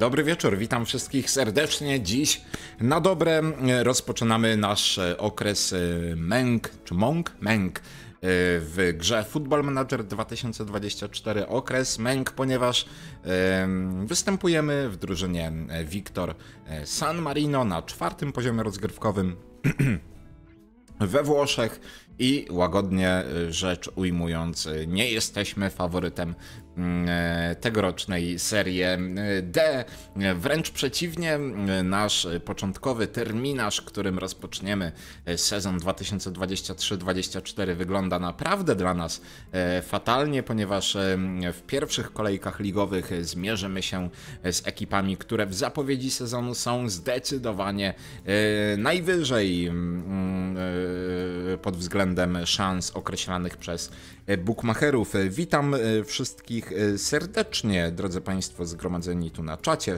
Dobry wieczór, witam wszystkich serdecznie. Dziś na dobre rozpoczynamy nasz okres męk, czy męk w grze Football Manager 2024. Okres męk, ponieważ występujemy w drużynie Victor San Marino na 4. poziomie rozgrywkowym we Włoszech i łagodnie rzecz ujmując, nie jesteśmy faworytem tegorocznej serii D. Wręcz przeciwnie, nasz początkowy terminarz, którym rozpoczniemy sezon 2023-2024 wygląda naprawdę dla nas fatalnie, ponieważ w pierwszych kolejkach ligowych zmierzymy się z ekipami, które w zapowiedzi sezonu są zdecydowanie najwyżej pod względem szans określanych przez bookmacherów. Witam wszystkich serdecznie, drodzy Państwo zgromadzeni tu na czacie.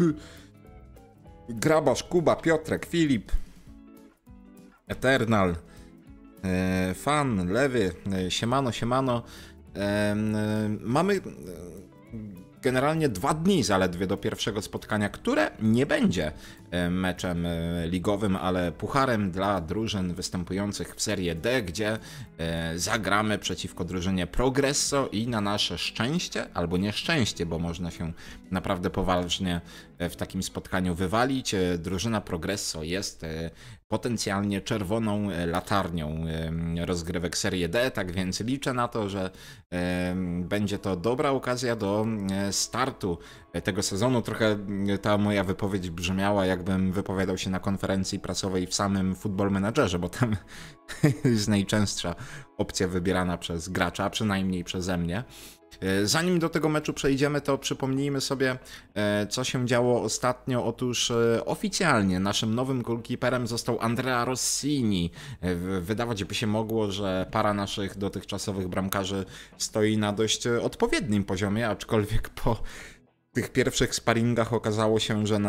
Grabarz, Kuba, Piotrek, Filip, Eternal, Fan, Lewy, siemano. Mamy generalnie 2 dni zaledwie do pierwszego spotkania, które nie będzie meczem ligowym, ale pucharem dla drużyn występujących w Serie D, gdzie zagramy przeciwko drużynie Progresso i na nasze szczęście, albo nieszczęście, bo można się naprawdę poważnie w takim spotkaniu wywalić, drużyna Progresso jest potencjalnie czerwoną latarnią rozgrywek Serie D, tak więc liczę na to, że będzie to dobra okazja do startu tego sezonu. Trochę ta moja wypowiedź brzmiała, jakbym wypowiadał się na konferencji prasowej w samym Football Managerze, bo tam jest najczęstsza opcja wybierana przez gracza, a przynajmniej przeze mnie. Zanim do tego meczu przejdziemy, to przypomnijmy sobie, co się działo ostatnio. Otóż oficjalnie naszym nowym goalkeeperem został Andrea Rossini. Wydawać by się mogło, że para naszych dotychczasowych bramkarzy stoi na dość odpowiednim poziomie, aczkolwiek po tych pierwszych sparingach okazało się, że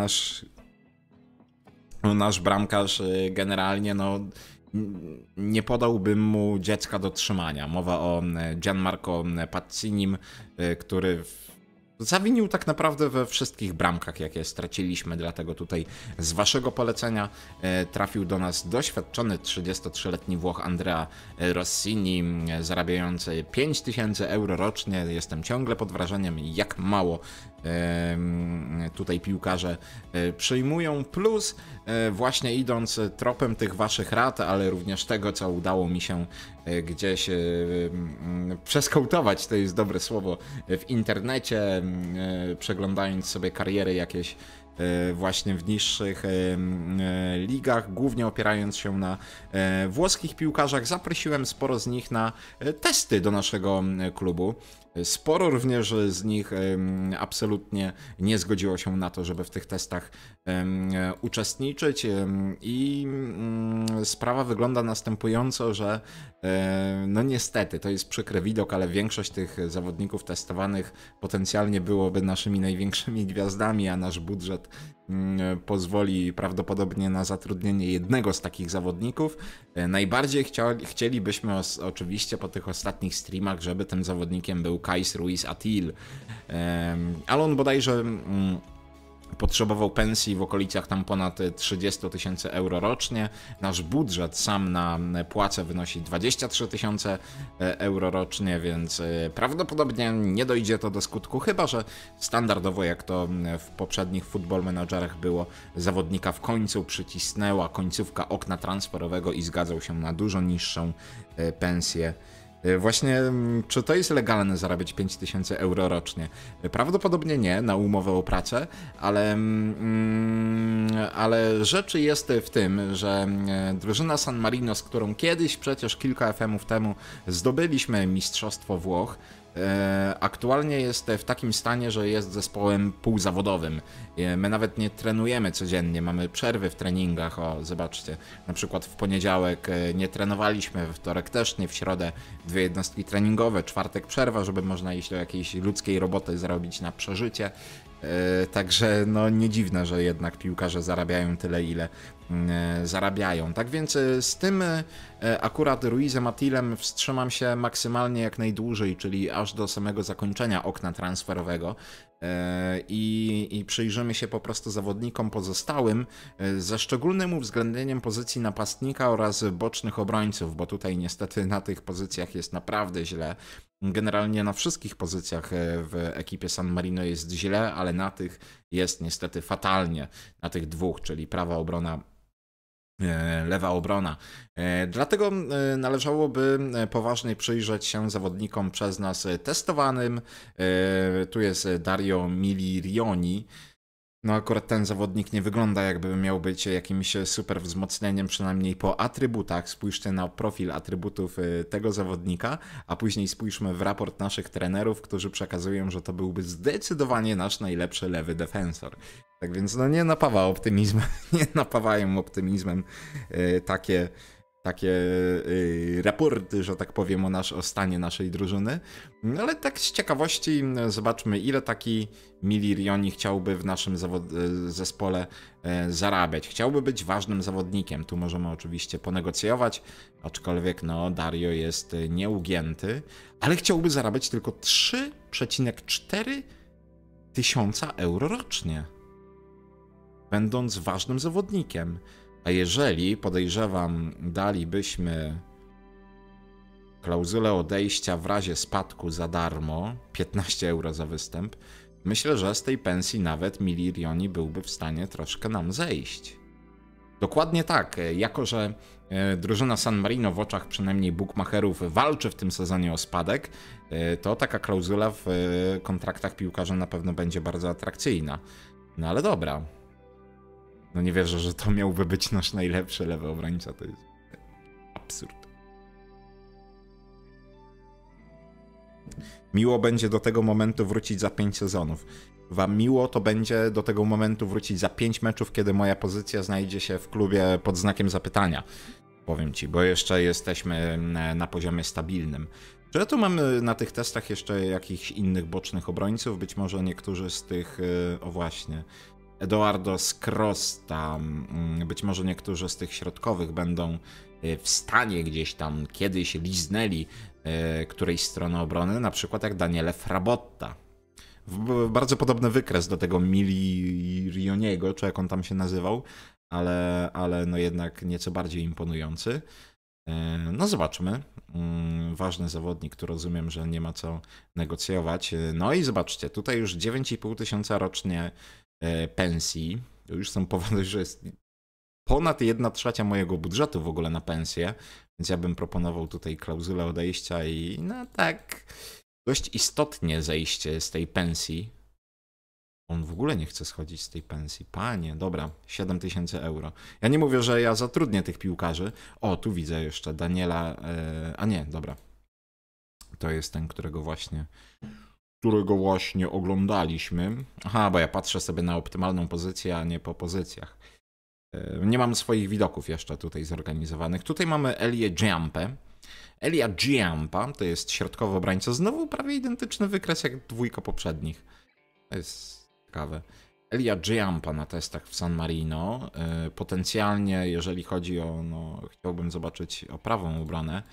nasz bramkarz generalnie nie podałbym mu dziecka do trzymania. Mowa o Gianmarco Pazzinim, który zawinił tak naprawdę we wszystkich bramkach, jakie straciliśmy, dlatego tutaj z waszego polecenia trafił do nas doświadczony 33-letni Włoch Andrea Rossini, zarabiający 5000 euro rocznie. Jestem ciągle pod wrażeniem, jak mało tutaj piłkarze przyjmują, plus właśnie idąc tropem tych waszych rad, ale również tego, co udało mi się gdzieś przeskautować, to jest dobre słowo, w internecie, przeglądając sobie kariery jakieś właśnie w niższych ligach, głównie opierając się na włoskich piłkarzach, zaprosiłem sporo z nich na testy do naszego klubu. Sporo również z nich absolutnie nie zgodziło się na to, żeby w tych testach uczestniczyć i sprawa wygląda następująco, że no niestety, to jest przykry widok, ale większość tych zawodników testowanych potencjalnie byłoby naszymi największymi gwiazdami, a nasz budżet pozwoli prawdopodobnie na zatrudnienie jednego z takich zawodników. Najbardziej chcielibyśmy oczywiście po tych ostatnich streamach, żeby tym zawodnikiem był Kais Ruiz Atil, ale on bodajże potrzebował pensji w okolicach tam ponad 30 000 euro rocznie. Nasz budżet sam na płace wynosi 23 000 euro rocznie, więc prawdopodobnie nie dojdzie to do skutku, chyba że standardowo, jak to w poprzednich Football Managerach było, zawodnika w końcu przycisnęła końcówka okna transferowego i zgadzał się na dużo niższą pensję. Właśnie, czy to jest legalne zarabiać 5000 euro rocznie? Prawdopodobnie nie, na umowę o pracę, ale rzecz jest w tym, że drużyna San Marino, z którą kiedyś przecież kilka FM-ów temu zdobyliśmy Mistrzostwo Włoch, aktualnie jest w takim stanie, że jest zespołem półzawodowym. My nawet nie trenujemy codziennie, mamy przerwy w treningach. O, zobaczcie, na przykład w poniedziałek nie trenowaliśmy, we wtorek też nie, w środę 2 jednostki treningowe, czwartek przerwa, żeby można iść do jakiejś ludzkiej roboty zrobić na przeżycie. Także no nie dziwne, że jednak piłkarze zarabiają tyle, ile zarabiają. Tak więc z tym akurat Ruizem Attilem wstrzymam się maksymalnie jak najdłużej, czyli aż do samego zakończenia okna transferowego. I przyjrzymy się po prostu zawodnikom pozostałym ze szczególnym uwzględnieniem pozycji napastnika oraz bocznych obrońców, bo tutaj niestety na tych pozycjach jest naprawdę źle. Generalnie na wszystkich pozycjach w ekipie San Marino jest źle, ale na tych jest niestety fatalnie. Na tych dwóch, czyli prawa obrona, lewa obrona. Dlatego należałoby poważnie przyjrzeć się zawodnikom przez nas testowanym. Tu jest Dario Milioni. No akurat ten zawodnik nie wygląda, jakby miał być jakimś super wzmocnieniem, przynajmniej po atrybutach. Spójrzcie na profil atrybutów tego zawodnika, a później spójrzmy w raport naszych trenerów, którzy przekazują, że to byłby zdecydowanie nasz najlepszy lewy defensor. Tak więc no nie napawa optymizmem, nie napawają optymizmem takie raporty, że tak powiem, o stanie naszej drużyny. Ale tak z ciekawości zobaczmy, ile taki Milioni chciałby w naszym zespole zarabiać. Chciałby być ważnym zawodnikiem. Tu możemy oczywiście ponegocjować, aczkolwiek no Dario jest nieugięty, ale chciałby zarabiać tylko 3,4 tysiąca euro rocznie, będąc ważnym zawodnikiem. A jeżeli, podejrzewam, dalibyśmy klauzulę odejścia w razie spadku za darmo, 15 euro za występ, myślę, że z tej pensji nawet Milioni byłby w stanie troszkę nam zejść. Dokładnie tak, jako że drużyna San Marino w oczach przynajmniej bookmacherów walczy w tym sezonie o spadek, to taka klauzula w kontraktach piłkarza na pewno będzie bardzo atrakcyjna. No ale dobra. No nie wierzę, że to miałby być nasz najlepszy lewy obrońca, to jest absurd. Miło będzie do tego momentu wrócić za 5 sezonów. Wam miło to będzie do tego momentu wrócić za 5 meczów, kiedy moja pozycja znajdzie się w klubie pod znakiem zapytania. Powiem ci, bo jeszcze jesteśmy na poziomie stabilnym. Czy ja tu mamy na tych testach jeszcze jakichś innych bocznych obrońców? Być może niektórzy z tych, o właśnie... Eduardo Scrosta, być może niektórzy z tych środkowych będą w stanie gdzieś tam kiedyś liznęli którejś strony obrony, na przykład jak Daniele Frabotta. Bardzo podobny wykres do tego Milioniego, czy jak on tam się nazywał, ale no jednak nieco bardziej imponujący. No zobaczmy. Ważny zawodnik, tu rozumiem, że nie ma co negocjować. No i zobaczcie, tutaj już 9,5 tysiąca rocznie pensji. To już są powody, że jest ponad 1/3 mojego budżetu w ogóle na pensję, więc ja bym proponował tutaj klauzulę odejścia i no tak dość istotnie zejście z tej pensji. On w ogóle nie chce schodzić z tej pensji. Panie, dobra, 7 tysięcy euro. Ja nie mówię, że ja zatrudnię tych piłkarzy. O, tu widzę jeszcze Daniela, a nie, dobra. To jest ten, którego właśnie oglądaliśmy. Aha, bo ja patrzę sobie na optymalną pozycję, a nie po pozycjach. Nie mam swoich widoków jeszcze tutaj zorganizowanych. Tutaj mamy Elię Giampę. Elia Giampa to jest środkowy obrońca. Znowu prawie identyczny wykres jak dwójka poprzednich. To jest ciekawe. Elia Giampa na testach w San Marino. Potencjalnie, jeżeli chodzi o... No, chciałbym zobaczyć o prawą obronę.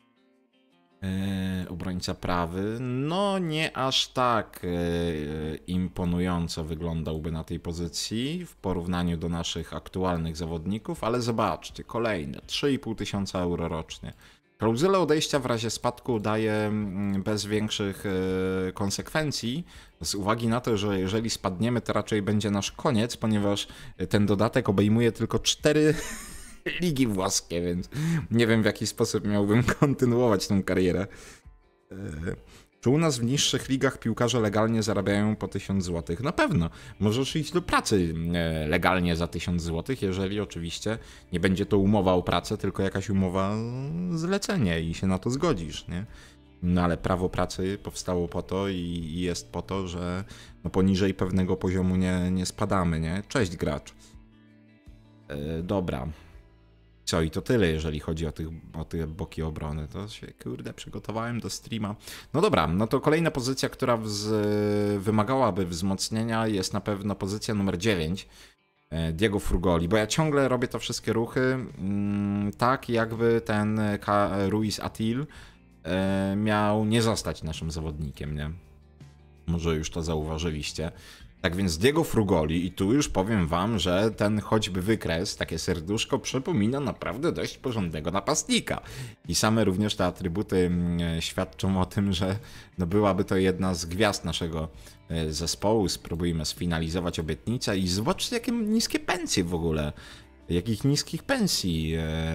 Obrońca prawy, no nie aż tak imponująco wyglądałby na tej pozycji w porównaniu do naszych aktualnych zawodników, ale zobaczcie, kolejne 3,5 tysiąca euro rocznie. Klauzulę odejścia w razie spadku daje bez większych konsekwencji, z uwagi na to, że jeżeli spadniemy, to raczej będzie nasz koniec, ponieważ ten dodatek obejmuje tylko 4 ligi włoskie, więc nie wiem, w jaki sposób miałbym kontynuować tą karierę. Czy u nas w niższych ligach piłkarze legalnie zarabiają po 1000 zł? Na pewno. Możesz iść do pracy legalnie za 1000 zł, jeżeli oczywiście nie będzie to umowa o pracę, tylko jakaś umowa zlecenie i się na to zgodzisz, nie? No ale prawo pracy powstało po to i jest po to, że no poniżej pewnego poziomu nie spadamy, nie? Cześć gracz. Dobra. Co, i to tyle, jeżeli chodzi o te boki obrony. To się, kurde, przygotowałem do streama. No dobra, no to kolejna pozycja, która wymagałaby wzmocnienia, jest na pewno pozycja numer 9. Diego Frugoli, bo ja ciągle robię te wszystkie ruchy tak, jakby ten Ruiz Atil miał nie zostać naszym zawodnikiem, nie? Może już to zauważyliście. Tak więc Diego Frugoli, i tu już powiem wam, że ten choćby wykres, takie serduszko, przypomina naprawdę dość porządnego napastnika. I same również te atrybuty świadczą o tym, że no byłaby to jedna z gwiazd naszego zespołu. Spróbujmy sfinalizować obietnicę i zobaczcie, jakie niskie pensje w ogóle. Jakich niskich pensji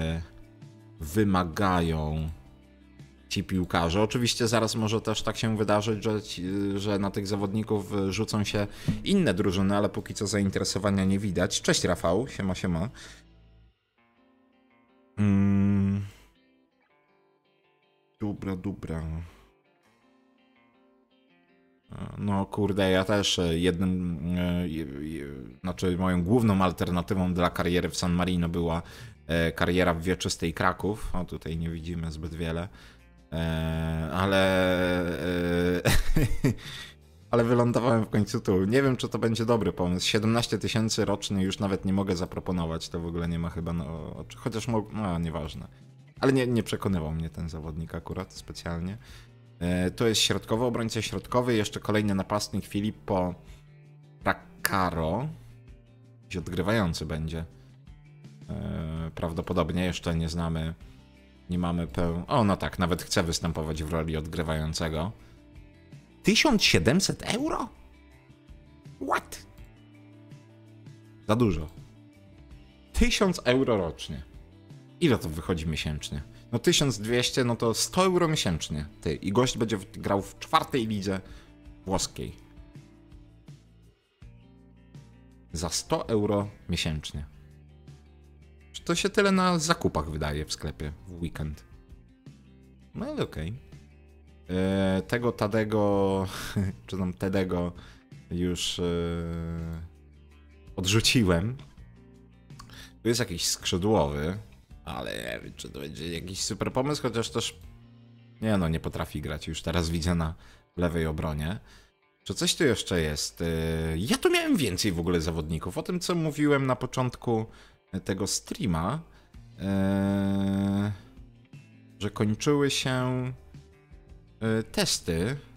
wymagają ci piłkarze. Oczywiście zaraz może też tak się wydarzyć, że na tych zawodników rzucą się inne drużyny, ale póki co zainteresowania nie widać. Cześć Rafał, siema, siema. Dobra. No kurde, ja też znaczy moją główną alternatywą dla kariery w San Marino była kariera w Wieczystej Kraków. O, tutaj nie widzimy zbyt wiele. Ale wylądowałem w końcu tu. Nie wiem, czy to będzie dobry pomysł. 17 000 rocznie już nawet nie mogę zaproponować. To w ogóle nie ma chyba... chociaż no, nieważne. Ale nie przekonywał mnie ten zawodnik akurat specjalnie. To jest środkowy obrońca środkowy. Jeszcze kolejny napastnik Filippo Fraccaro. Gdzieś odgrywający będzie. Prawdopodobnie jeszcze nie znamy... Nie mamy O, no tak, nawet chcę występować w roli odgrywającego. 1700 euro? What? Za dużo. 1000 euro rocznie. Ile to wychodzi miesięcznie? No 1200, no to 100 euro miesięcznie. Ty. I gość będzie grał w 4. lidze włoskiej. Za 100 euro miesięcznie. To się tyle na zakupach wydaje w sklepie w weekend. No ale okej. Tego Tadego, czy tam Tedego już odrzuciłem. Tu jest jakiś skrzydłowy, ale nie wiem, czy to będzie jakiś super pomysł, chociaż też nie potrafi grać. Już teraz widzę na lewej obronie. Czy coś tu jeszcze jest? Ja tu miałem więcej w ogóle zawodników. O tym, co mówiłem na początku tego streama, że kończyły się testy.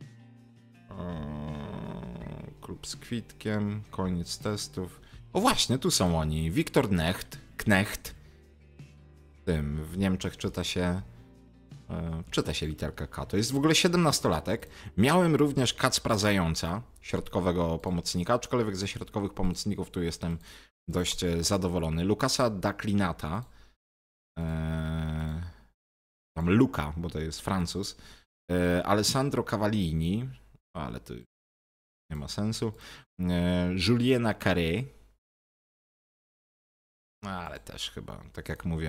Klub z kwitkiem, koniec testów. O właśnie, tu są oni. Wiktor Knecht. W Niemczech czyta się literka K. To jest w ogóle 17-latek. Miałem również Kacpra Zająca, środkowego pomocnika, aczkolwiek ze środkowych pomocników tu jestem dość zadowolony. Lukasa Daklinata. Tam Luka, bo to jest Francuz. Alessandro Cavallini. Ale to nie ma sensu. Juliena Carré. Ale też chyba, tak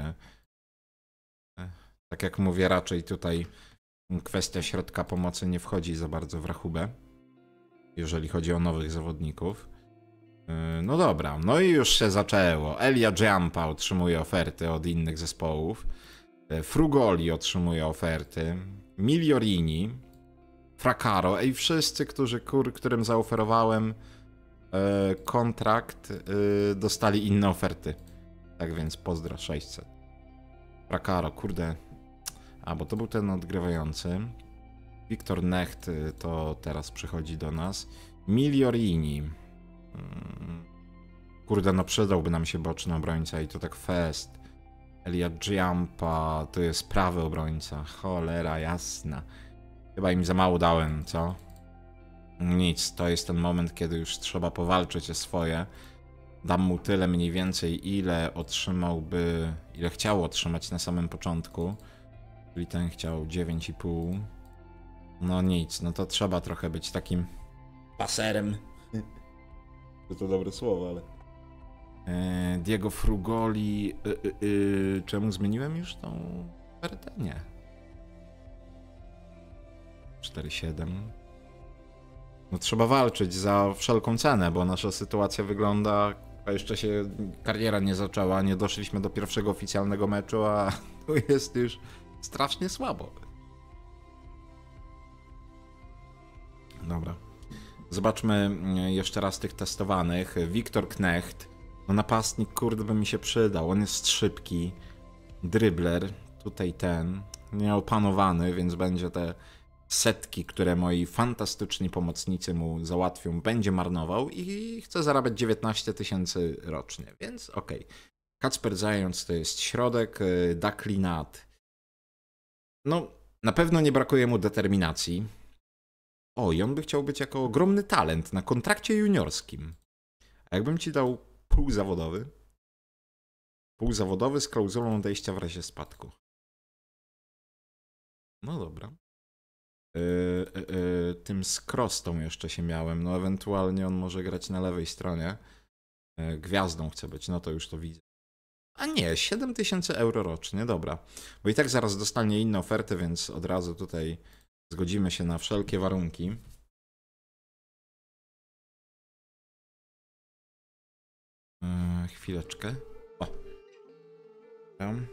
jak mówię, raczej tutaj kwestia środka pomocy nie wchodzi za bardzo w rachubę, jeżeli chodzi o nowych zawodników. No dobra, no i już się zaczęło. Elia Giampa otrzymuje oferty od innych zespołów. Frugoli otrzymuje oferty. Migliorini. Fraccaro. Ej, wszyscy, którym zaoferowałem kontrakt, dostali inne oferty. Tak więc pozdro 600. Fraccaro, kurde. A, bo to był ten odgrywający. Wiktor Knecht to teraz przychodzi do nas. Migliorini. Kurde, no przydałby nam się boczny obrońca i to tak fest. Elia Giampa to jest prawy obrońca. Cholera jasna. Chyba im za mało dałem, co? Nic, to jest ten moment, kiedy już trzeba powalczyć o swoje. Dam mu tyle mniej więcej, ile chciał otrzymać na samym początku. Czyli ten chciał 9,5. No nic, no to trzeba trochę być takim paserem. To dobre słowo, ale... Diego Frugoli... Czemu zmieniłem już tą ofertę? Nie. 4,7. No trzeba walczyć za wszelką cenę, bo nasza sytuacja wygląda A jeszcze się kariera nie zaczęła, nie doszliśmy do pierwszego oficjalnego meczu, a tu jest już strasznie słabo. Dobra. Zobaczmy jeszcze raz tych testowanych. Wiktor Knecht. No napastnik, kurde, by mi się przydał. On jest szybki. Dribbler. Tutaj ten. Nieopanowany, więc będzie te setki, które moi fantastyczni pomocnicy mu załatwią, będzie marnował i chce zarabiać 19 000 rocznie, więc okej. Kacper Zając to jest środek, Daklinat. No, na pewno nie brakuje mu determinacji. O, i on by chciał być jako ogromny talent na kontrakcie juniorskim. A jakbym ci dał półzawodowy? Półzawodowy z klauzulą odejścia w razie spadku. No dobra. Tym Skrostą jeszcze się miałem. No ewentualnie on może grać na lewej stronie. Gwiazdą chce być, no to już to widzę. A nie, 7000 euro rocznie, dobra. Bo i tak zaraz dostanie inne oferty, więc od razu tutaj zgodzimy się na wszelkie warunki. Chwileczkę. O. Tam.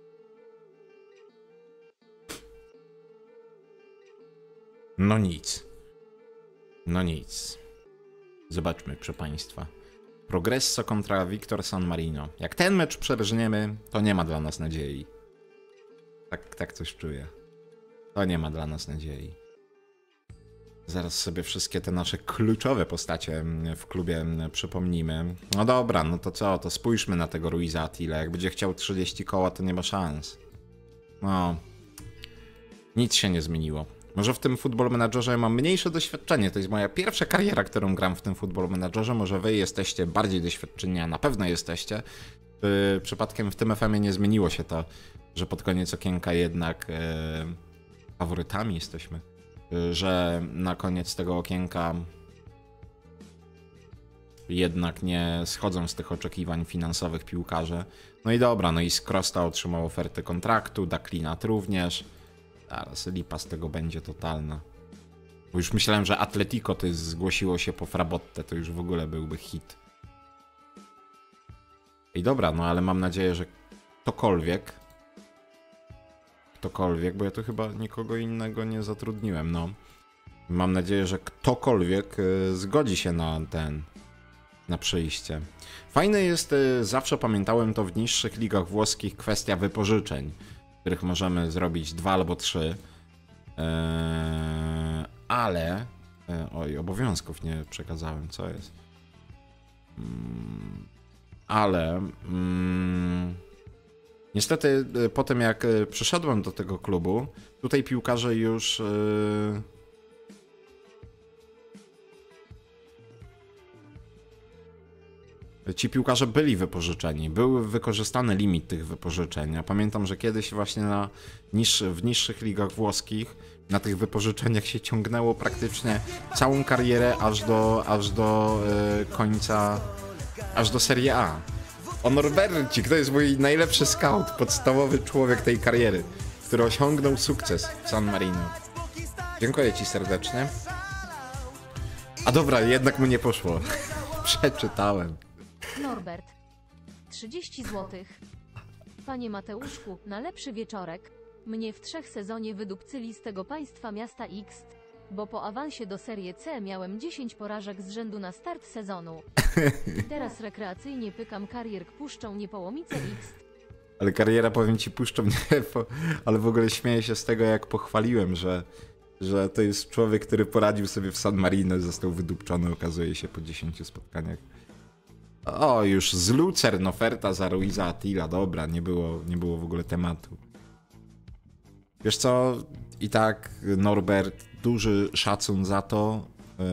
No nic. No nic. Zobaczmy, proszę Państwa. Progresso kontra Victor San Marino. Jak ten mecz przerżniemy, to nie ma dla nas nadziei. Tak coś czuję. To nie ma dla nas nadziei. Zaraz sobie wszystkie te nasze kluczowe postacie w klubie przypomnimy. No dobra, no to co? To spójrzmy na tego Ruiza Attila. Jak będzie chciał 30 koła, to nie ma szans. No. Nic się nie zmieniło. Może w tym Football Managerze mam mniejsze doświadczenie. To jest moja pierwsza kariera, którą gram w tym Football Managerze. Może wy jesteście bardziej doświadczeni, a na pewno jesteście. Przypadkiem w tym FM-ie nie zmieniło się to, że pod koniec okienka jednak faworytami jesteśmy. Że na koniec tego okienka jednak nie schodzą z tych oczekiwań finansowych piłkarze. No i dobra, no i Skrosta otrzymał ofertę kontraktu, Daklinat również. Zaraz lipa z tego będzie totalna. Bo już myślałem, że Atletico to zgłosiło się po Frabotte, to już w ogóle byłby hit. I dobra, no ale mam nadzieję, że ktokolwiek, bo ja tu chyba nikogo innego nie zatrudniłem, no. Mam nadzieję, że ktokolwiek zgodzi się na przyjście. Fajne jest, zawsze pamiętałem to w niższych ligach włoskich, kwestia wypożyczeń, których możemy zrobić 2 albo 3. Ale... Oj, obowiązków nie przekazałem, co jest? Niestety po tym jak przyszedłem do tego klubu, tutaj piłkarze już... Ci piłkarze byli wypożyczeni, był wykorzystany limit tych wypożyczeń. Ja pamiętam, że kiedyś właśnie w niższych ligach włoskich na tych wypożyczeniach się ciągnęło praktycznie całą karierę aż do końca, aż do Serie A. Onor Bercik to jest mój najlepszy scout, podstawowy człowiek tej kariery, który osiągnął sukces w San Marino. Dziękuję ci serdecznie. A dobra, jednak mu nie poszło. Przeczytałem. Norbert. 30 zł. Panie Mateuszku, na lepszy wieczorek. Mnie w 3 sezonie wydupcyli z tego państwa miasta X, bo po awansie do Serie C miałem 10 porażek z rzędu na start sezonu. Teraz rekreacyjnie pykam karier, puszczą niepołomice X. Ale kariera, powiem ci, puszczą nie, ale w ogóle śmieję się z tego, jak pochwaliłem, że to jest człowiek, który poradził sobie w San Marino, został wydupczony, okazuje się, po 10 spotkaniach. O, już z Lucern oferta za Ruiza Attila, dobra, nie było w ogóle tematu. Wiesz co, i tak Norbert, duży szacun za to,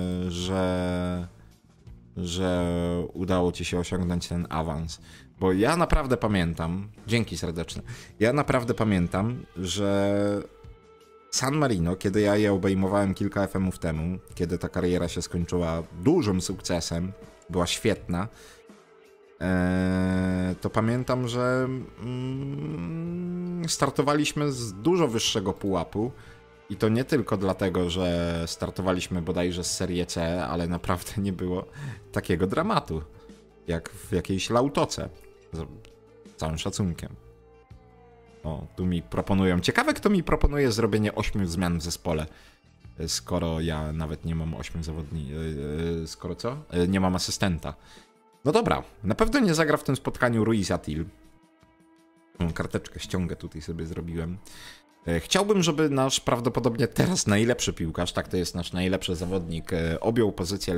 że udało ci się osiągnąć ten awans. Bo ja naprawdę pamiętam, dzięki serdeczne, ja naprawdę pamiętam, że San Marino, kiedy ja je obejmowałem kilka FM-ów temu, kiedy ta kariera się skończyła dużym sukcesem, była świetna, to pamiętam, że startowaliśmy z dużo wyższego pułapu i to nie tylko dlatego, że startowaliśmy bodajże z Serie C, ale naprawdę nie było takiego dramatu jak w jakiejś lautoce. Z całym szacunkiem. O, tu mi proponują. Ciekawe, kto mi proponuje zrobienie 8 zmian w zespole. Skoro ja nawet nie mam 8 zawodników. Skoro co? Nie mam asystenta. No dobra, na pewno nie zagra w tym spotkaniu Ruiz Atil. Karteczkę ściągę tutaj sobie zrobiłem. Chciałbym, żeby nasz prawdopodobnie teraz najlepszy piłkarz, tak to jest nasz najlepszy zawodnik, objął pozycję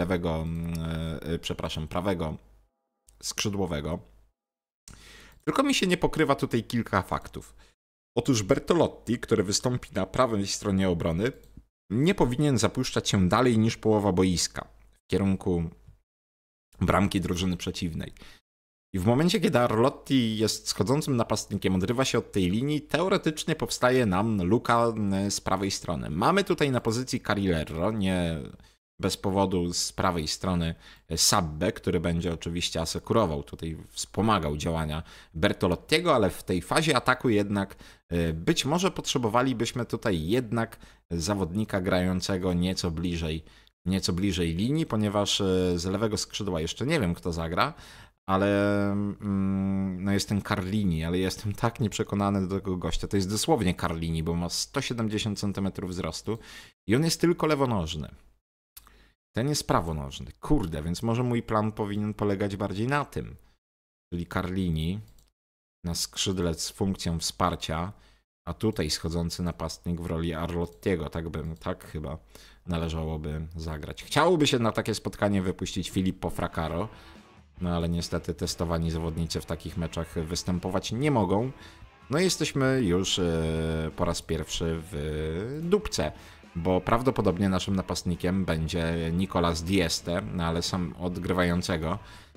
prawego skrzydłowego. Tylko mi się nie pokrywa tutaj kilka faktów. Otóż Bertolotti, który wystąpi na prawej stronie obrony, nie powinien zapuszczać się dalej niż połowa boiska w kierunku bramki drużyny przeciwnej. I w momencie, kiedy Arlotti jest schodzącym napastnikiem, odrywa się od tej linii, teoretycznie powstaje nam luka z prawej strony. Mamy tutaj na pozycji Carrilero, nie bez powodu z prawej strony Sabbe, który będzie oczywiście asekurował, tutaj wspomagał działania Bertolottiego, ale w tej fazie ataku jednak być może potrzebowalibyśmy tutaj jednak zawodnika grającego nieco bliżej linii, ponieważ z lewego skrzydła jeszcze nie wiem, kto zagra, ale no jest ten Carlini, ale jestem tak nieprzekonany do tego gościa. To jest dosłownie Carlini, bo ma 170 cm wzrostu i on jest tylko lewonożny. Ten jest prawonożny. Kurde, więc może mój plan powinien polegać bardziej na tym. Czyli Carlini na skrzydle z funkcją wsparcia, a tutaj schodzący napastnik w roli Arlottiego. Tak chyba należałoby zagrać. Chciałoby się na takie spotkanie wypuścić Filippo Fraccaro, no ale niestety testowani zawodnicy w takich meczach występować nie mogą. No i jesteśmy już po raz pierwszy w dupce, bo prawdopodobnie naszym napastnikiem będzie Nicolas Dieste, no ale sam odgrywającego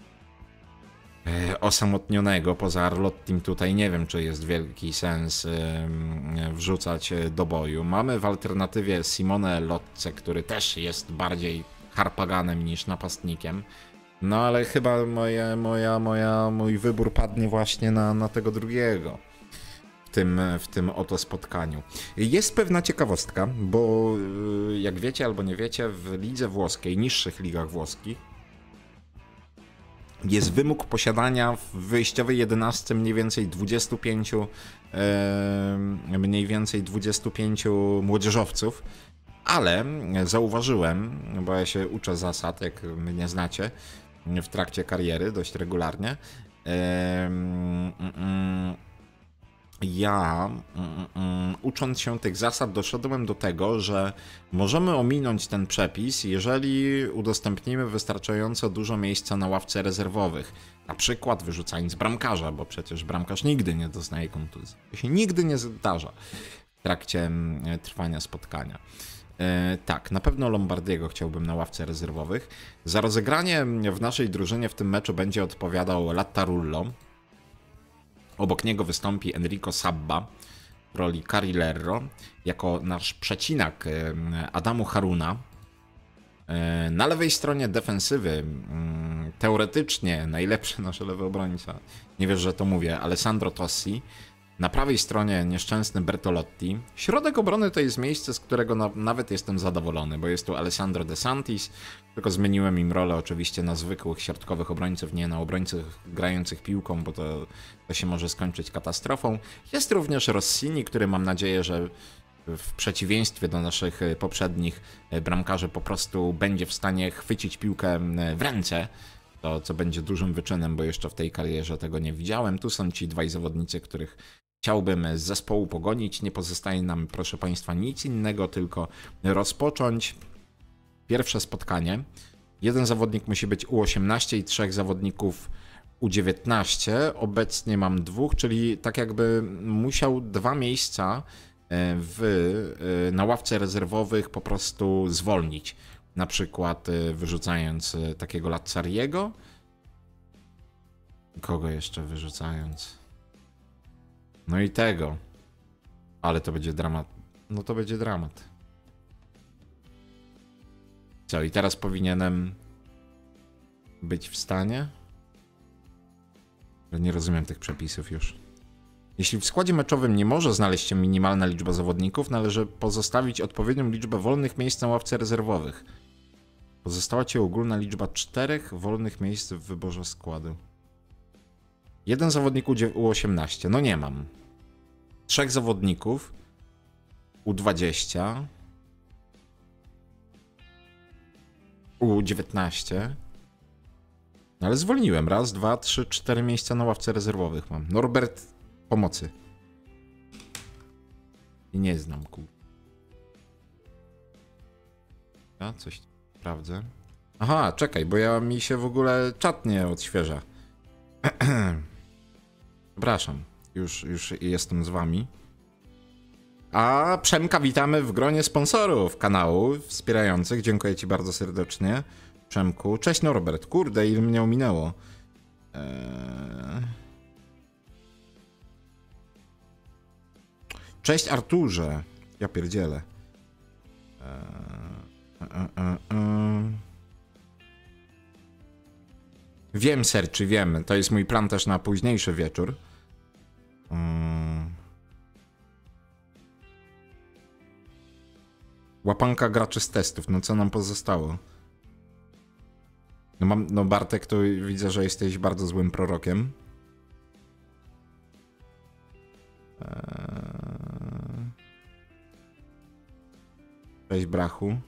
osamotnionego poza Arlottim tutaj nie wiem, czy jest wielki sens wrzucać do boju. Mamy w alternatywie Simone Lotce, który też jest bardziej harpaganem niż napastnikiem. No ale chyba mój wybór padnie właśnie na tego drugiego w tym oto spotkaniu. Jest pewna ciekawostka, bo jak wiecie albo nie wiecie, w lidze włoskiej, niższych ligach włoskich jest wymóg posiadania w wyjściowej 11 mniej więcej 25 młodzieżowców, ale zauważyłem, bo ja się uczę zasad, jak mnie znacie, w trakcie kariery dość regularnie. Ucząc się tych zasad, doszedłem do tego, że możemy ominąć ten przepis, jeżeli udostępnimy wystarczająco dużo miejsca na ławce rezerwowych. Na przykład wyrzucając bramkarza, bo przecież bramkarz nigdy nie doznaje kontuzji. To się nigdy nie zdarza w trakcie trwania spotkania. Tak, na pewno Lombardiego chciałbym na ławce rezerwowych. Za rozegranie w naszej drużynie w tym meczu będzie odpowiadał Lattarullo. Obok niego wystąpi Enrico Sabba w roli Carrilero jako nasz przecinak Adamu Haruna. Na lewej stronie defensywy teoretycznie najlepszy nasz lewy obrońca, nie wiesz, że to mówię, Alessandro Tossi. Na prawej stronie nieszczęsny Bertolotti. Środek obrony to jest miejsce, z którego nawet jestem zadowolony, bo jest tu Alessandro De Santis, tylko zmieniłem im rolę oczywiście na zwykłych środkowych obrońców, nie na obrońców grających piłką, bo to się może skończyć katastrofą. Jest również Rossini, który mam nadzieję, że w przeciwieństwie do naszych poprzednich bramkarzy po prostu będzie w stanie chwycić piłkę w ręce, to co będzie dużym wyczynem, bo jeszcze w tej karierze tego nie widziałem. Tu są ci dwaj zawodnicy, których chciałbym z zespołu pogonić. Nie pozostaje nam, proszę Państwa, nic innego, tylko rozpocząć pierwsze spotkanie. Jeden zawodnik musi być U18 i 3 zawodników U19. Obecnie mam 2, czyli tak jakby musiał 2 miejsca na ławce rezerwowych po prostu zwolnić. Na przykład wyrzucając takiego Lazzariego. Kogo jeszcze wyrzucając? No i tego. Ale to będzie dramat. No to będzie dramat. Co, i teraz powinienem być w stanie? Nie rozumiem tych przepisów już. Jeśli w składzie meczowym nie może znaleźć się minimalna liczba zawodników, należy pozostawić odpowiednią liczbę wolnych miejsc na ławce rezerwowych. Pozostała ci ogólna liczba 4 wolnych miejsc w wyborze składu. Jeden zawodnik U18. No nie mam. 3 zawodników U20. U19. No ale zwolniłem. 1, 2, 3, 4 miejsca na ławce rezerwowych mam. Norbert, pomocy. I nie znam, Ja coś sprawdzę. Aha, czekaj, bo mi się w ogóle czat nie odświeża. Przepraszam, już jestem z wami. A Przemka witamy w gronie sponsorów kanału wspierających. Dziękuję ci bardzo serdecznie, Przemku. Cześć Norbert, kurde, ile mnie ominęło. Cześć Arturze. Ja pierdzielę. Wiem, Serczy, wiem. To jest mój plan też na późniejszy wieczór. Łapanka graczy z testów. No co nam pozostało? No Bartek, to widzę, że jesteś bardzo złym prorokiem. Cześć Brachu.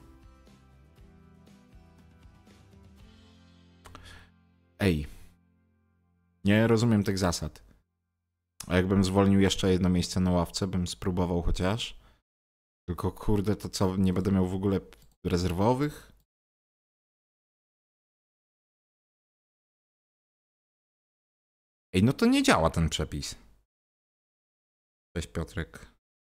Ej. Nie rozumiem tych zasad. A jakbym zwolnił jeszcze jedno miejsce na ławce, bym spróbował chociaż. Tylko kurde, to co, nie będę miał w ogóle rezerwowych? Ej, no to nie działa ten przepis. Cześć Piotrek.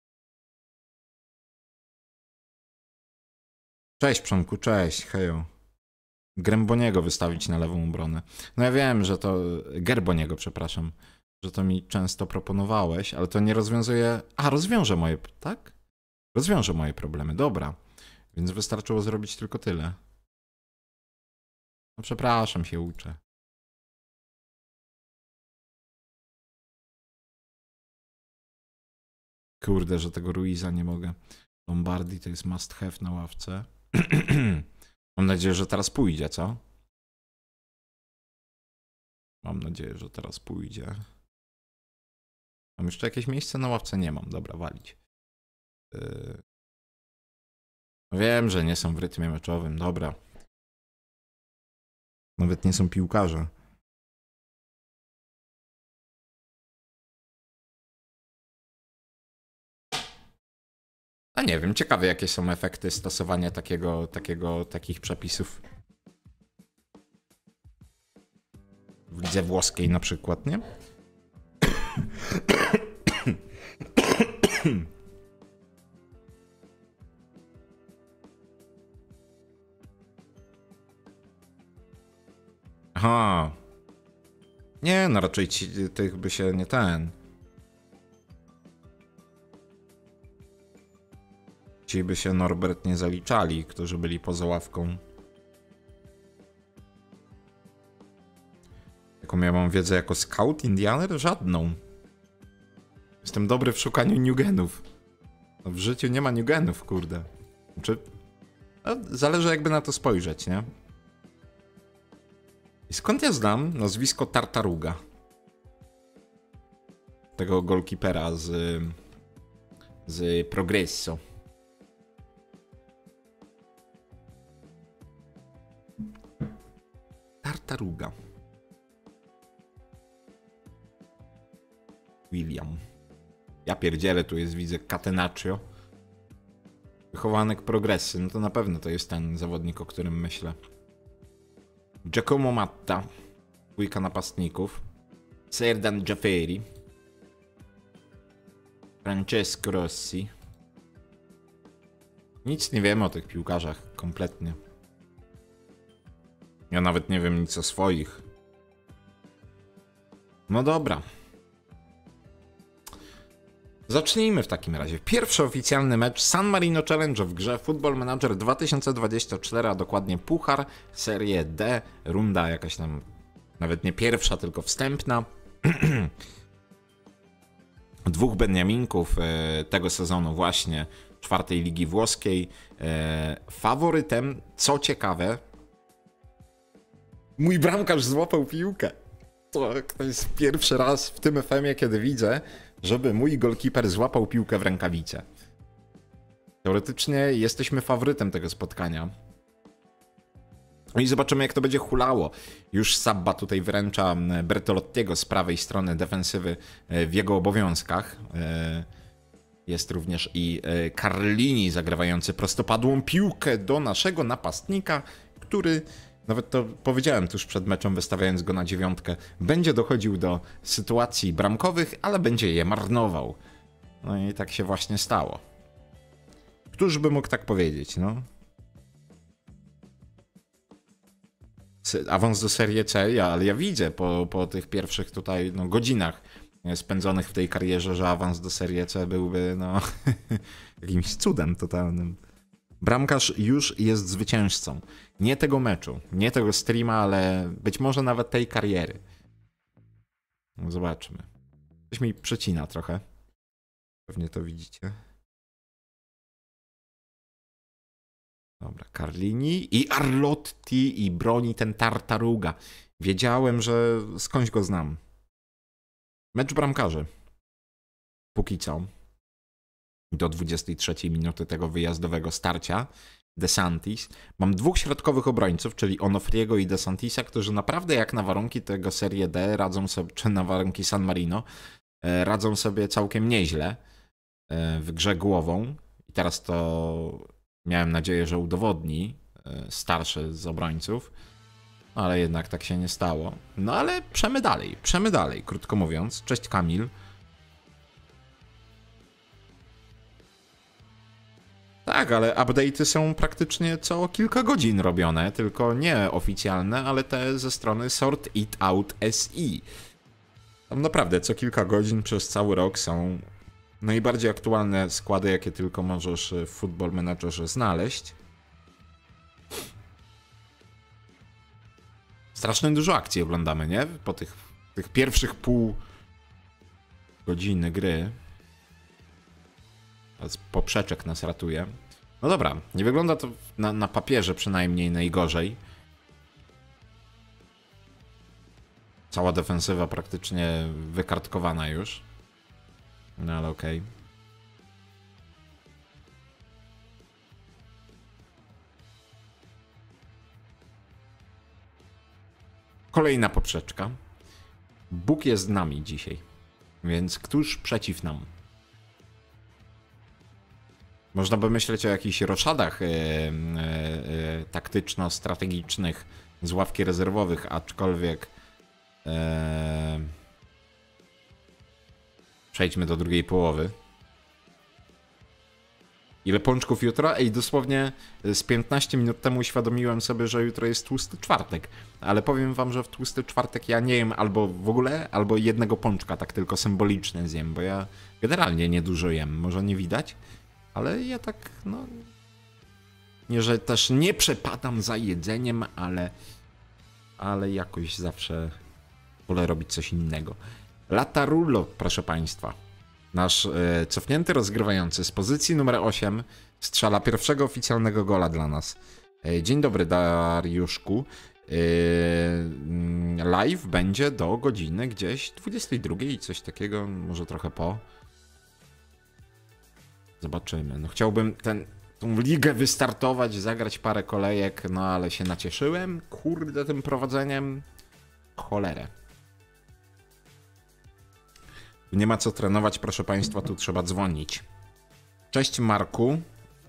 Cześć Przemku, cześć, hejo. Gręboniego wystawić na lewą obronę. No ja wiem, że to... Gerboniego, przepraszam. Że to mi często proponowałeś, ale to nie rozwiązuje... A, rozwiąże moje... Tak? Rozwiąże moje problemy, dobra. Więc wystarczyło zrobić tylko tyle. No przepraszam, się uczę. Kurde, że tego Ruiza nie mogę. Lombardi to jest must have na ławce. Mam nadzieję, że teraz pójdzie, co? Mam nadzieję, że teraz pójdzie. Mam jeszcze jakieś miejsce na ławce? Nie mam. Dobra, walić. Wiem, że nie są w rytmie meczowym. Dobra. Nawet nie są piłkarze. A nie wiem, ciekawe jakie są efekty stosowania takich przepisów. W lidze włoskiej na przykład, nie? Aha. Nie, no raczej tych by się nie ten... Ci by się Norbert nie zaliczali, którzy byli poza ławką. Jaką ja mam wiedzę jako scout Indianer? Żadną. Jestem dobry w szukaniu newgenów. No w życiu nie ma newgenów, kurde. Znaczy, no, zależy jakby na to spojrzeć, nie? I skąd ja znam nazwisko Tartaruga? Tego golkipera z Progresso. Tartaruga. William. Ja pierdzielę, tu jest, widzę, Catenaccio. Wychowanek Progressy. No to na pewno to jest ten zawodnik, o którym myślę. Giacomo Matta. Dwójka napastników. Serdan Jafferi. Francesco Rossi. Nic nie wiemy o tych piłkarzach. Kompletnie. Ja nawet nie wiem nic o swoich. No dobra. Zacznijmy w takim razie. Pierwszy oficjalny mecz San Marino Challenge w grze Football Manager 2024, a dokładnie Puchar, Serie D, runda jakaś tam, nawet nie pierwsza, tylko wstępna. Dwóch Beniaminków tego sezonu właśnie czwartej ligi włoskiej. Faworytem, co ciekawe, Mój bramkarz złapał piłkę. To jest pierwszy raz w tym FM-ie, kiedy widzę, żeby mój golkiper złapał piłkę w rękawice. Teoretycznie jesteśmy faworytem tego spotkania. No i zobaczymy, jak to będzie hulało. Już Sabba tutaj wręcza Bertolottiego z prawej strony defensywy w jego obowiązkach. Jest również i Carlini zagrywający prostopadłą piłkę do naszego napastnika, który, nawet to powiedziałem tuż przed meczem, wystawiając go na 9, będzie dochodził do sytuacji bramkowych, ale będzie je marnował. No i tak się właśnie stało. Któż by mógł tak powiedzieć, no? Awans do Serie C, ale ja widzę po tych pierwszych tutaj godzinach spędzonych w tej karierze, że awans do Serie C byłby jakimś cudem totalnym. Bramkarz już jest zwycięzcą. Nie tego meczu, nie tego streama, ale być może nawet tej kariery. No zobaczmy. Coś mi przecina trochę. Pewnie to widzicie. Dobra, Carlini i Arlotti i broni ten Tartaruga. Wiedziałem, że skądś go znam. Mecz bramkarzy. Póki co. Do 23 minuty tego wyjazdowego starcia. De Santis. Mam dwóch środkowych obrońców, czyli Onofriego i De Santisa, którzy naprawdę jak na warunki tego Serie D radzą sobie, czy na warunki San Marino, radzą sobie całkiem nieźle w grze głową. I teraz to miałem nadzieję, że udowodni starszy z obrońców, ale jednak tak się nie stało. No ale przemy dalej, krótko mówiąc. Cześć Kamil. Tak, ale update'y są praktycznie co kilka godzin robione, tylko nie oficjalne, ale te ze strony Sort It Out SE. Tam naprawdę co kilka godzin przez cały rok są najbardziej aktualne składy, jakie tylko możesz w Football Managerze znaleźć. Strasznie dużo akcji oglądamy, nie? Po tych pierwszych pół godziny gry. Poprzeczek nas ratuje. No dobra, nie wygląda to na papierze przynajmniej najgorzej. Cała defensywa praktycznie wykartkowana już. No ale okej. Kolejna poprzeczka. Bóg jest z nami dzisiaj. Więc któż przeciw nam? Można by myśleć o jakichś roszadach taktyczno-strategicznych z ławki rezerwowych, aczkolwiek przejdźmy do drugiej połowy. Ile pączków jutro? Ej, dosłownie z 15 minut temu uświadomiłem sobie, że jutro jest tłusty czwartek. Ale powiem wam, że w tłusty czwartek ja nie jem albo w ogóle, albo jednego pączka, tak tylko symbolicznie zjem, bo ja generalnie niedużo jem. Może nie widać, ale ja tak, no... Nie, że też nie przepadam za jedzeniem, ale jakoś zawsze wolę robić coś innego. Latarullo, proszę państwa. Nasz cofnięty rozgrywający z pozycji numer 8 strzela pierwszego oficjalnego gola dla nas. Dzień dobry, Dariuszku. Live będzie do godziny gdzieś 22 i coś takiego, może trochę po. Zobaczymy. No chciałbym tą ligę wystartować, zagrać parę kolejek, no ale się nacieszyłem. Kurde, tym prowadzeniem. Cholerę. Nie ma co trenować, proszę państwa, tu trzeba dzwonić. Cześć Marku.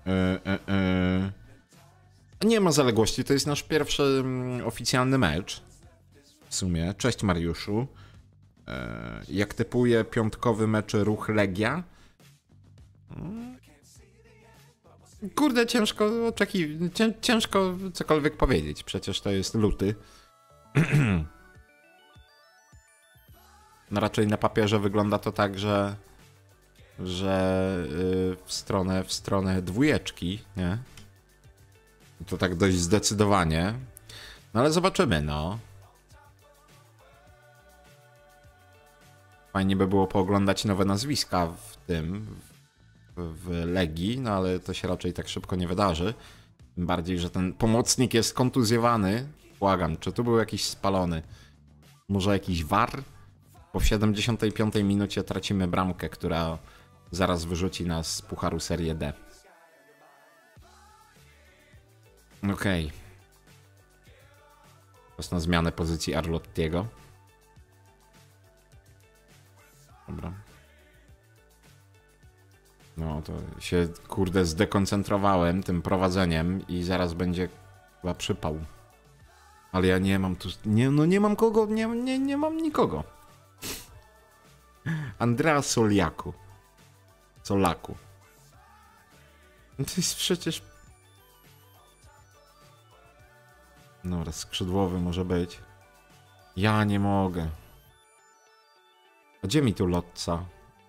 Nie ma zaległości, to jest nasz pierwszy oficjalny mecz. W sumie. Cześć Mariuszu. Jak typuję piątkowy mecz Ruch Legia? Kurde, ciężko cokolwiek powiedzieć, przecież to jest luty. No raczej na papierze wygląda to tak, że w stronę dwójeczki, nie? To tak dość zdecydowanie. No ale zobaczymy, no. Fajnie by było pooglądać nowe nazwiska w Legii, no ale to się raczej tak szybko nie wydarzy. Tym bardziej, że ten pomocnik jest kontuzjowany. Błagam, czy tu był jakiś spalony? Może jakiś war? Po 75 minucie tracimy bramkę, która zaraz wyrzuci nas z pucharu Serie D. Okej. Czas na zmianę pozycji Arlottiego. Dobra. No to się kurde zdekoncentrowałem tym prowadzeniem i zaraz będzie chyba przypał. Ale ja nie mam tu... Nie mam kogo, nie mam nikogo. Andrea Soliaku. Solaku. No to jest przecież... Dobra, skrzydłowy może być. Ja nie mogę. A gdzie mi tu lotca?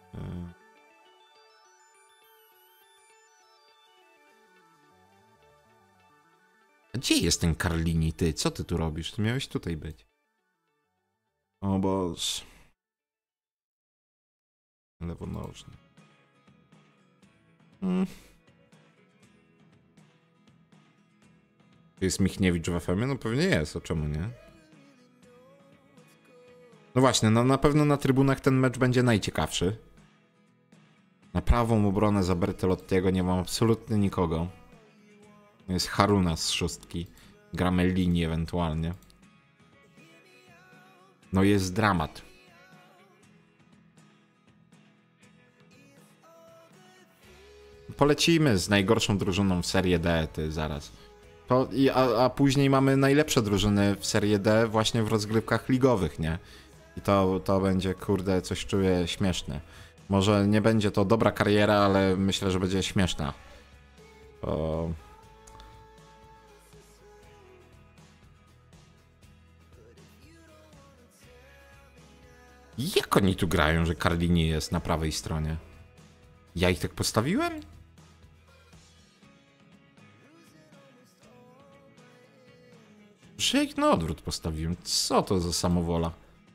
A gdzie jest ten Carlini, ty? Co ty tu robisz? Ty miałeś tutaj być. O Boże. Lewonożny. Jest Michniewicz w FM-ie? No pewnie jest, a czemu nie? No właśnie, no na pewno na trybunach ten mecz będzie najciekawszy. Na prawą obronę za Bertolottiego nie mam absolutnie nikogo. Jest Haruna z szóstki. Gramy linii ewentualnie. No jest dramat. Polecimy z najgorszą drużyną w Serie D, ty zaraz. A później mamy najlepsze drużyny w Serie D właśnie w rozgrywkach ligowych, nie? I to będzie, kurde, coś czuję śmieszne. Może nie będzie to dobra kariera, ale myślę, że będzie śmieszna. Bo... Jak oni tu grają, że Carlini jest na prawej stronie? Ja ich tak postawiłem? Że ich na odwrót postawiłem. Co to za samowola?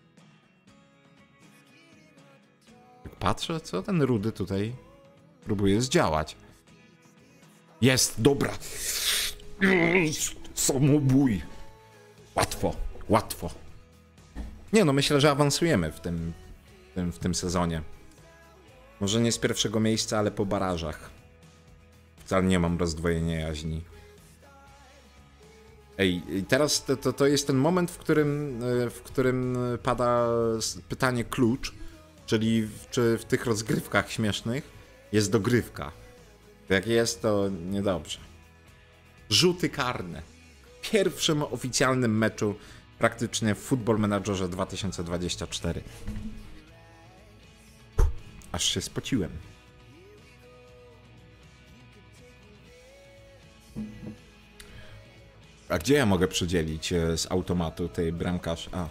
Jak patrzę, co ten Rudy tutaj próbuje zdziałać. Jest, dobra. Samobój. Łatwo, łatwo. Nie no, myślę, że awansujemy w tym sezonie. Może nie z pierwszego miejsca, ale po barażach. Wcale nie mam rozdwojenia jaźni. Ej, teraz to jest ten moment, w którym pada pytanie klucz, czyli czy w tych rozgrywkach śmiesznych jest dogrywka. Jak jest, to niedobrze. Rzuty karne. W pierwszym oficjalnym meczu praktycznie w Football Managerze 2024. Aż się spociłem. A gdzie ja mogę przydzielić z automatu tej bramkarz? A.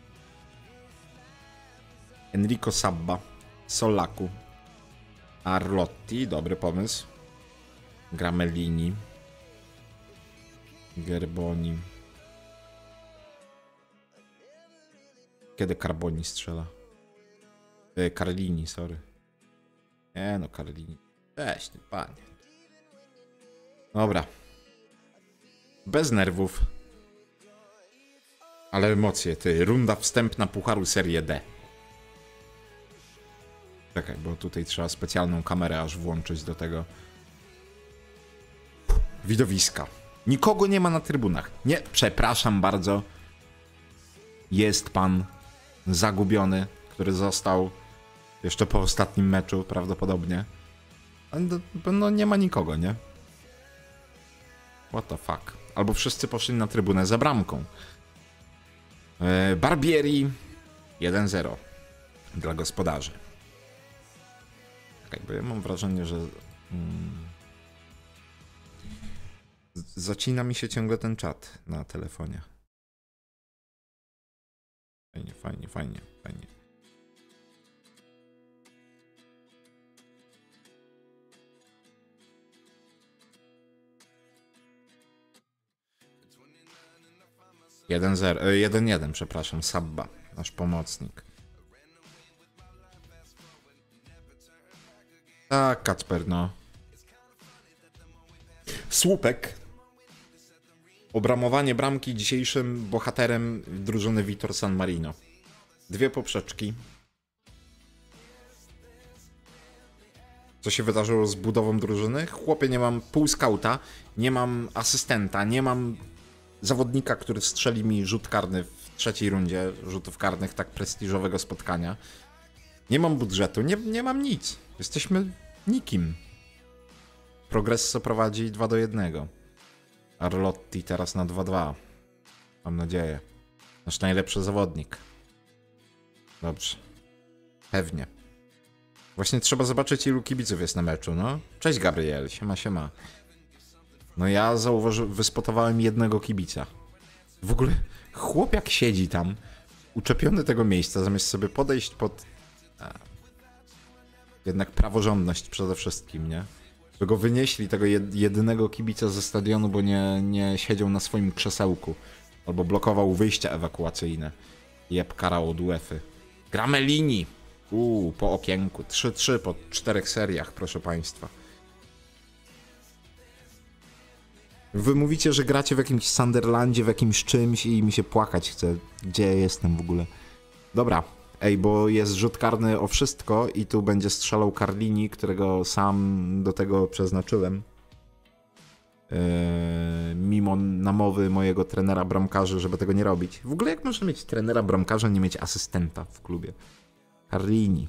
Enrico Sabba, Solaku, Arlotti, dobry pomysł. Gramellini, Gerboni. Kiedy Carboni strzela? Carlini, sorry. Nie no, Carlini. Weź ty, panie. Dobra. Bez nerwów. Ale emocje, ty. Runda wstępna Pucharu Serie D. Czekaj, bo tutaj trzeba specjalną kamerę aż włączyć do tego widowiska. Nikogo nie ma na trybunach. Nie, przepraszam bardzo. Jest pan zagubiony, który został jeszcze po ostatnim meczu prawdopodobnie. No nie ma nikogo, nie? What the fuck? Albo wszyscy poszli na trybunę za bramką. Barbieri 1-0 dla gospodarzy. Tak jakby ja mam wrażenie, że zacina mi się ciągle ten czat na telefonie. Fajnie, fajnie, fajnie, fajnie. Jeden 1-1, przepraszam, Sabba, nasz pomocnik. Tak, Kacper, no. Słupek Obramowanie bramki dzisiejszym bohaterem drużyny Vitor San Marino. 2 poprzeczki. Co się wydarzyło z budową drużyny? Chłopie, nie mam półskauta, nie mam asystenta, nie mam zawodnika, który strzeli mi rzut karny w 3. rundzie rzutów karnych tak prestiżowego spotkania. Nie mam budżetu, nie mam nic. Jesteśmy nikim. Progresso prowadzi 2-1. Arlotti teraz na 2-2. Mam nadzieję. Nasz najlepszy zawodnik. Dobrze. Pewnie. Właśnie trzeba zobaczyć, ilu kibiców jest na meczu, no. Cześć Gabriel, siema. No ja wyspotowałem jednego kibica. W ogóle chłopiak siedzi tam, uczepiony tego miejsca, zamiast sobie podejść pod... Jednak praworządność przede wszystkim, nie? By go wynieśli, tego jedynego kibica ze stadionu, bo nie siedział na swoim krzesełku. Albo blokował wyjścia ewakuacyjne. Jeb karał od UEFA-y. Gramy linii! Po okienku. 3-3 po 4 seriach, proszę państwa. Wy mówicie, że gracie w jakimś Sunderlandzie, w jakimś czymś i mi się płakać chce. Gdzie ja jestem w ogóle? Dobra. Ej, bo jest rzut karny o wszystko i tu będzie strzelał Carlini, którego sam do tego przeznaczyłem. Mimo namowy mojego trenera bramkarzy, żeby tego nie robić. W ogóle jak można mieć trenera bramkarza, nie mieć asystenta w klubie? Carlini.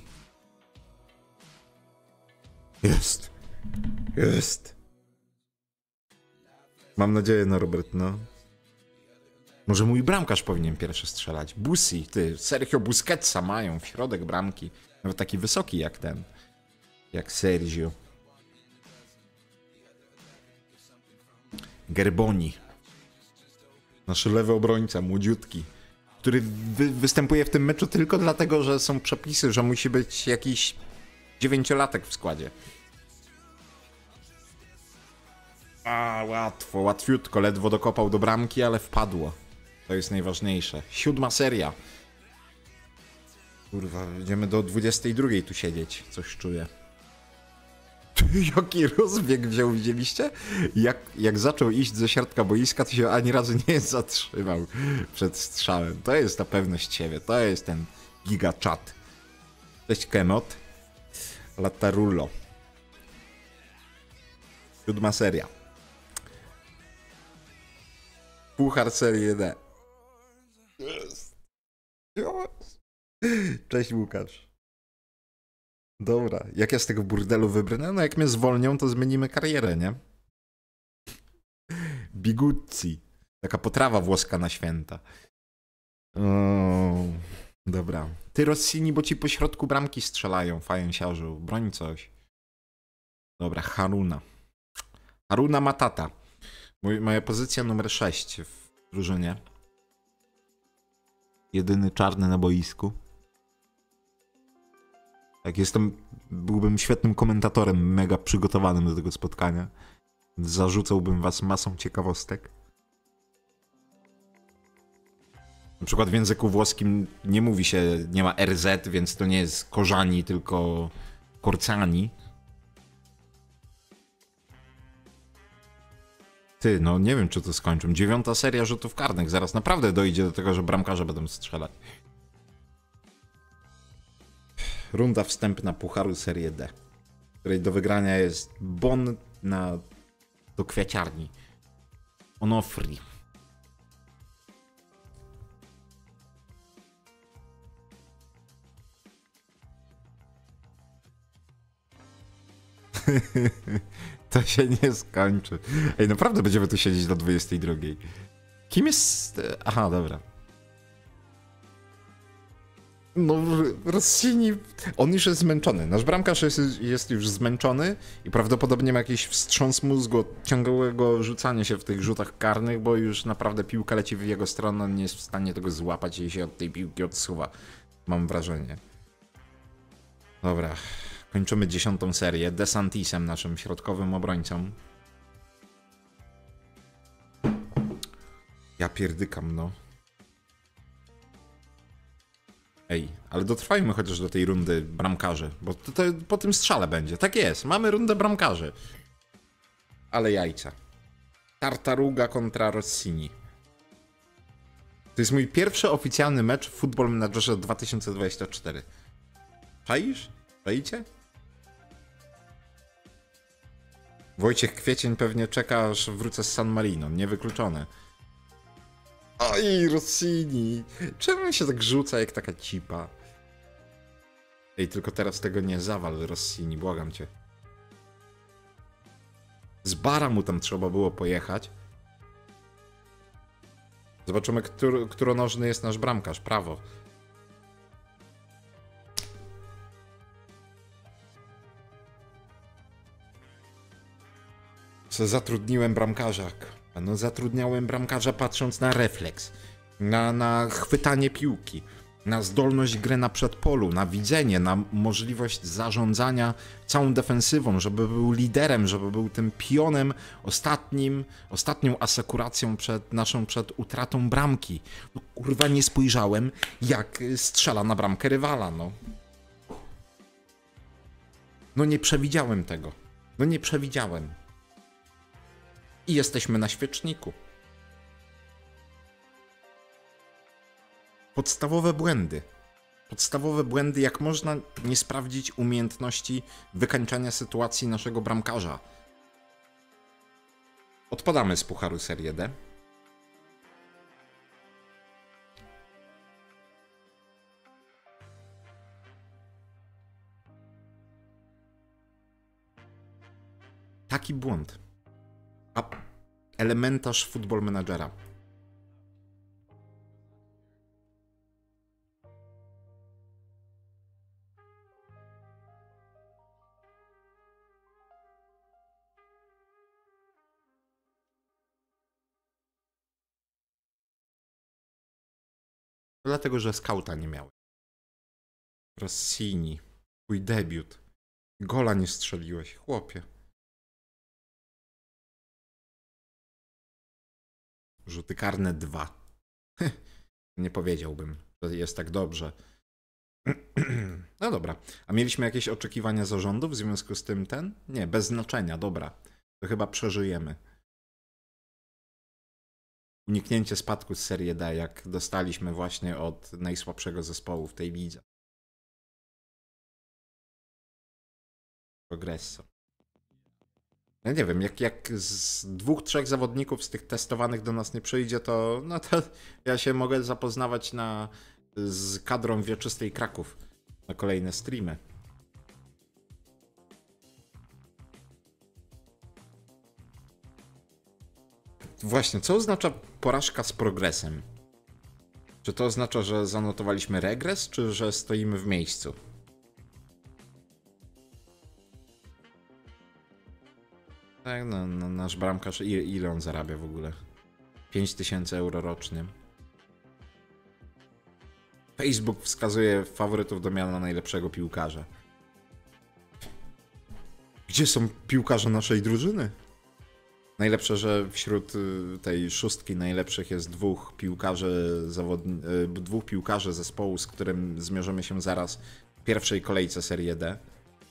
Jest. Mam nadzieję, Norbert, no. Może mój bramkarz powinien pierwszy strzelać. Busi, ty, Sergio Busquetsa mają w środek bramki. Nawet taki wysoki jak ten. Jak Sergio. Gerboni. Nasz lewy obrońca, młodziutki. Który występuje w tym meczu tylko dlatego, że są przepisy, że musi być jakiś 9-latek w składzie. Łatwo, łatwiutko. Ledwo dokopał do bramki, ale wpadło. To jest najważniejsze. 7. seria. Kurwa, będziemy do 22 tu siedzieć. Coś czuję. Jaki rozbieg widzieliście? Jak zaczął iść ze środka boiska, to się ani razu nie zatrzymał przed strzałem. To jest ta pewność siebie. To jest ten giga chat. Cześć Kemot. Latarullo. 7. seria. Puchar Serie D. Cześć Łukasz. Dobra, jak ja z tego burdelu wybrnę? No jak mnie zwolnią, to zmienimy karierę, nie? Biguzzi. Taka potrawa włoska na święta. Dobra. Ty Rossini, bo ci po środku bramki strzelają, fajęsiarzu. Broń coś. Dobra, Haruna. Haruna Matata. Moja pozycja numer 6 w drużynie. Jedyny czarny na boisku. Tak, byłbym świetnym komentatorem, mega przygotowanym do tego spotkania. Zarzucałbym was masą ciekawostek. Na przykład w języku włoskim nie mówi się, nie ma RZ, więc to nie jest Korzani, tylko Korcani. Ty, no nie wiem, czy to skończą. 9. seria rzutów karnych. Zaraz naprawdę dojdzie do tego, że bramkarze będą strzelać. Runda wstępna Pucharu Serie D, której do wygrania jest bon do kwiaciarni. Onofri. To się nie skończy. Ej, naprawdę będziemy tu siedzieć do 22. Kim jest... Aha, dobra. No, Rossini... On już jest zmęczony. Nasz bramkarz jest już zmęczony i prawdopodobnie ma jakiś wstrząs mózgu od ciągłego rzucania się w tych rzutach karnych, bo już naprawdę piłka leci w jego stronę, on nie jest w stanie tego złapać i się od tej piłki odsuwa. Mam wrażenie. Dobra. Kończymy 10. serię. De Santisem, naszym środkowym obrońcą. Ja pierdykam, no. Ej, ale dotrwajmy chociaż do tej rundy bramkarzy, bo to po tym strzale będzie. Tak jest, mamy rundę bramkarzy. Ale jajca. Tartaruga kontra Rossini. To jest mój pierwszy oficjalny mecz w Football Managerze 2024. Czaisz? Czaicie? Wojciech Kwiecień pewnie czeka, aż wrócę z San Marino. Niewykluczone. Oj, Rossini. Czemu się tak rzuca jak taka cipa? Ej, tylko teraz tego nie zawal, Rossini, błagam cię. Z bara mu tam trzeba było pojechać. Zobaczymy, któronożny jest nasz bramkarz. Prawo. Co zatrudniłem bramkarza? No zatrudniałem bramkarza patrząc na refleks, na chwytanie piłki, na zdolność gry na przedpolu, na widzenie, na możliwość zarządzania całą defensywą, żeby był liderem, żeby był tym pionem ostatnią asekuracją przed utratą bramki. No, kurwa, nie spojrzałem, jak strzela na bramkę rywala, no. No nie przewidziałem tego. No nie przewidziałem. I jesteśmy na świeczniku. Podstawowe błędy. Podstawowe błędy, jak można nie sprawdzić umiejętności wykańczania sytuacji naszego bramkarza. Odpadamy z Pucharu Serie D. Taki błąd. A elementarz Football Managera. Dlatego, że skauta nie miałem. Rossini. Twój debiut. Gola nie strzeliłeś, chłopie. Rzuty karne 2. Nie powiedziałbym, że jest tak dobrze. No dobra. A mieliśmy jakieś oczekiwania zarządu w związku z tym ten? Nie, bez znaczenia, dobra. To chyba przeżyjemy. Uniknięcie spadku z Serie D, jak dostaliśmy właśnie od najsłabszego zespołu w tej lidze. Progresso. Ja nie wiem, jak z 2-3 zawodników z tych testowanych do nas nie przyjdzie, to no to ja się mogę zapoznawać z kadrą Wieczystej Kraków na kolejne streamy. Właśnie, co oznacza porażka z progresem? Czy to oznacza, że zanotowaliśmy regres, czy że stoimy w miejscu? Tak, no nasz bramkarz, ile on zarabia w ogóle? 5000 euro rocznie. Facebook wskazuje faworytów do miana najlepszego piłkarza. Gdzie są piłkarze naszej drużyny? Najlepsze, że wśród tej szóstki najlepszych jest dwóch piłkarzy zespołu, z którym zmierzymy się zaraz w pierwszej kolejce Serie D.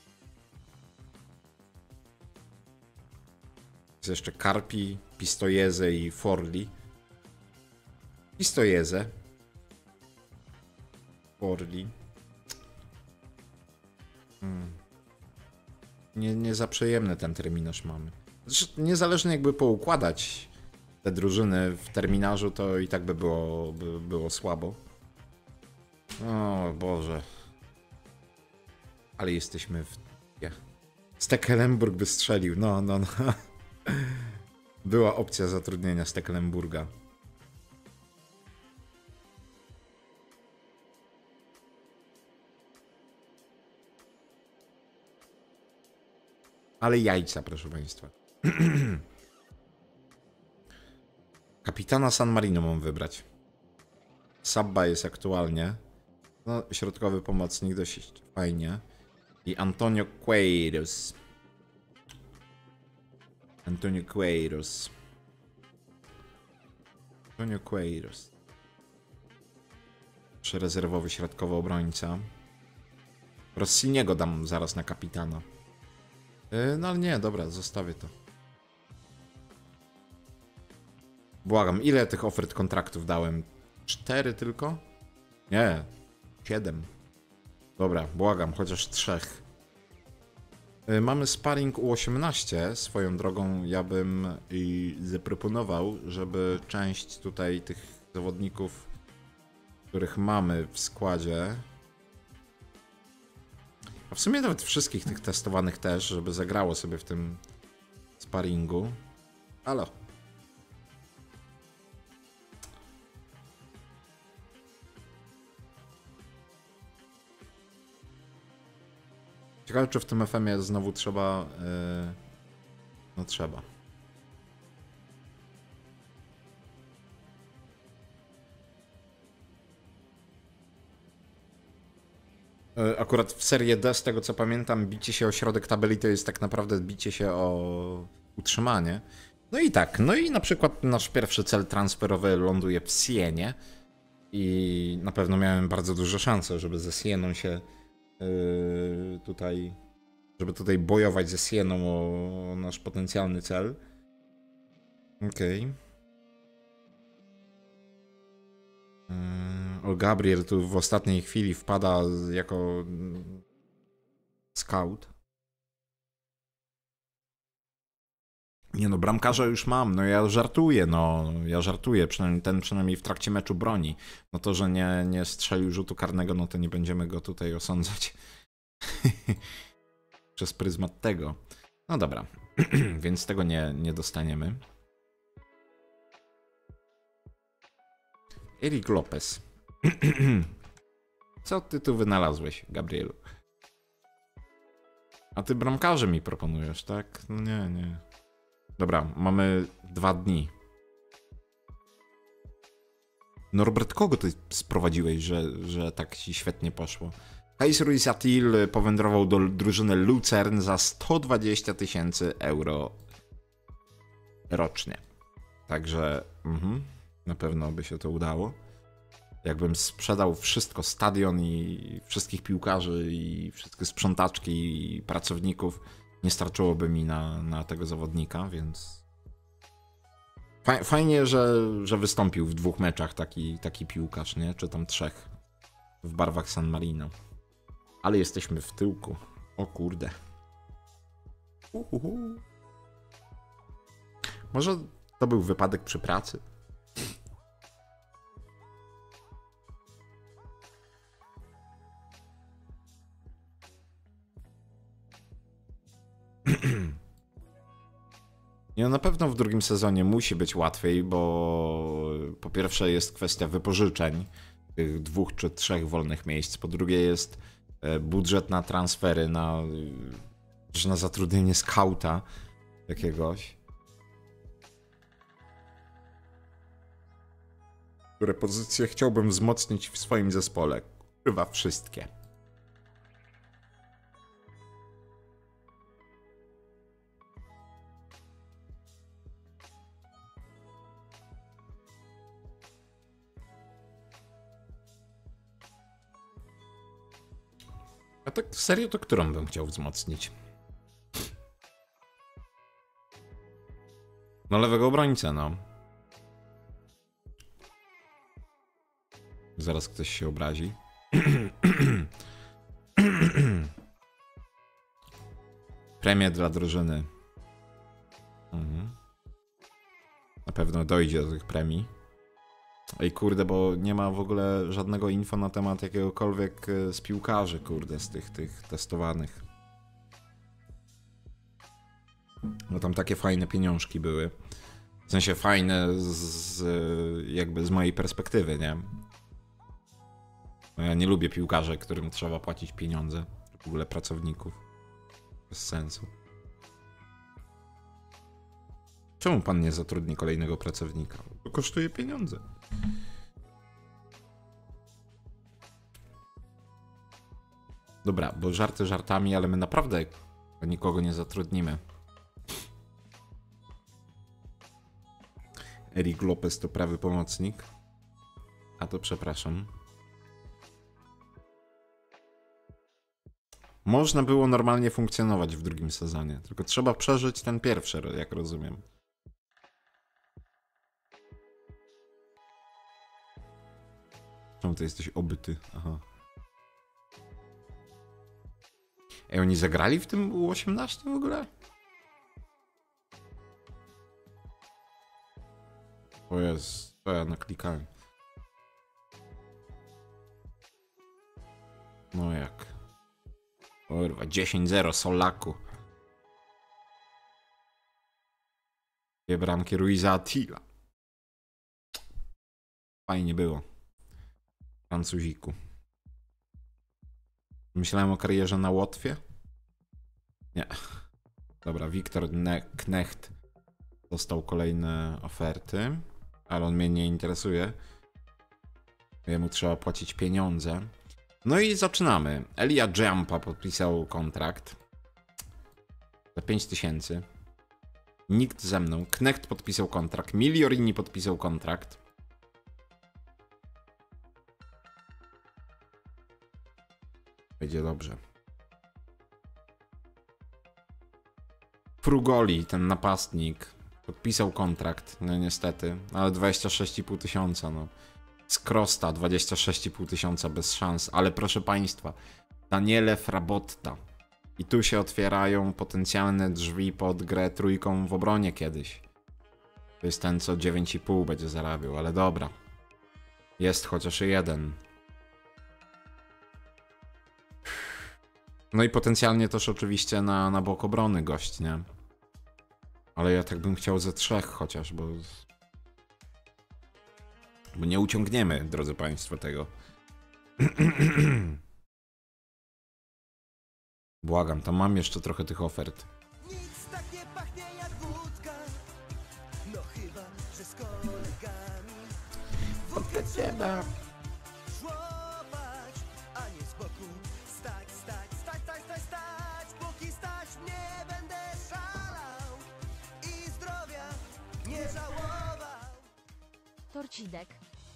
Jest jeszcze Carpi, Pistoiese i Forli. Pistoiese. Forli. Nie za przyjemny ten terminarz mamy. Zresztą niezależnie jakby poukładać te drużyny w terminarzu, to i tak by było słabo. O Boże. Ale jesteśmy w... Stekelenburg by strzelił. No. Była opcja zatrudnienia Stekelenburga. Ale jajca, proszę państwa. Kapitana San Marino mam wybrać. Sabba jest aktualnie. No, środkowy pomocnik, dość fajnie. I Antonio Queiroz. Antonio Queiroz. Rezerwowy środkowy obrońca. Rossiniego dam zaraz na kapitana. No ale nie, dobra, zostawię to. Błagam, ile tych ofert kontraktów dałem? 4 tylko? Nie, 7. Dobra, błagam, chociaż 3. Mamy sparring U18. Swoją drogą ja bym zaproponował, żeby część tutaj tych zawodników, których mamy w składzie, a w sumie nawet wszystkich tych testowanych też, żeby zagrało sobie w tym sparingu. Halo. Ciekawe, czy w tym FM-ie znowu trzeba... No trzeba. Akurat w Serie D, z tego co pamiętam, bicie się o środek tabeli to jest tak naprawdę bicie się o utrzymanie. No i tak, no i na przykład nasz pierwszy cel transferowy ląduje w Sienie i na pewno miałem bardzo duże szanse, żeby ze Sieną się tutaj, żeby tutaj bojować ze Sieną o nasz potencjalny cel. Okej. O, Gabriel tu w ostatniej chwili wpada jako scout. Nie no, bramkarza już mam, no ja żartuję, przynajmniej w trakcie meczu broni. No to, że nie strzelił rzutu karnego, no to nie będziemy go tutaj osądzać przez pryzmat tego. No dobra, więc tego nie dostaniemy. Eric Lopez. Co ty tu wynalazłeś, Gabrielu? A ty bramkarze mi proponujesz, tak? No nie. Dobra, mamy 2 dni. Norbert, kogo ty sprowadziłeś, że tak ci świetnie poszło? Kais Ruiz-Atil powędrował do drużyny Lucern za 120 000 euro rocznie. Także na pewno by się to udało. Jakbym sprzedał wszystko, stadion i wszystkich piłkarzy i wszystkie sprzątaczki i pracowników, nie starczyłoby mi na tego zawodnika, więc fajnie, że wystąpił w 2 meczach taki piłkarz, nie? Czy tam 3 w barwach San Marino. Ale jesteśmy w tyłku. O kurde. Może to był wypadek przy pracy? Nie, na pewno w drugim sezonie musi być łatwiej, bo po pierwsze jest kwestia wypożyczeń tych 2 czy 3 wolnych miejsc, po drugie jest budżet na transfery, na zatrudnienie skauta jakiegoś. Które pozycje chciałbym wzmocnić w swoim zespole? Chyba wszystkie. A tak serio, to którą bym chciał wzmocnić? No lewego obrońcę, no. Zaraz ktoś się obrazi. Premie dla drużyny. Na pewno dojdzie do tych premii. Ej kurde, bo nie ma w ogóle żadnego info na temat jakiegokolwiek z piłkarzy, kurde, z tych testowanych. No tam takie fajne pieniążki były. W sensie fajne jakby z mojej perspektywy, nie? No ja nie lubię piłkarzy, którym trzeba płacić pieniądze. W ogóle pracowników. Bez sensu. Czemu pan nie zatrudni kolejnego pracownika? To kosztuje pieniądze. Dobra, bo żarty żartami, ale my naprawdę nikogo nie zatrudnimy. Eric Lopez to prawy pomocnik. A to przepraszam. Można było normalnie funkcjonować w drugim sezonie, tylko trzeba przeżyć ten pierwszy, jak rozumiem. Czemu ty jesteś obyty? Aha. Ej, oni zagrali w tym U18 w ogóle? O jest, to ja naklikałem. No jak? Kurwa, 10-0 Solaku. Dwie bramki Ruiza Attila. Fajnie było. Francuziku. Myślałem o karierze na Łotwie. Nie. Dobra, Wiktor Knecht dostał kolejne oferty, ale on mnie nie interesuje. Jemu trzeba płacić pieniądze. No i zaczynamy. Elia Dżampa podpisał kontrakt za 5000. Nikt ze mną. Knecht podpisał kontrakt. Migliorini podpisał kontrakt. Będzie dobrze. Frugoli, ten napastnik, podpisał kontrakt, no niestety, ale 26,5 tysiąca, no. Skrosta, 26,5 tysiąca bez szans, ale proszę państwa, Daniele Frabotta. I tu się otwierają potencjalne drzwi pod grę trójką w obronie kiedyś. To jest ten, co 9,5 będzie zarabiał, ale dobra. Jest chociaż jeden. No i potencjalnie też oczywiście na bok obrony gość, nie? Ale ja tak bym chciał ze 3 chociaż, bo nie uciągniemy, drodzy państwo, tego. Błagam, tam mam jeszcze trochę tych ofert. Nic tak nie pachnie jak wódka. No chyba, że z kolegami. Wódkę trzeba żłobać, a nie z boku stać, stać, stać, stać, stać, stać. Póki stać nie będę szalał i zdrowia nie żałował. Torcidek.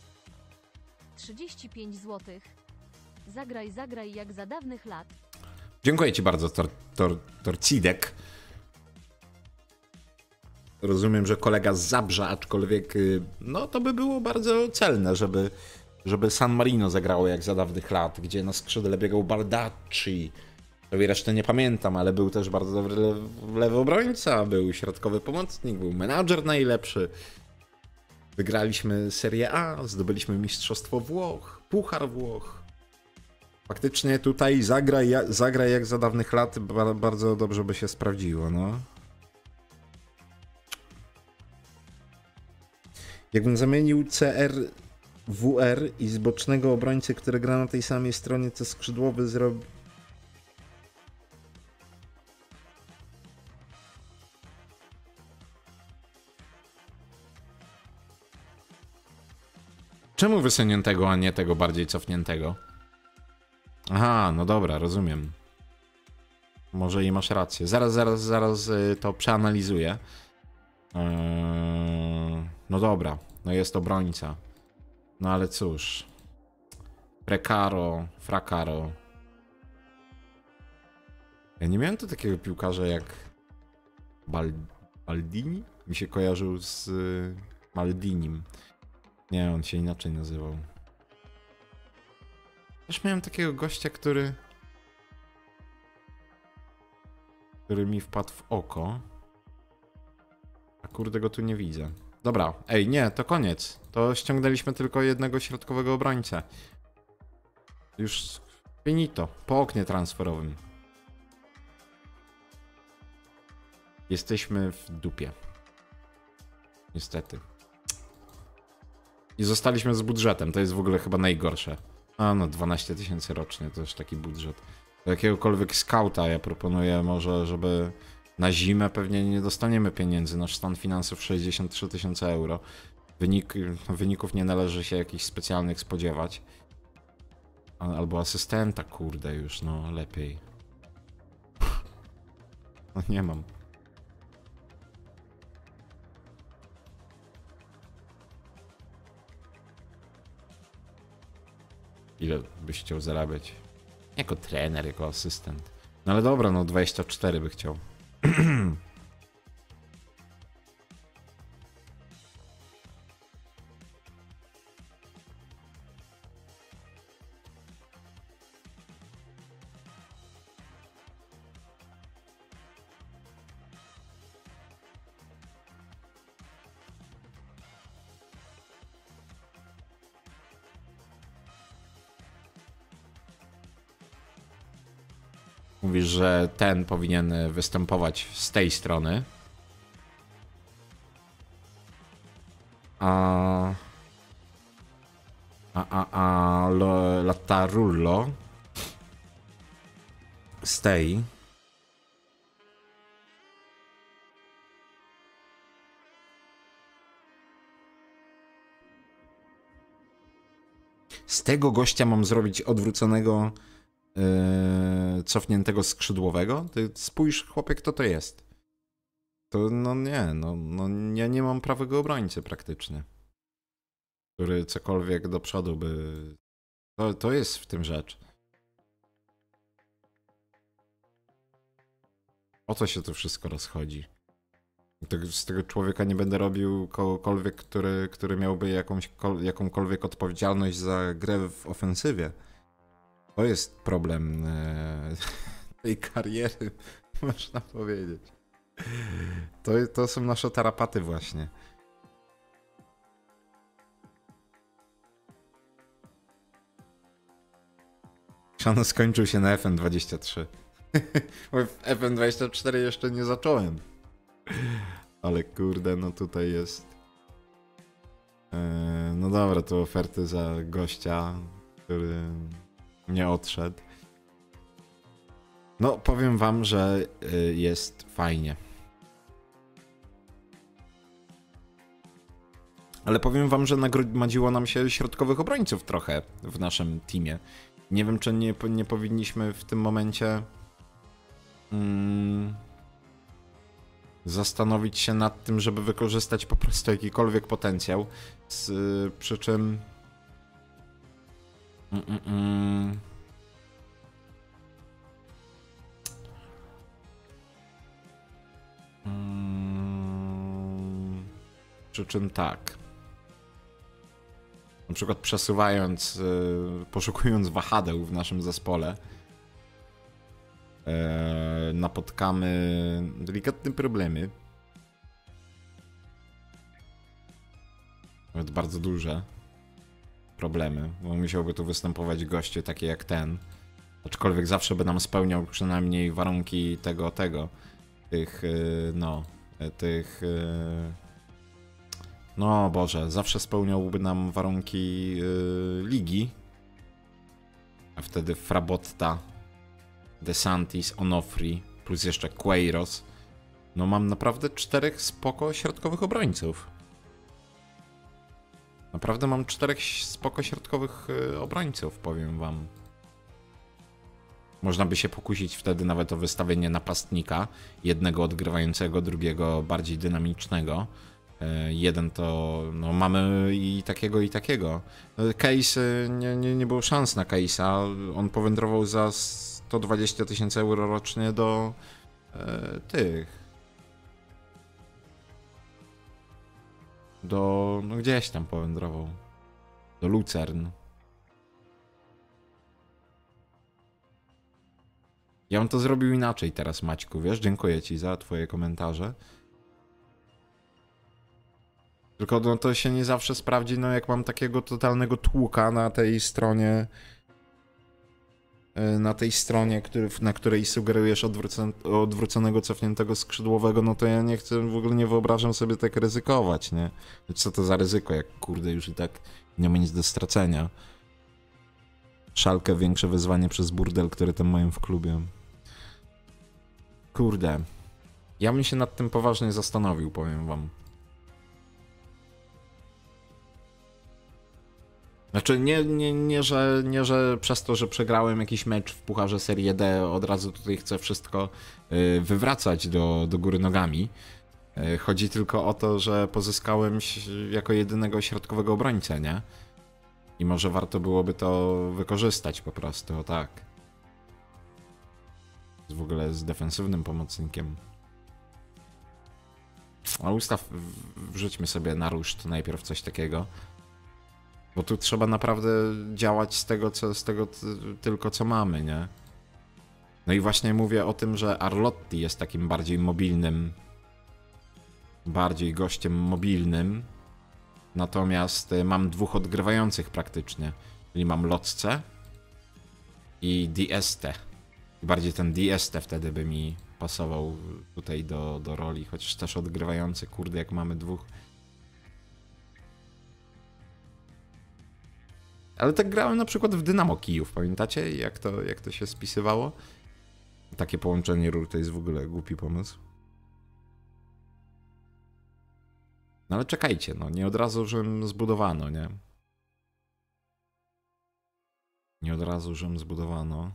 35 zł. Zagraj, zagraj jak za dawnych lat. Dziękuję ci bardzo, Torcidek. Rozumiem, że kolega z Zabrza, aczkolwiek no to by było bardzo celne, żeby San Marino zagrało jak za dawnych lat, gdzie na skrzydle biegał Baldacci. Tobie resztę nie pamiętam, ale był też bardzo dobry lewy obrońca, był środkowy pomocnik, był menadżer najlepszy. Wygraliśmy Serię A, zdobyliśmy Mistrzostwo Włoch, Puchar Włoch. Faktycznie tutaj zagraj jak za dawnych lat, bardzo dobrze by się sprawdziło, no. Jakbym zamienił CR-WR i z bocznego obrońcy, który gra na tej samej stronie co skrzydłowy zrobił... Czemu wysuniętego, a nie tego bardziej cofniętego? Aha, no dobra, rozumiem. Może i masz rację. Zaraz to przeanalizuję. No dobra, no jest obrońca. No ale cóż. Precaro, Fracaro. Ja nie miałem tu takiego piłkarza jak Baldini? Mi się kojarzył z Maldinim. Nie, on się inaczej nazywał. Też miałem takiego gościa, który mi wpadł w oko. A kurde, go tu nie widzę. Dobra, ej, nie, to koniec. To ściągnęliśmy tylko jednego środkowego obrońcę. Już finito, po oknie transferowym. Jesteśmy w dupie. Niestety. I zostaliśmy z budżetem, to jest w ogóle chyba najgorsze. A no, 12 tysięcy rocznie, to już taki budżet. Do jakiegokolwiek skauta ja proponuję może, żeby na zimę pewnie nie dostaniemy pieniędzy. Nasz stan finansów 63 tysiące euro. Wyników nie należy się jakichś specjalnych spodziewać. Albo asystenta, kurde już, no lepiej. No nie mam. Ile byś chciał zarabiać? Jako trener, jako asystent. No ale dobra, no 24 by chciał. Mówisz, że ten powinien występować z tej strony. Latarullo z tej. Z tego gościa mam zrobić odwróconego, cofniętego skrzydłowego? Ty spójrz, chłopie, kto to jest. To no nie, ja nie mam prawego obrońcy praktycznie, który cokolwiek do przodu by... To jest w tym rzecz. O co się to wszystko rozchodzi? Z tego człowieka nie będę robił kogokolwiek, który miałby jakąkolwiek odpowiedzialność za grę w ofensywie. To jest problem tej kariery, można powiedzieć. To są nasze tarapaty właśnie. Szano skończył się na FN23. W FN24 jeszcze nie zacząłem. Ale kurde, no tutaj jest... No dobra, to oferty za gościa, który nie odszedł. No, powiem wam, że jest fajnie. Ale powiem wam, że nagromadziło nam się środkowych obrońców trochę w naszym teamie. Nie wiem, czy nie powinniśmy w tym momencie zastanowić się nad tym, żeby wykorzystać po prostu jakikolwiek potencjał. Przy czym tak. Na przykład przesuwając, poszukując wahadeł w naszym zespole, napotkamy delikatne problemy. Nawet bardzo duże problemy, bo musiałby tu występować goście takie jak ten. Aczkolwiek zawsze by nam spełniał przynajmniej warunki no Boże, zawsze spełniałby nam warunki ligi. A wtedy Frabotta, DeSantis, Onofri, plus jeszcze Queiroz. No mam naprawdę 4 spoko środkowych obrońców. Naprawdę mam 4 spoko środkowych obrońców, powiem wam. Można by się pokusić wtedy nawet o wystawienie napastnika. Jednego odgrywającego, drugiego bardziej dynamicznego. Jeden to, no mamy i takiego. Case, nie było szans na Case'a. On powędrował za 120 000 euro rocznie do no gdzieś tam powędrował. Do Lucern. Ja bym to zrobił inaczej teraz, Maćku, wiesz? Dziękuję ci za twoje komentarze. Tylko no, to się nie zawsze sprawdzi, no jak mam takiego totalnego tłuka na tej stronie, na której sugerujesz odwróconego, cofniętego skrzydłowego, no to ja nie chcę, w ogóle nie wyobrażam sobie tak ryzykować, nie? Co to za ryzyko, jak kurde już i tak nie ma nic do stracenia. Szalkę większe wyzwanie przez burdel, który tam mają w klubie. Kurde. Ja bym się nad tym poważnie zastanowił, powiem wam. Znaczy nie, że przez to, że przegrałem jakiś mecz w Pucharze Serie D, od razu tutaj chcę wszystko wywracać do góry nogami. Chodzi tylko o to, że pozyskałem jako jedynego środkowego obrońcę, nie? I może warto byłoby to wykorzystać po prostu, o tak. W ogóle z defensywnym pomocnikiem. A wrzućmy sobie na ruszt najpierw coś takiego. Bo tu trzeba naprawdę działać z tego tylko co mamy, nie? No i właśnie mówię o tym, że Arlotti jest takim bardziej mobilnym, bardziej gościem mobilnym. Natomiast mam 2 odgrywających praktycznie. Czyli mam Lotce i Dieste. Bardziej ten Dieste wtedy by mi pasował tutaj do roli, chociaż też odgrywający, kurde, jak mamy dwóch. Ale tak grałem na przykład w Dynamo Kijów, pamiętacie jak to się spisywało? Takie połączenie ról to jest w ogóle głupi pomysł. No ale czekajcie, no nie od razu Rzym zbudowano, nie? Nie od razu Rzym zbudowano.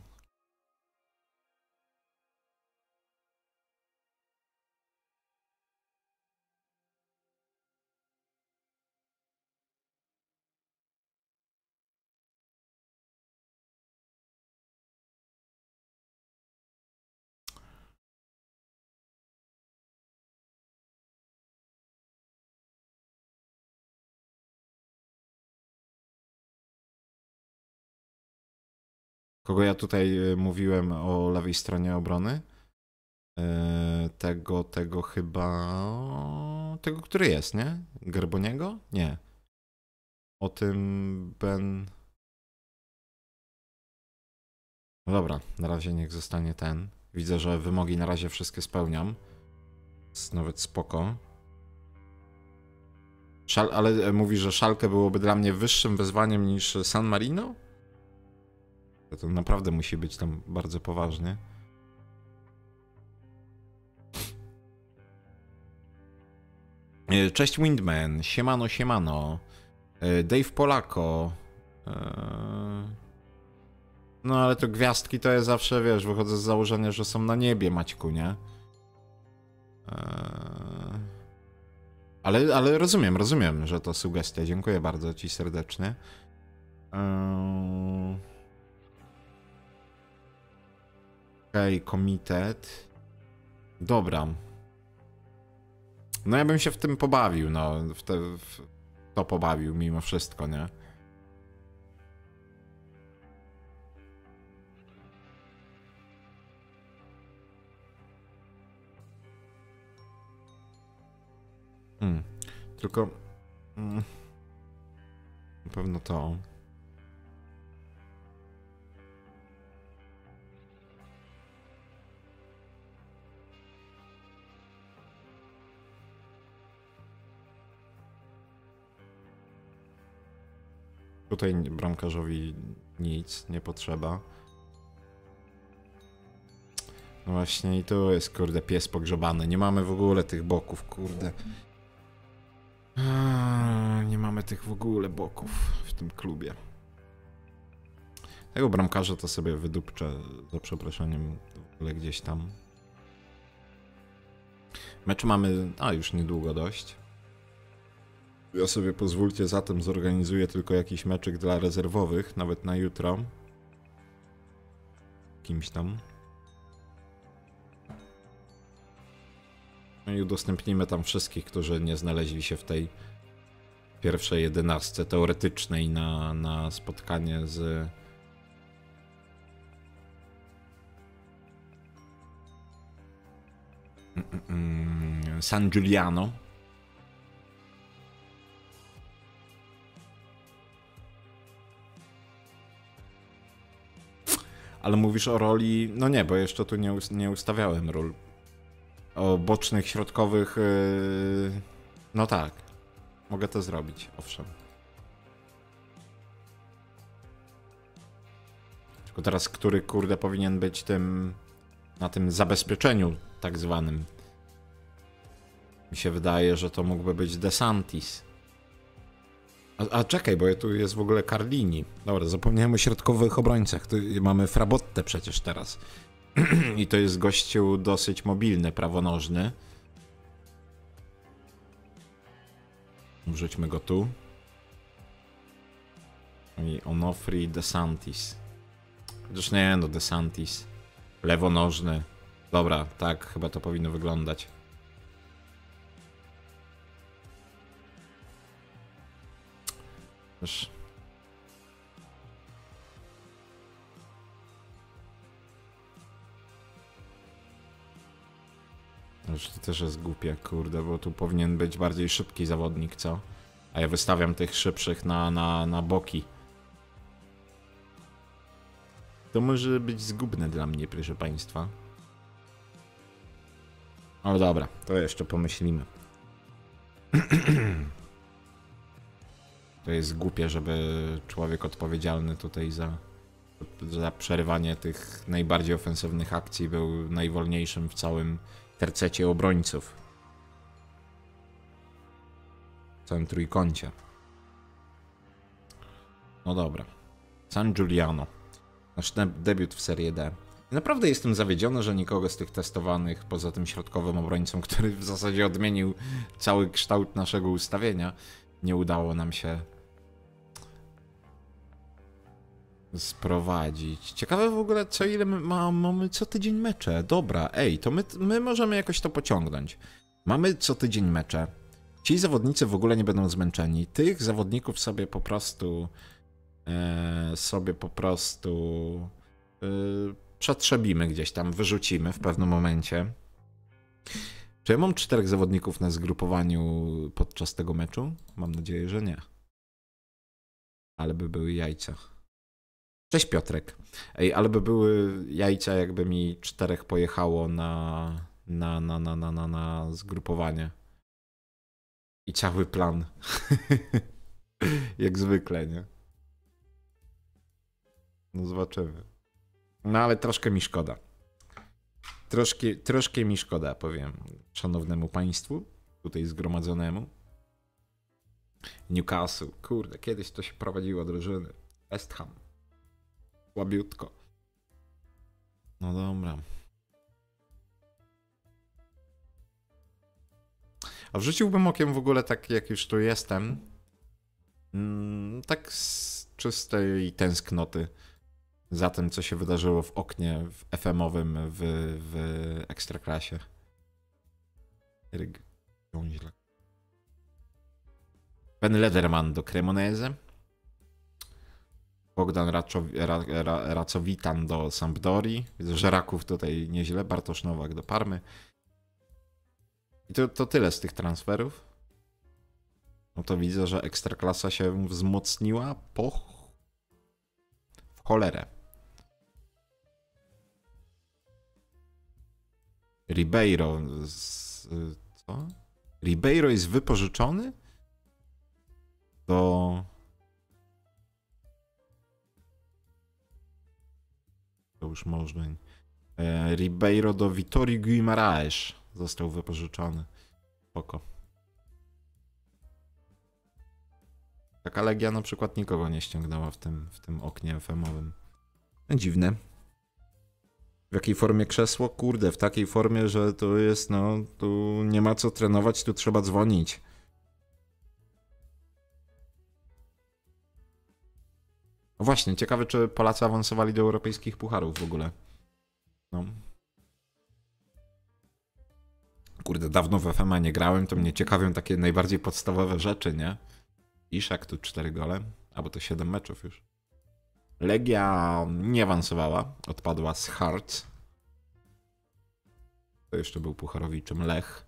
Kogo ja tutaj mówiłem o lewej stronie obrony? Tego chyba... Tego, który jest, nie? Gerboniego? Nie. O tym No dobra, na razie niech zostanie ten. Widzę, że wymogi na razie wszystkie spełniam. Jest nawet spoko. Ale mówi, że Schalke byłoby dla mnie wyższym wyzwaniem niż San Marino? To naprawdę musi być tam bardzo poważnie. Cześć Windman, siemano, siemano. Dave Polako. No ale to gwiazdki to ja zawsze, wiesz, wychodzę z założenia, że są na niebie, Maćku, nie? Ale rozumiem, że to sugestia. Dziękuję bardzo ci serdecznie. Okej, komitet. Dobra. No ja bym się w tym pobawił, no. W to pobawił mimo wszystko, nie? Tylko... na pewno to... Tutaj bramkarzowi nic nie potrzeba. No właśnie i tu jest, kurde, pies pogrzebany. Nie mamy w ogóle tych boków, kurde. Nie mamy tych w ogóle boków w tym klubie. Tego bramkarza to sobie wydupczę, za przeproszeniem, w ogóle gdzieś tam. Mecz mamy, już niedługo dość. Ja sobie pozwólcie, zatem zorganizuję tylko jakiś meczyk dla rezerwowych, nawet na jutro. Kimś tam. No i udostępnimy tam wszystkich, którzy nie znaleźli się w tej pierwszej 11 teoretycznej na spotkanie z... San Giuliano. Ale mówisz o roli... No nie, bo jeszcze tu nie ustawiałem ról. O bocznych, środkowych... No tak. Mogę to zrobić, owszem. Tylko teraz, który, kurde, powinien być tym... Na tym zabezpieczeniu tak zwanym. Mi się wydaje, że to mógłby być DeSantis. A czekaj, bo tu jest w ogóle Carlini. Dobra, zapomniałem o środkowych obrońcach. Tu mamy Frabottę przecież teraz. I to jest gościu dosyć mobilny, prawonożny. Wrzućmy go tu. I Onofri DeSantis. Chociaż nie, no DeSantis. Lewonożny. Dobra, tak chyba to powinno wyglądać. Już. Już to też jest głupie, kurde, bo tu powinien być bardziej szybki zawodnik, co? A ja wystawiam tych szybszych na boki. To może być zgubne dla mnie, proszę państwa. Ale dobra, to jeszcze pomyślimy. To jest głupie, żeby człowiek odpowiedzialny tutaj za przerywanie tych najbardziej ofensywnych akcji był najwolniejszym w całym tercecie obrońców. W całym trójkącie. No dobra. San Giuliano. Nasz debiut w Serie D. I naprawdę jestem zawiedziony, że nikogo z tych testowanych, poza tym środkowym obrońcą, który w zasadzie odmienił cały kształt naszego ustawienia, nie udało nam się sprowadzić. Ciekawe w ogóle, co ile mamy co tydzień mecze. Dobra, ej, to my możemy jakoś to pociągnąć. Mamy co tydzień mecze. Ci zawodnicy w ogóle nie będą zmęczeni. Tych zawodników sobie po prostu przetrzebimy gdzieś tam, wyrzucimy w pewnym momencie. Czy ja mam 4 zawodników na zgrupowaniu podczas tego meczu? Mam nadzieję, że nie. Ale by były jajca. Cześć Piotrek. Ej, ale by były jajca, jakby mi 4 pojechało na zgrupowanie. I cały plan. Jak zwykle, nie? No zobaczymy. No ale troszkę mi szkoda. Troszkę mi szkoda, powiem szanownemu państwu, tutaj zgromadzonemu. Newcastle, kurde, kiedyś to się prowadziło drużyny. West Ham. Słabiutko. No dobra. A wrzuciłbym okiem w ogóle tak, jak już tu jestem, tak z czystej tęsknoty za tym, co się wydarzyło w oknie w FM-owym w Ekstraklasie. Ben Lederman do Cremonese. Bogdan Racowitan do Sampdori. Widzę, że Raków tutaj nieźle. Bartosz Nowak do Parmy. I to tyle z tych transferów. No to widzę, że Ekstraklasa się wzmocniła w cholerę. Ribeiro co? Ribeiro jest wypożyczony do... To już można. Ribeiro do Vitórii Guimarães został wypożyczony. Spoko. Taka Legia na przykład nikogo nie ściągnęła w tym oknie FM-owym. Dziwne. W jakiej formie krzesło? Kurde, w takiej formie, że to jest, no, tu nie ma co trenować, tu trzeba dzwonić. No właśnie, ciekawe, czy Polacy awansowali do europejskich pucharów w ogóle. No. Kurde, dawno w FM nie grałem, to mnie ciekawią takie najbardziej podstawowe rzeczy, nie? Iszak tu 4 gole, albo to 7 meczów już. Legia nie awansowała, odpadła z Hearts. To jeszcze był pucharowiczem Lech.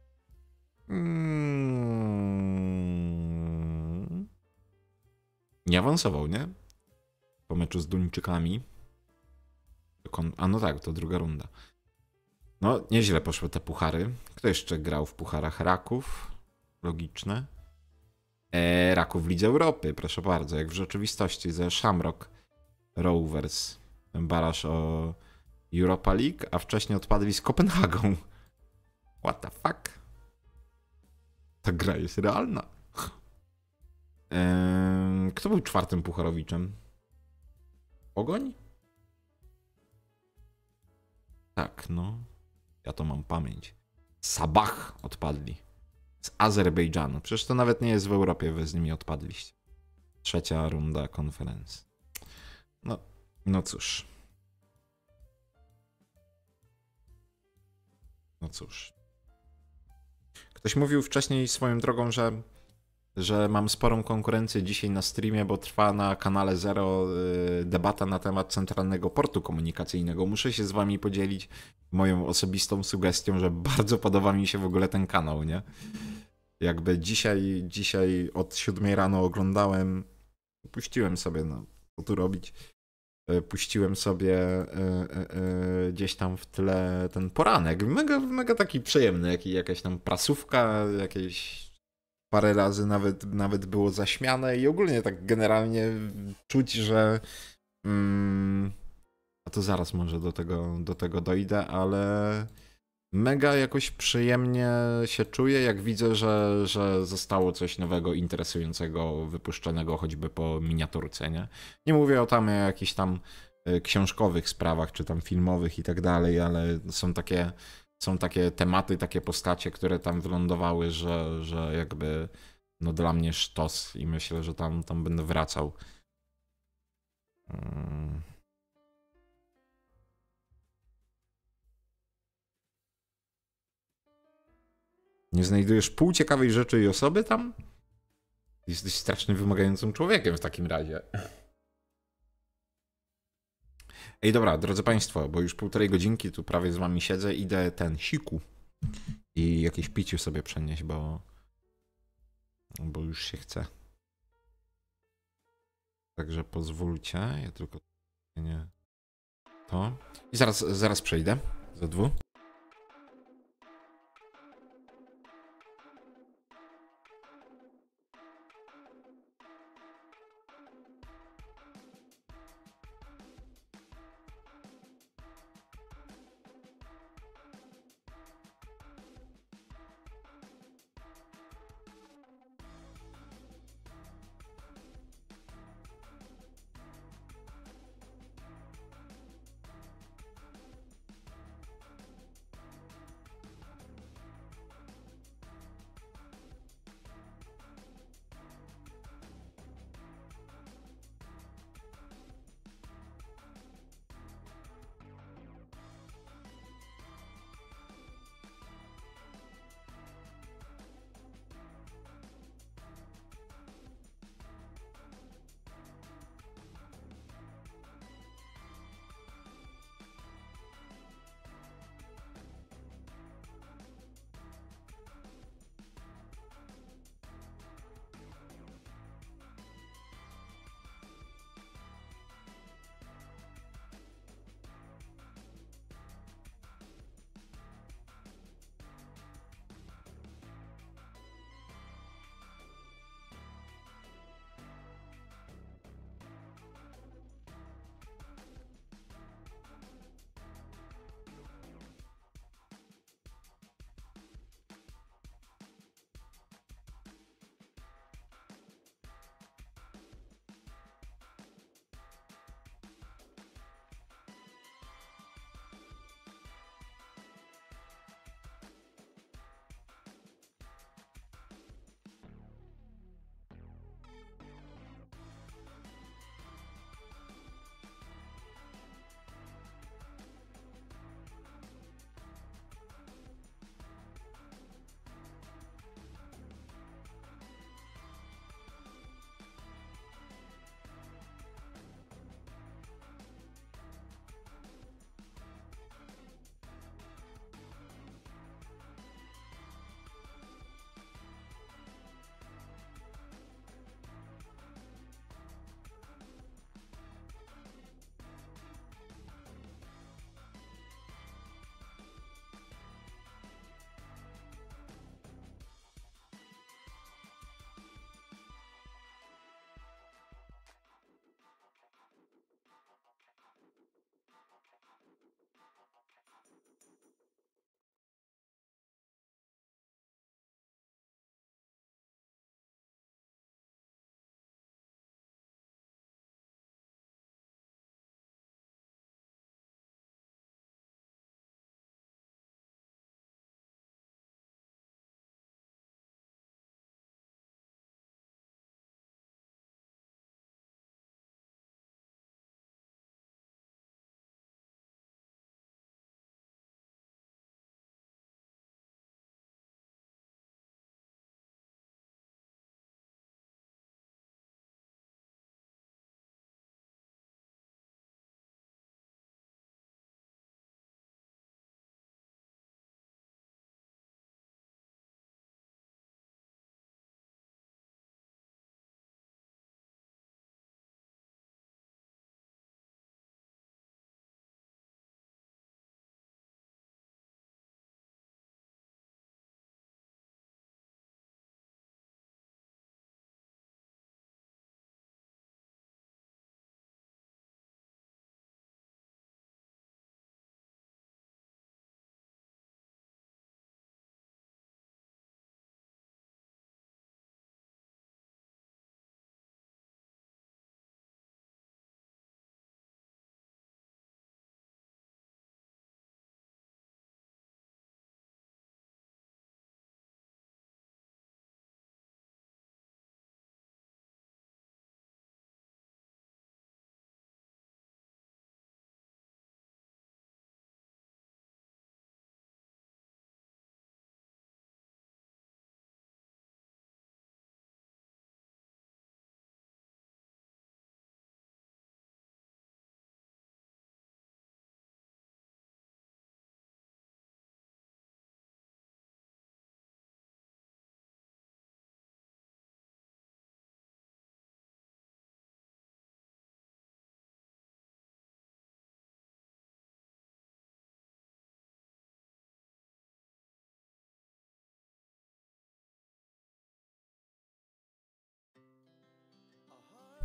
Nie awansował, nie? Po meczu z Duńczykami. A no tak, to druga runda. No, nieźle poszły te puchary. Kto jeszcze grał w pucharach? Raków. Logiczne. Raków w Lidze Europy, proszę bardzo, jak w rzeczywistości, ze Shamrock Rovers. Ten baraż o Europa League, a wcześniej odpadli z Kopenhagą. What the fuck? Ta gra jest realna. Kto był 4. pucharowiczem? Pogoń? Tak, no. Ja to mam pamięć. Sabah odpadli. Z Azerbejdżanu. Przecież to nawet nie jest w Europie, wy z nimi odpadliście. 3. runda konferencji. No cóż. No cóż. Ktoś mówił wcześniej swoją drogą, że mam sporą konkurencję dzisiaj na streamie, bo trwa na kanale Zero debata na temat Centralnego Portu Komunikacyjnego. Muszę się z wami podzielić moją osobistą sugestią, że bardzo podoba mi się w ogóle ten kanał, nie? Jakby dzisiaj od 7 rano oglądałem, puściłem sobie, no, co tu robić. puściłem sobie gdzieś tam w tle ten poranek. Mega, mega taki przyjemny, jakaś tam prasówka, jakieś parę razy nawet było zaśmiane i ogólnie tak generalnie czuć, że a to zaraz może do tego dojdę, ale mega jakoś przyjemnie się czuję, jak widzę, że zostało coś nowego, interesującego, wypuszczonego choćby po miniaturce, nie? Nie mówię o tam jakichś tam książkowych sprawach, czy tam filmowych i tak dalej, ale są takie tematy, takie postacie, które tam wylądowały, że jakby no dla mnie sztos i myślę, że tam będę wracał. Nie znajdujesz pół ciekawej rzeczy i osoby tam? Jesteś strasznie wymagającym człowiekiem w takim razie. Ej, dobra, drodzy Państwo, bo już 1,5 godzinki tu prawie z Wami siedzę, idę siku i jakieś piciu sobie przenieść, bo już się chce. Także pozwólcie, ja tylko nie to. I zaraz przejdę za 2.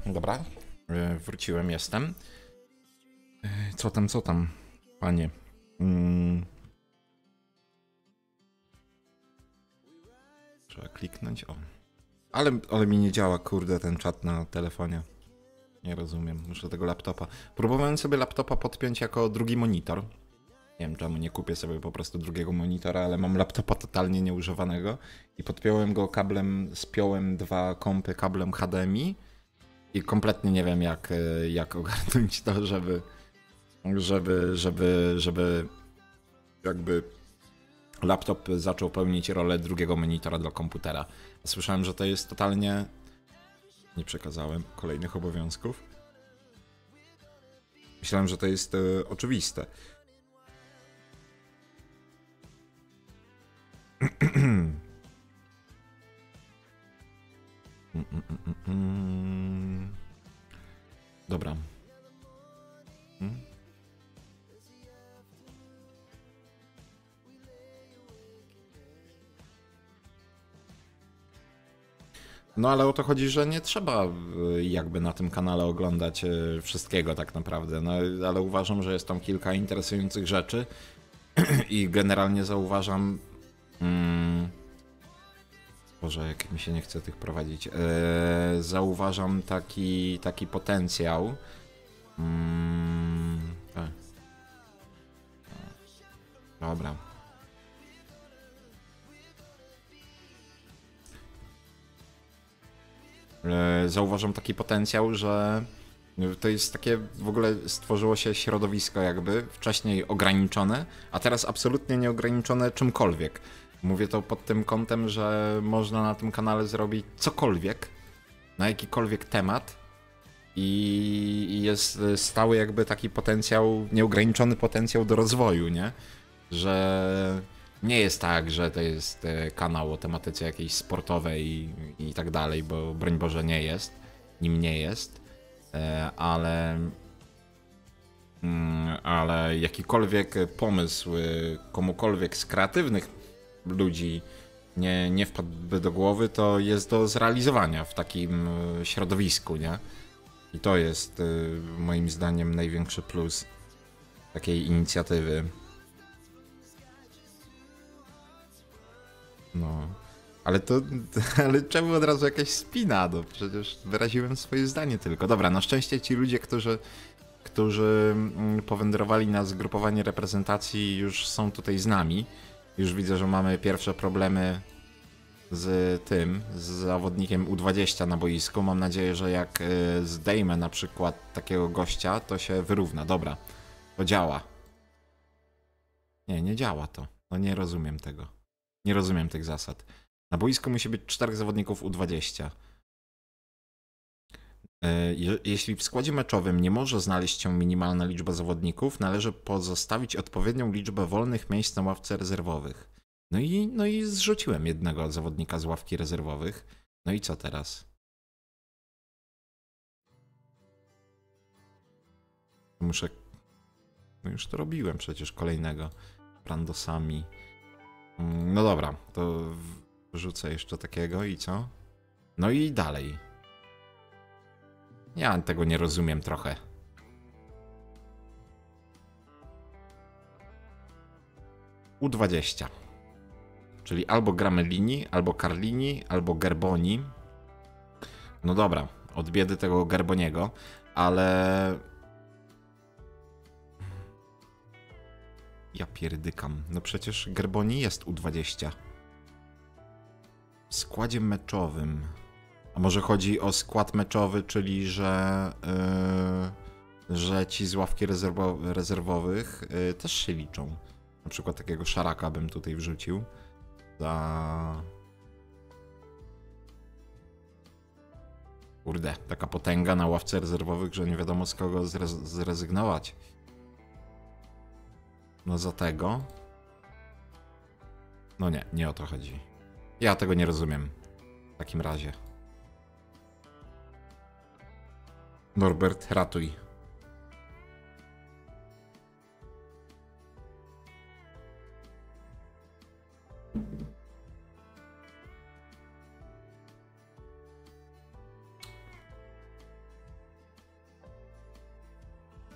Dobra, wróciłem, jestem. Co tam, panie? Trzeba kliknąć, o. Ale mi nie działa, kurde, ten czat na telefonie. Nie rozumiem, muszę tego laptopa. Próbowałem sobie laptopa podpiąć jako drugi monitor. Nie wiem, czemu nie kupię sobie po prostu drugiego monitora, ale mam laptopa totalnie nieużywanego i podpiąłem go kablem, spiąłem 2 kompy kablem HDMI i kompletnie nie wiem jak ogarnąć to, żeby jakby laptop zaczął pełnić rolę drugiego monitora dla komputera. Słyszałem, że to jest totalnie... Nie przekazałem kolejnych obowiązków. Myślałem, że to jest oczywiste. Dobra. No ale o to chodzi, że nie trzeba jakby na tym kanale oglądać wszystkiego tak naprawdę, no ale uważam, że jest tam kilka interesujących rzeczy i generalnie zauważam... Boże, jak mi się nie chce tych prowadzić. Zauważam taki potencjał. Dobra. Zauważam taki potencjał, że to jest takie, w ogóle stworzyło się środowisko jakby, wcześniej ograniczone, a teraz absolutnie nieograniczone czymkolwiek. Mówię to pod tym kątem, że można na tym kanale zrobić cokolwiek, na jakikolwiek temat i jest stały jakby taki potencjał, nieograniczony potencjał do rozwoju, nie? Że nie jest tak, że to jest kanał o tematyce jakiejś sportowej i tak dalej, bo broń Boże nie jest, nim nie jest, ale jakikolwiek pomysł komukolwiek z kreatywnych ludzi nie wpadłby do głowy, to jest do zrealizowania w takim środowisku, nie? I to jest moim zdaniem największy plus takiej inicjatywy. No, ale czemu od razu jakaś spina? No przecież wyraziłem swoje zdanie tylko. Dobra, na szczęście ci ludzie, którzy powędrowali na zgrupowanie reprezentacji, już są tutaj z nami. Już widzę, że mamy pierwsze problemy z zawodnikiem U20 na boisku. Mam nadzieję, że jak zdejmę na przykład takiego gościa, to się wyrówna. Dobra, to działa. Nie działa to. No nie rozumiem tego. Nie rozumiem tych zasad. Na boisku musi być 4 zawodników U20. Jeśli w składzie meczowym nie może znaleźć się minimalna liczba zawodników, należy pozostawić odpowiednią liczbę wolnych miejsc na ławce rezerwowych. No i zrzuciłem jednego zawodnika z ławki rezerwowych. No i co teraz? Muszę... No już to robiłem przecież kolejnego. Brandosami. No dobra, to wrzucę jeszcze takiego i co? No i dalej. Ja tego nie rozumiem trochę. U20. Czyli albo gramy Lini, albo Carlini, albo Gerboni. No dobra, od biedy tego Gerboniego, ale... Ja pierdykam. No przecież Gerboni jest U20. W składzie meczowym. A może chodzi o skład meczowy, czyli że ci z ławki rezerwowych też się liczą. Na przykład takiego Szaraka bym tutaj wrzucił. Kurde, taka potęga na ławce rezerwowych, że nie wiadomo z kogo zrezygnować. No za tego? No nie o to chodzi. Ja tego nie rozumiem. W takim razie. Norbert, ratuj.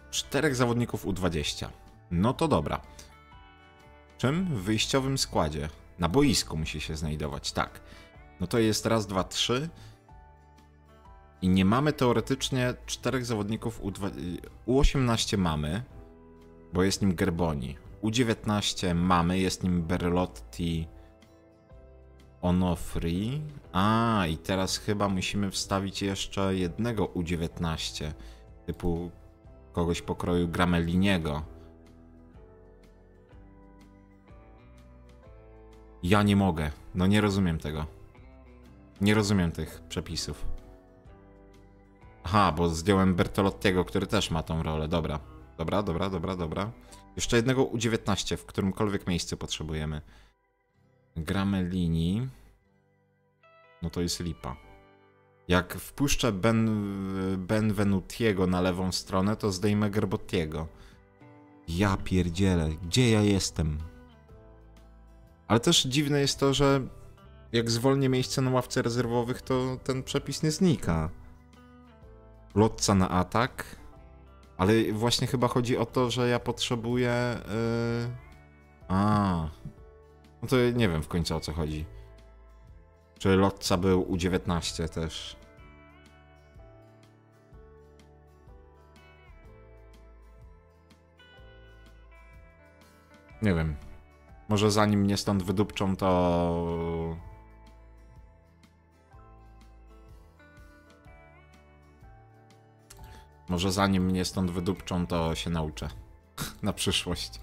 4 zawodników U20. No to dobra. Czym? W wyjściowym składzie. Na boisku musi się znajdować, tak. No to jest raz, dwa, trzy. I nie mamy teoretycznie 4 zawodników U18 mamy, bo jest nim Gerboni. U19 mamy, jest nim Berlotti, Onofri. A, i teraz chyba musimy wstawić jeszcze jednego U19, typu kogoś pokroju Gramelliniego. Ja nie mogę. No nie rozumiem tego. Nie rozumiem tych przepisów. Aha, bo zdjąłem Bertolottiego, który też ma tą rolę. Dobra. Dobra. Jeszcze jednego U19 w którymkolwiek miejscu potrzebujemy. Gramellini. No to jest lipa. Jak wpuszczę Benvenutiego na lewą stronę, to zdejmę Gerbottiego. Ja pierdzielę. Gdzie ja jestem? Ale też dziwne jest to, że jak zwolnię miejsce na ławce rezerwowych, to ten przepis nie znika. Lotca na atak. Ale właśnie chyba chodzi o to, że ja potrzebuję... No to nie wiem w końcu o co chodzi. Czy Lotca był U19 też? Nie wiem. Może zanim mnie stąd wydupczą, to... Może zanim mnie stąd wydupczą, to się nauczę. Na przyszłość.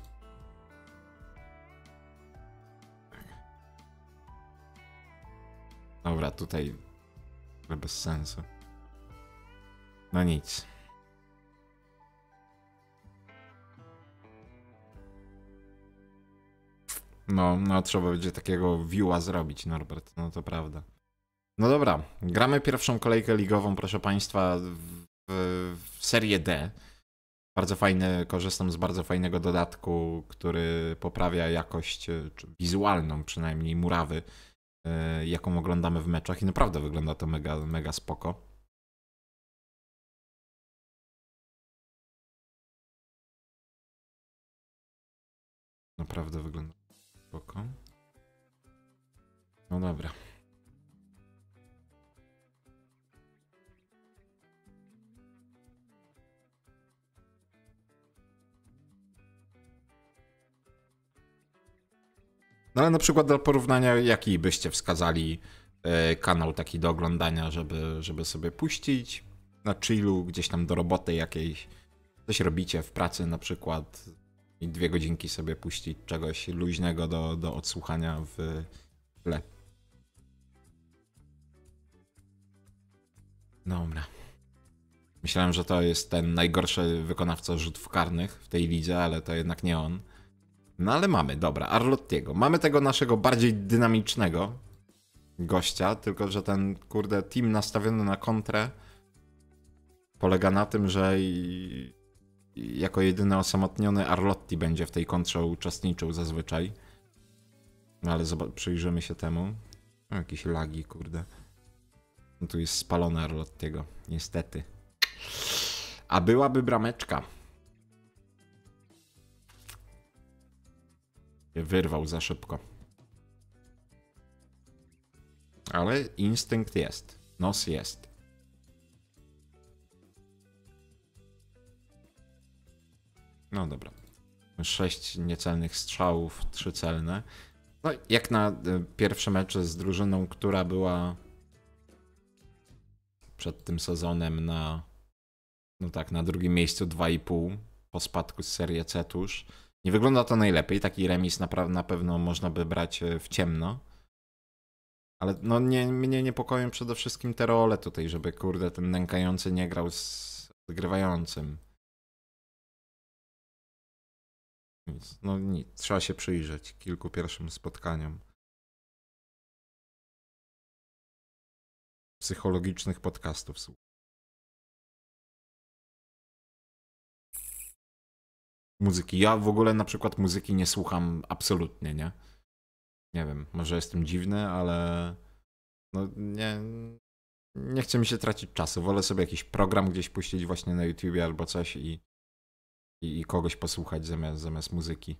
Dobra, tutaj... bez sensu. No nic. No trzeba będzie takiego viewa zrobić, Norbert, no to prawda. No dobra, gramy pierwszą kolejkę ligową, proszę państwa, w Serię D. Bardzo fajny, korzystam z bardzo fajnego dodatku, który poprawia jakość wizualną przynajmniej murawy, jaką oglądamy w meczach i naprawdę wygląda to mega spoko. Naprawdę wygląda spoko. No dobra. No ale na przykład do porównania, jaki byście wskazali kanał taki do oglądania, żeby sobie puścić na chillu, gdzieś tam do roboty jakiejś, coś robicie w pracy na przykład i 2 godzinki sobie puścić czegoś luźnego do odsłuchania w tle. Dobra. Myślałem, że to jest ten najgorszy wykonawca rzutów karnych w tej lidze, ale to jednak nie on. No ale mamy, dobra, Arlottiego. Mamy tego naszego bardziej dynamicznego gościa, tylko że ten, kurde, team nastawiony na kontrę polega na tym, że jako jedyny osamotniony Arlotti będzie w tej kontrze uczestniczył zazwyczaj. No ale przyjrzymy się temu. O, jakieś lagi, kurde. No tu jest spalony Arlottiego, niestety. A byłaby brameczka. Wyrwał za szybko. Ale instynkt jest. Nos jest. No dobra. 6 niecelnych strzałów, 3 celne. No jak na pierwsze mecze z drużyną, która była przed tym sezonem na... No tak, na drugim miejscu 2,5 po spadku z Serie C tuż. Nie wygląda to najlepiej, taki remis na pewno można by brać w ciemno. Ale no mnie niepokoją przede wszystkim te role tutaj, żeby kurde ten nękający nie grał z odgrywającym. No nic, trzeba się przyjrzeć kilku pierwszym spotkaniom. Psychologicznych podcastów. Muzyki. Ja w ogóle na przykład muzyki nie słucham absolutnie, nie? Nie wiem, może jestem dziwny, ale no nie chce mi się tracić czasu. Wolę sobie jakiś program gdzieś puścić właśnie na YouTubie albo coś i i kogoś posłuchać zamiast muzyki.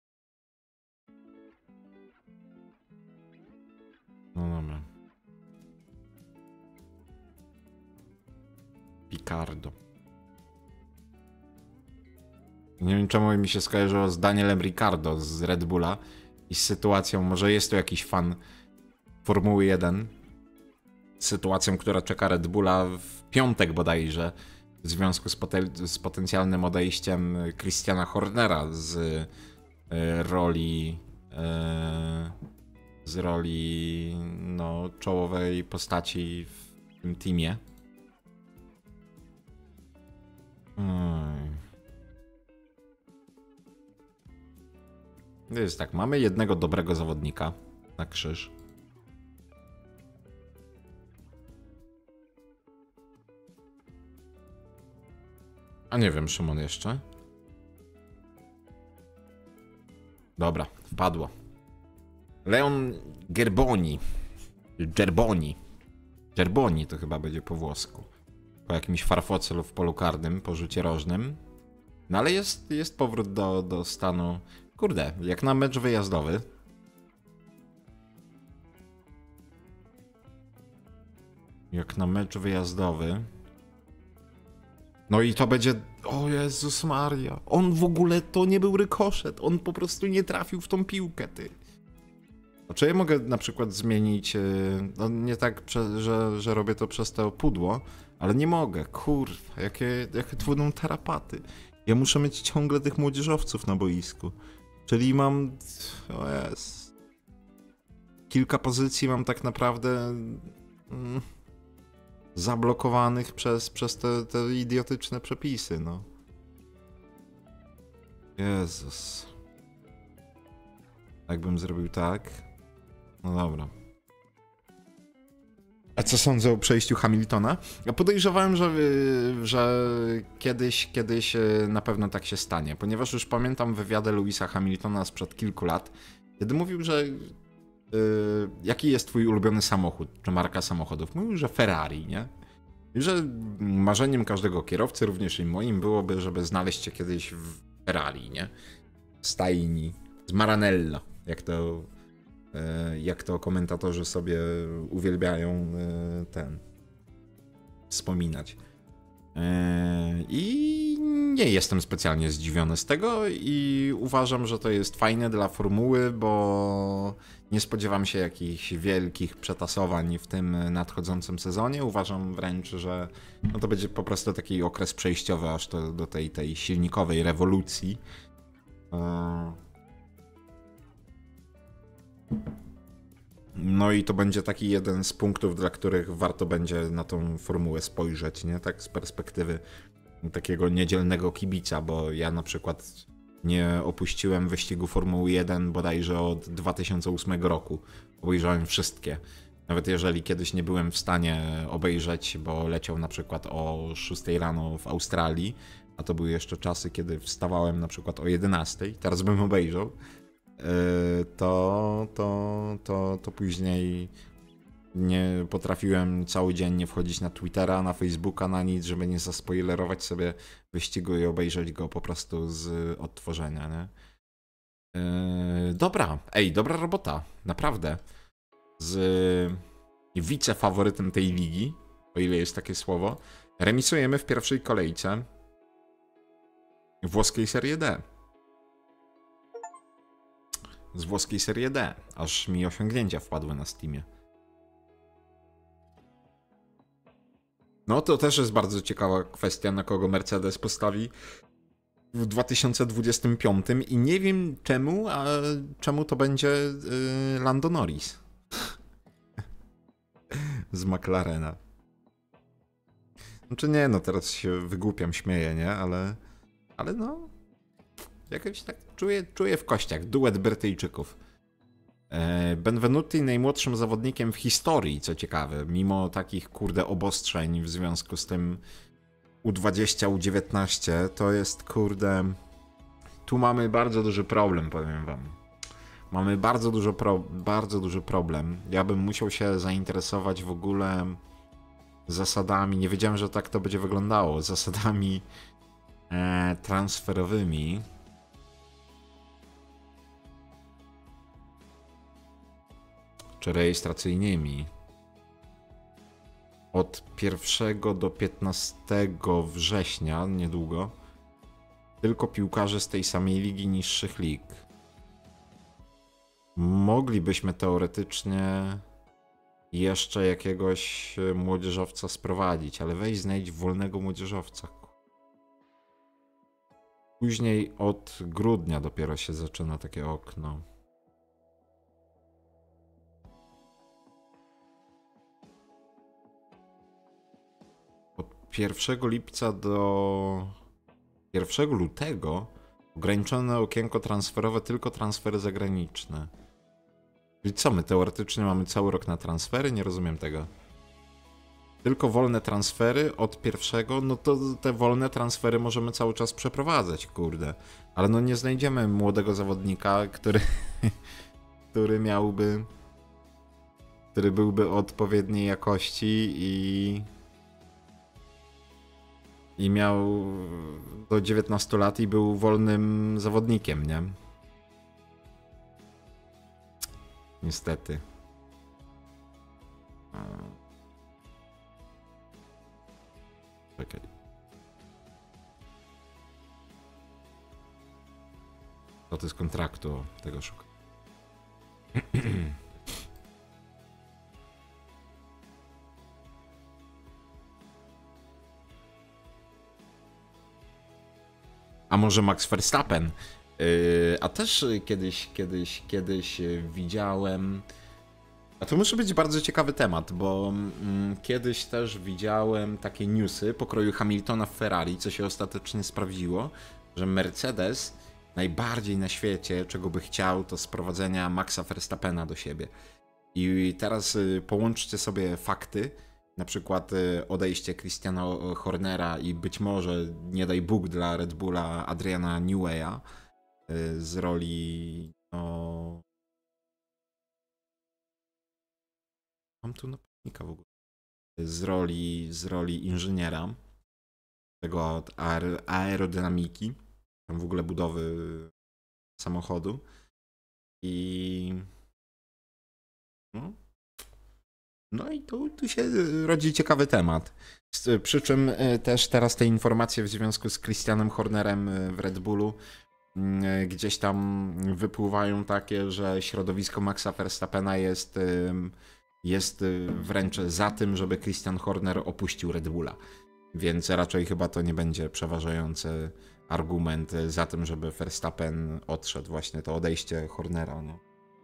No dobra. Picardo. Nie wiem, czemu mi się skojarzyło z Danielem Ricciardo z Red Bulla i z sytuacją, może jest to jakiś fan Formuły 1, sytuacją, która czeka Red Bulla w piątek bodajże, w związku z potencjalnym odejściem Christiana Hornera z roli no, czołowej postaci w tym teamie. To jest tak, mamy jednego dobrego zawodnika na krzyż. A nie wiem, Szymon jeszcze. Dobra, wpadło. Leon Gerboni. Gerboni to chyba będzie po włosku. Po jakimś farfocelu w polu karnym, po rzucie rożnym. No ale jest powrót do stanu. Kurde, jak na mecz wyjazdowy. Jak na mecz wyjazdowy. No i to będzie... O Jezus Maria. On w ogóle to nie był rykoszet. On po prostu nie trafił w tą piłkę, ty. A czy ja mogę na przykład zmienić... No nie tak, że robię to przez to pudło, ale nie mogę. Kurwa, jakie tu będą tarapaty. Ja muszę mieć ciągle tych młodzieżowców na boisku. Czyli mam... O jest. Kilka pozycji mam tak naprawdę... zablokowanych przez te idiotyczne przepisy, no. Jezus. Jakbym zrobił tak? No dobra. A co sądzę o przejściu Hamiltona? Ja podejrzewałem, że kiedyś na pewno tak się stanie, ponieważ już pamiętam wywiady Lewisa Hamiltona sprzed kilku lat, kiedy mówił, że jaki jest twój ulubiony samochód, czy marka samochodów? Mówił, że Ferrari, nie? I że marzeniem każdego kierowcy, również i moim, byłoby, żeby znaleźć się kiedyś w Ferrari, nie? W stajni, z Maranello, jak to komentatorzy sobie uwielbiają wspominać. I nie jestem specjalnie zdziwiony z tego i uważam, że to jest fajne dla formuły, bo nie spodziewam się jakichś wielkich przetasowań w tym nadchodzącym sezonie. Uważam wręcz, że no to będzie po prostu taki okres przejściowy aż do tej silnikowej rewolucji. No i to będzie taki jeden z punktów, dla których warto będzie na tą formułę spojrzeć, nie? Tak z perspektywy takiego niedzielnego kibica, bo ja na przykład nie opuściłem wyścigu Formuły 1 bodajże od 2008 roku. Obejrzałem wszystkie. Nawet jeżeli kiedyś nie byłem w stanie obejrzeć, bo leciał na przykład o 6 rano w Australii, a to były jeszcze czasy, kiedy wstawałem na przykład o 11, teraz bym obejrzał, to później nie potrafiłem cały dzień nie wchodzić na Twittera, na Facebooka, na nic, żeby nie zaspoilerować sobie wyścigu i obejrzeć go po prostu z odtworzenia, nie? Dobra, dobra robota, naprawdę. Z wicefaworytem tej ligi, o ile jest takie słowo, remisujemy w pierwszej kolejce włoskiej Serie D. Z włoskiej Serie D, aż mi osiągnięcia wpadły na Steamie. No to też jest bardzo ciekawa kwestia, na kogo Mercedes postawi w 2025 i nie wiem czemu to będzie Lando Norris z McLarena. Znaczy nie, no teraz się wygłupiam, śmieję, nie? Ale no jakoś tak czuję w kościach duet Brytyjczyków. Benvenuti najmłodszym zawodnikiem w historii, co ciekawe, mimo takich kurde obostrzeń w związku z tym U20, U19, to jest kurde... Tu mamy bardzo duży problem, powiem wam. Mamy bardzo duży problem. Ja bym musiał się zainteresować w ogóle zasadami, nie wiedziałem, że tak to będzie wyglądało, zasadami transferowymi. Czy rejestracyjnymi. Od 1 do 15 września, niedługo, tylko piłkarze z tej samej ligi niższych lig. Moglibyśmy teoretycznie jeszcze jakiegoś młodzieżowca sprowadzić, ale weź znajdź wolnego młodzieżowca. Później od grudnia dopiero się zaczyna takie okno. Od 1 lipca do 1 lutego ograniczone okienko transferowe, tylko transfery zagraniczne. Czyli co, my teoretycznie mamy cały rok na transfery? Nie rozumiem tego. Tylko wolne transfery od 1, no to te wolne transfery możemy cały czas przeprowadzać, kurde. Ale no nie znajdziemy młodego zawodnika, który miałby... który byłby odpowiedniej jakości i miał do 19 lat i był wolnym zawodnikiem, nie? Niestety. Czekaj. To jest kontraktu, tego szukam. A może Max Verstappen? A też kiedyś widziałem... A to może być bardzo ciekawy temat, bo kiedyś też widziałem takie newsy pokroju Hamiltona w Ferrari, co się ostatecznie sprawdziło, że Mercedes najbardziej na świecie, czego by chciał, to sprowadzenia Maxa Verstappena do siebie. I teraz połączcie sobie fakty, na przykład odejście Christiana Hornera i być może, nie daj Bóg dla Red Bulla, Adriana Neweya z roli... No... Mam tu napastnika w ogóle. Z roli inżyniera, tego od aerodynamiki, tam w ogóle budowy samochodu. I... No i tu się rodzi ciekawy temat. Przy czym też teraz te informacje w związku z Christianem Hornerem w Red Bullu gdzieś tam wypływają takie, że środowisko Maxa Verstappena jest wręcz za tym, żeby Christian Horner opuścił Red Bulla. Więc raczej chyba to nie będzie przeważający argument za tym, żeby Verstappen odszedł, właśnie to odejście Hornera. No.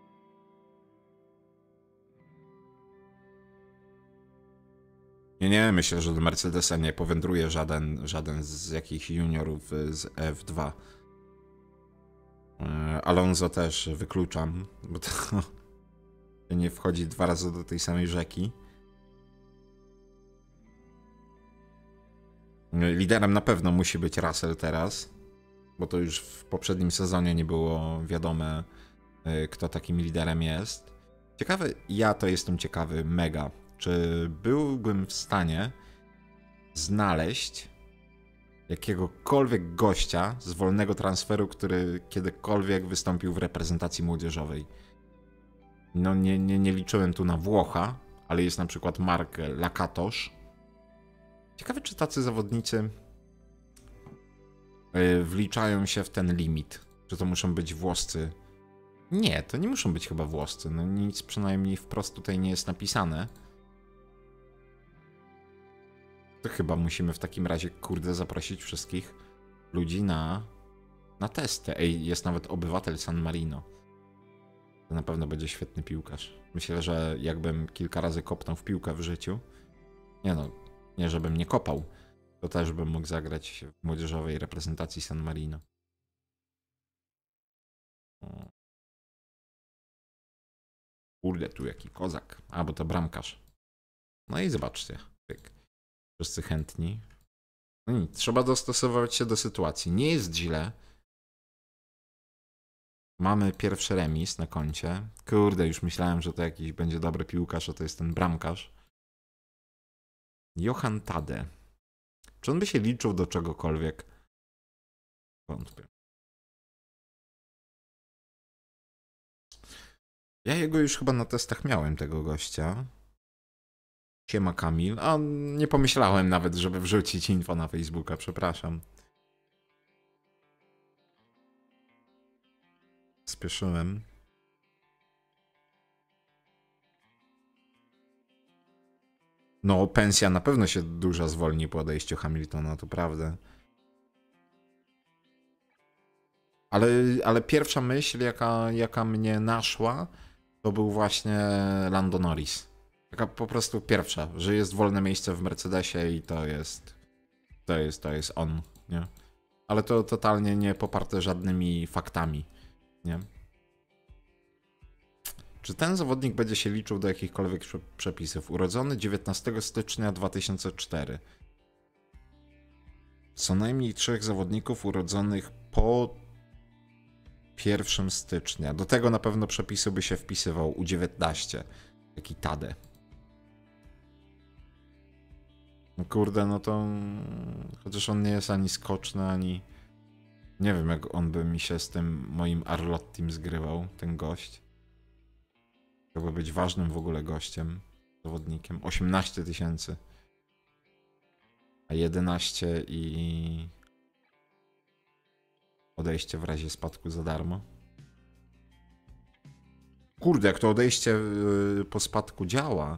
Nie, myślę, że do Mercedesa nie powędruje żaden z jakichś juniorów z F2. Alonso też wykluczam, bo to nie wchodzi 2 razy do tej samej rzeki. Liderem na pewno musi być Russell teraz, bo to już w poprzednim sezonie nie było wiadome, kto takim liderem jest. Ciekawy, ja to jestem ciekawy mega, czy byłbym w stanie znaleźć jakiegokolwiek gościa z wolnego transferu, który kiedykolwiek wystąpił w reprezentacji młodzieżowej. No nie liczyłem tu na Włocha, ale jest na przykład Mark Lakatos. Ciekawe, czy tacy zawodnicy wliczają się w ten limit. Czy to muszą być włoscy? Nie, to nie muszą być chyba włoscy. No nic przynajmniej wprost tutaj nie jest napisane. To chyba musimy w takim razie, kurde, zaprosić wszystkich ludzi na testy. Ej, jest nawet obywatel San Marino. To na pewno będzie świetny piłkarz. Myślę, że jakbym kilka razy kopnął w piłkę w życiu, nie żebym nie kopał, to też bym mógł zagrać w młodzieżowej reprezentacji San Marino. Kurde, tu jaki kozak. A, bo to bramkarz. No i zobaczcie. Wszyscy chętni. No nic, trzeba dostosować się do sytuacji. Nie jest źle. Mamy pierwszy remis na koncie. Kurde, już myślałem, że to jakiś będzie dobry piłkarz, a to jest ten bramkarz. Johan Tade. Czy on by się liczył do czegokolwiek? Wątpię. Ja jego już chyba na testach miałem, tego gościa. Siema Kamil. A nie pomyślałem nawet, żeby wrzucić info na Facebooka, przepraszam. Spieszyłem. No, pensja na pewno się dużo zwolni po odejściu Hamiltona, to prawda. Ale pierwsza myśl, jaka mnie naszła, to był właśnie Lando Norris. Taka po prostu pierwsza, że jest wolne miejsce w Mercedesie i to jest on, nie? Ale to totalnie nie poparte żadnymi faktami, nie? Czy ten zawodnik będzie się liczył do jakichkolwiek przepisów? Urodzony 19 stycznia 2004. Co najmniej 3 zawodników urodzonych po 1 stycznia. Do tego na pewno przepisu by się wpisywał U19. Taki Tade. No kurde, no to... Chociaż on nie jest ani skoczny, ani... Nie wiem, jak on by mi się z tym moim Arlottim zgrywał, ten gość. Chciałby być ważnym w ogóle gościem, zawodnikiem. 18 000. A 11 i... Odejście w razie spadku za darmo. Kurde, jak to odejście po spadku działa.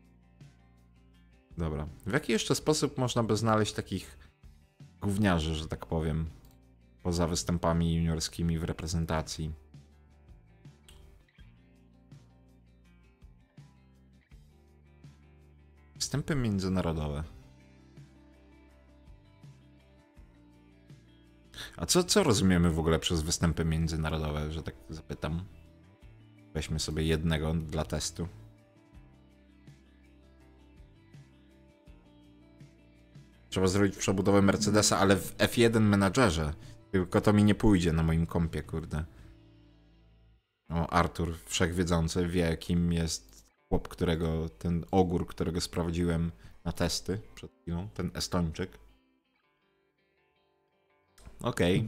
Dobra. W jaki jeszcze sposób można by znaleźć takich gówniarzy, że tak powiem, poza występami juniorskimi w reprezentacji? Występy międzynarodowe. A co rozumiemy w ogóle przez występy międzynarodowe, że tak zapytam? Weźmy sobie jednego dla testu. Trzeba zrobić przebudowę Mercedesa, ale w F1 menadżerze. Tylko to mi nie pójdzie na moim kompie, kurde. O, Artur, wszechwiedzący, wie, kim jest chłop, ten ogór, którego sprawdziłem na testy przed chwilą, ten Estończyk. Okej.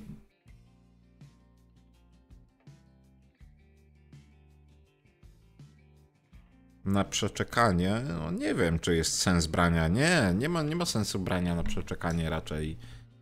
Na przeczekanie, no nie wiem, czy jest sens brania. Nie ma sensu brania na przeczekanie raczej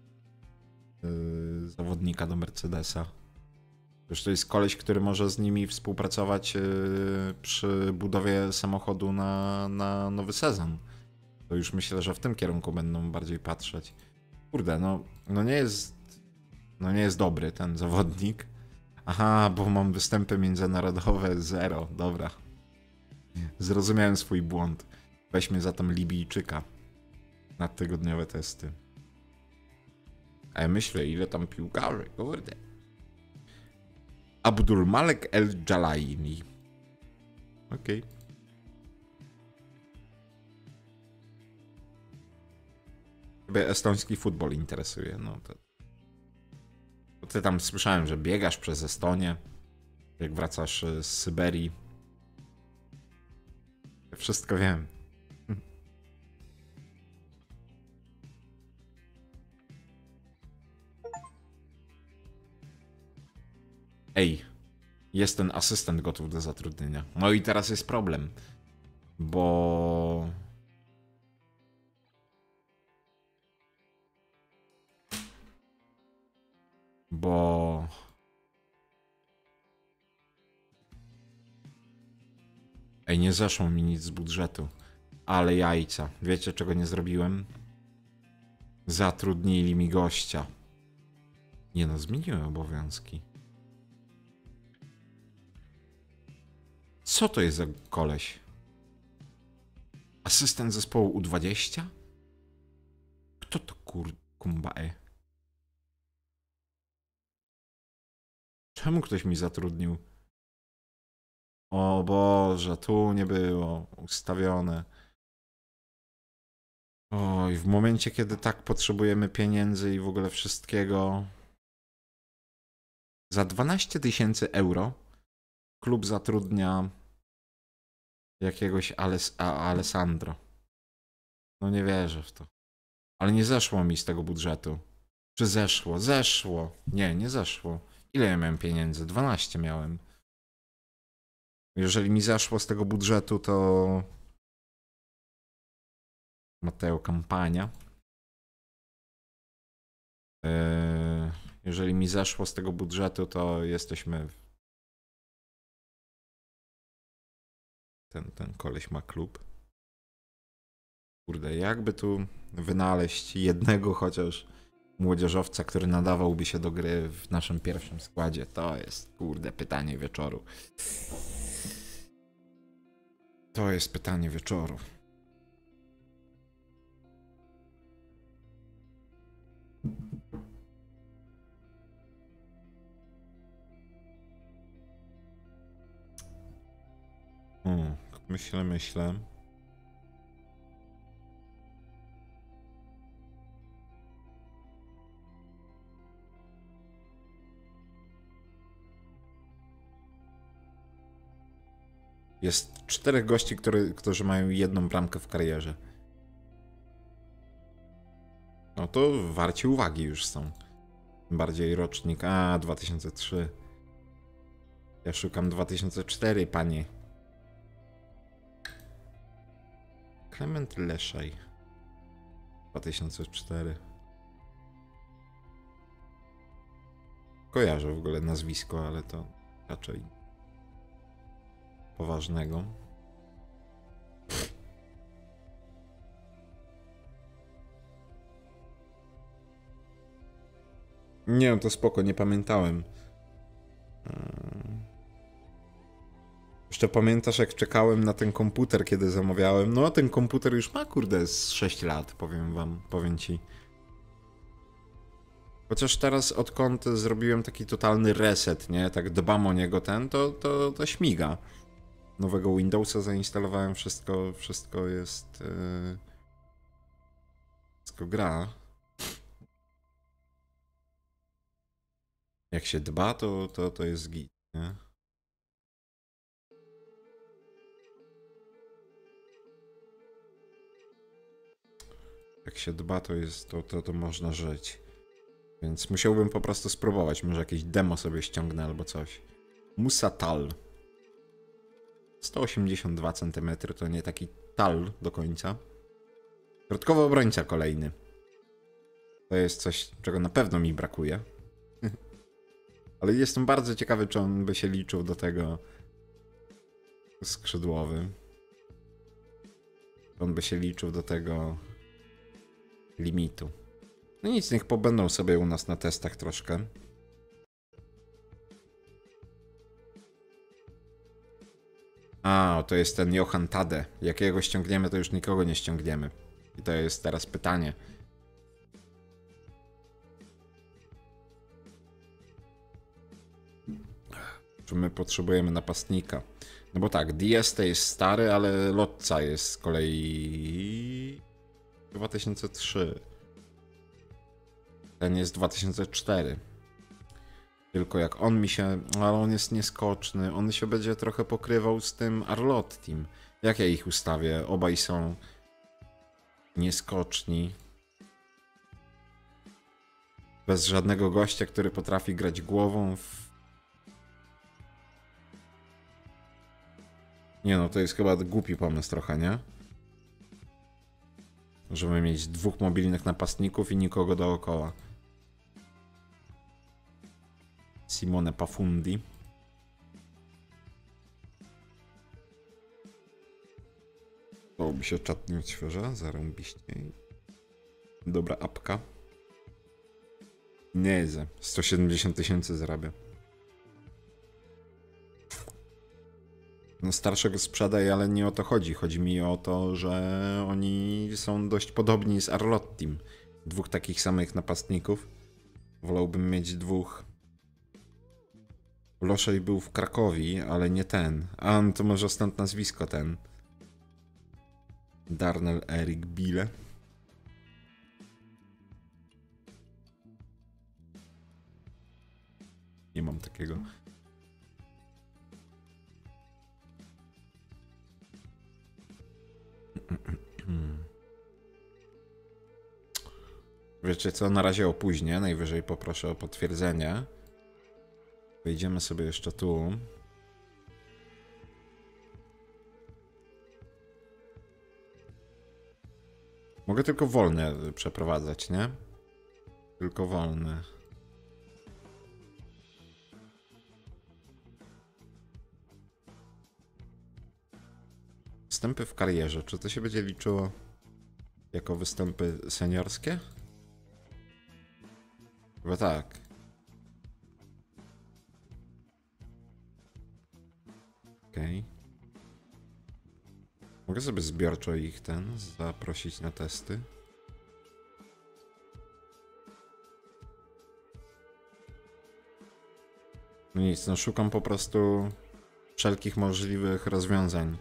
zawodnika do Mercedesa. Przecież to jest koleś, który może z nimi współpracować przy budowie samochodu na nowy sezon. To już myślę, że w tym kierunku będą bardziej patrzeć. Kurde, no nie jest dobry ten zawodnik. Aha, bo mam występy międzynarodowe 0. Dobra. Zrozumiałem swój błąd. Weźmy zatem Libijczyka na tygodniowe testy. A ja myślę, ile tam piłkarzy, kurde. Abdulmalek El Jalaini. Okej. Ciebie estoński futbol interesuje, no to... Ty tam słyszałem, że biegasz przez Estonię, jak wracasz z Syberii. Ja wszystko wiem. Ej, jest ten asystent gotów do zatrudnienia. No i teraz jest problem, bo... Ej, nie zeszło mi nic z budżetu. Ale jajca. Wiecie, czego nie zrobiłem? Zatrudnili mi gościa. Nie no, zmieniłem obowiązki. Co to jest za koleś? Asystent zespołu U20? Kto to kumbae? Czemu ktoś mi zatrudnił? O Boże, tu nie było ustawione. Oj, w momencie, kiedy tak potrzebujemy pieniędzy i w ogóle wszystkiego. Za 12 000 euro klub zatrudnia jakiegoś Alessandro. No nie wierzę w to. Ale nie zeszło mi z tego budżetu. Czy zeszło? Zeszło. Nie, nie zeszło. Ile ja miałem pieniędzy? 12 miałem. Jeżeli mi zeszło z tego budżetu, to... Mateo kampania. Jeżeli mi zeszło z tego budżetu, to jesteśmy... Ten koleś ma klub. Kurde, jakby tu wynaleźć jednego chociaż młodzieżowca, który nadawałby się do gry w naszym pierwszym składzie? To jest, kurde, pytanie wieczoru. To jest pytanie wieczoru. Myślę. Jest 4 gości, którzy mają jedną bramkę w karierze. No to warci uwagi już są. Tym bardziej rocznik. 2003. Ja szukam 2004, panie. Klement Leszaj. 2004. Kojarzę w ogóle nazwisko, ale to raczej poważnego. Nie, no to spoko, nie pamiętałem. Jeszcze pamiętasz, jak czekałem na ten komputer, kiedy zamawiałem? No, ten komputer już ma, kurde, z 6 lat, powiem ci. Chociaż teraz, odkąd zrobiłem taki totalny reset, nie? Tak dbam o niego to śmiga. Nowego Windowsa zainstalowałem, wszystko jest... Wszystko gra. Jak się dba, to jest git, nie? Jak się dba, to można żyć. Więc musiałbym po prostu spróbować. Może jakieś demo sobie ściągnę albo coś. Musa Tal. 182 cm to nie taki tal do końca. Środkowy obrońca kolejny. To jest coś, czego na pewno mi brakuje. Ale jestem bardzo ciekawy, czy on by się liczył do tego skrzydłowy. On by się liczył do tego limitu. No nic, niech pobędą sobie u nas na testach troszkę. To jest ten Johan Tade. Jakiego ściągniemy, to już nikogo nie ściągniemy. I to jest teraz pytanie. Czy my potrzebujemy napastnika? No bo tak, Dieste jest stary, ale Lotca jest z kolei 2003. Ten jest 2004. Tylko jak on mi się... Ale on jest nieskoczny. On się będzie trochę pokrywał z tym Arlottim. Jak ja ich ustawię? Obaj są nieskoczni. Bez żadnego gościa, który potrafi grać głową w... Nie no, to jest chyba głupi pomysł trochę, nie? Żeby mieć 2 mobilnych napastników i nikogo dookoła. Simone Pafundi. Dałoby się czat nie odświeża, zarąbiście. Dobra apka. Nie, 170 000 zarabia. No starszego sprzedaj, ale nie o to chodzi. Chodzi mi o to, że oni są dość podobni z Arlottim. 2 takich samych napastników. Wolałbym mieć 2. Loszej był w Krakowie, ale nie ten. No to może stąd nazwisko ten. Darnell Erik Bile. Nie mam takiego. Wiecie co, na razie opóźnię, najwyżej poproszę o potwierdzenie. Wejdziemy sobie jeszcze tu. Mogę tylko wolne przeprowadzać, nie? Tylko wolne. Występy w karierze. Czy to się będzie liczyło jako występy seniorskie? Chyba tak. Okej. Mogę sobie zbiorczo ich zaprosić na testy. No nic, no szukam po prostu wszelkich możliwych rozwiązań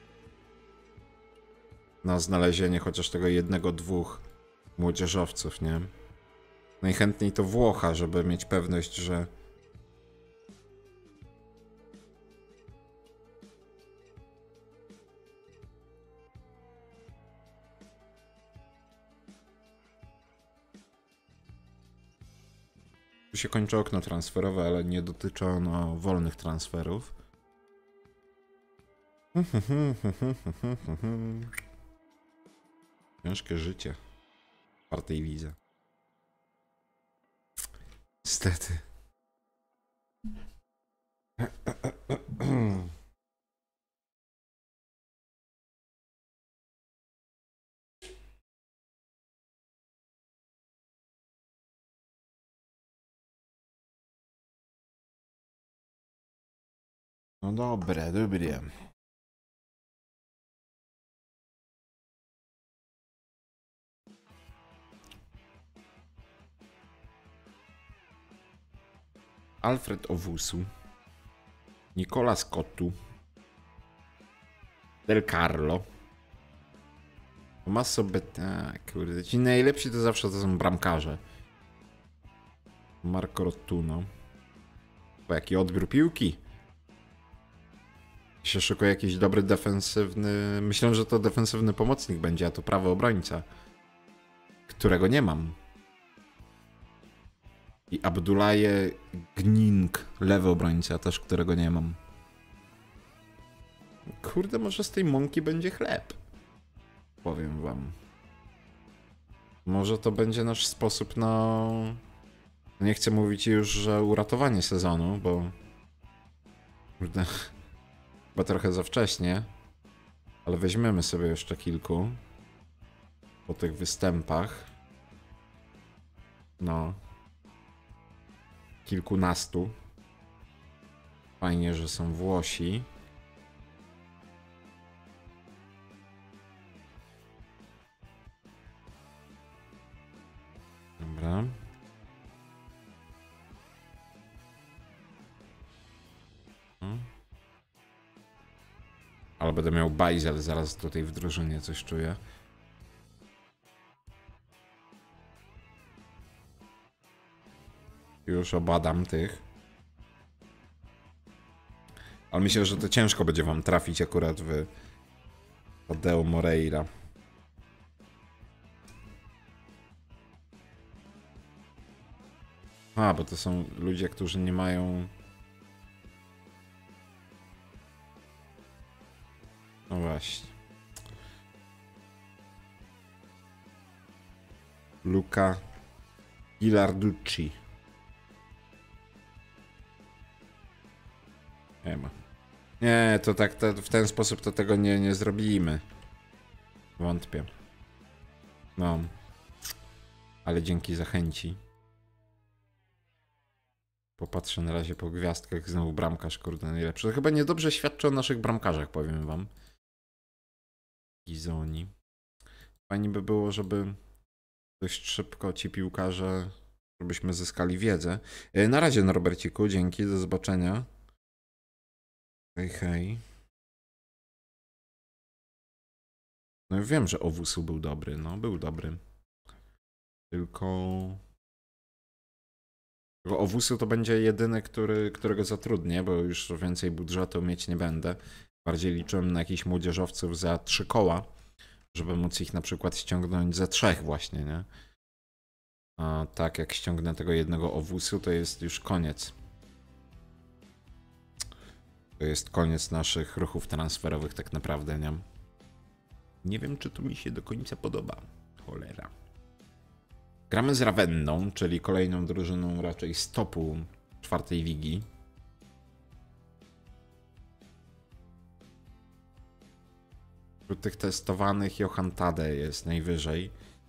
na znalezienie chociaż tego jednego, dwóch młodzieżowców, nie? Najchętniej to Włocha, żeby mieć pewność, że tu się kończy okno transferowe, ale nie dotyczy ono wolnych transferów. Ciężkie życie w czwartej lidze. Niestety. No dobre, dobre. Alfred Owusu, Nicola Scottu, Del Carlo, Tommaso kurde, ci najlepsi to zawsze to są bramkarze. Marco Rottuno. O, jaki odbiór piłki. Się szukuje jakiś dobry defensywny... Myślę, że to defensywny pomocnik będzie, a to prawy obrońca, którego nie mam. I Abdullaye Gning, lewy obrońca, też którego nie mam. Kurde, może z tej mąki będzie chleb. Powiem wam. Może to będzie nasz sposób na... Nie chcę mówić już, że uratowanie sezonu, bo... Kurde... Chyba trochę za wcześnie. Ale weźmiemy sobie jeszcze kilku. Po tych występach. No. Kilkunastu. Fajnie, że są Włosi. Dobra. Ale będę miał bajzel zaraz tutaj w drużynie, coś czuję. Już obadam tych. Ale myślę, że to ciężko będzie wam trafić akurat w Tadeo Moreira. A, bo to są ludzie, którzy nie mają... No właśnie. Luca Gilarducci. Nie ma. Nie, to tak w ten sposób to tego nie zrobimy. Wątpię. No. Ale dzięki za chęci. Popatrzę na razie po gwiazdkach. Znowu bramkarz, kurde, najlepszy. To chyba niedobrze świadczy o naszych bramkarzach, powiem wam. Gizoni. Fajnie by było, żeby dość szybko ci piłkarze, żebyśmy zyskali wiedzę. Na razie, Norberciku, dzięki, do zobaczenia. Hej, hej. No ja wiem, że Owusu był dobry, no był dobry. Tylko Owusu to będzie jedyny, którego zatrudnię, bo już więcej budżetu mieć nie będę. Bardziej liczyłem na jakichś młodzieżowców za 3 koła, żeby móc ich na przykład ściągnąć ze 3 właśnie, nie? A tak, jak ściągnę tego jednego owusu, to jest już koniec. To jest koniec naszych ruchów transferowych tak naprawdę, nie? Nie wiem, czy to mi się do końca podoba. Cholera. Gramy z Ravenną, czyli kolejną drużyną raczej z topu 4. ligi. Wśród tych testowanych Johan Tade jest najwyżej.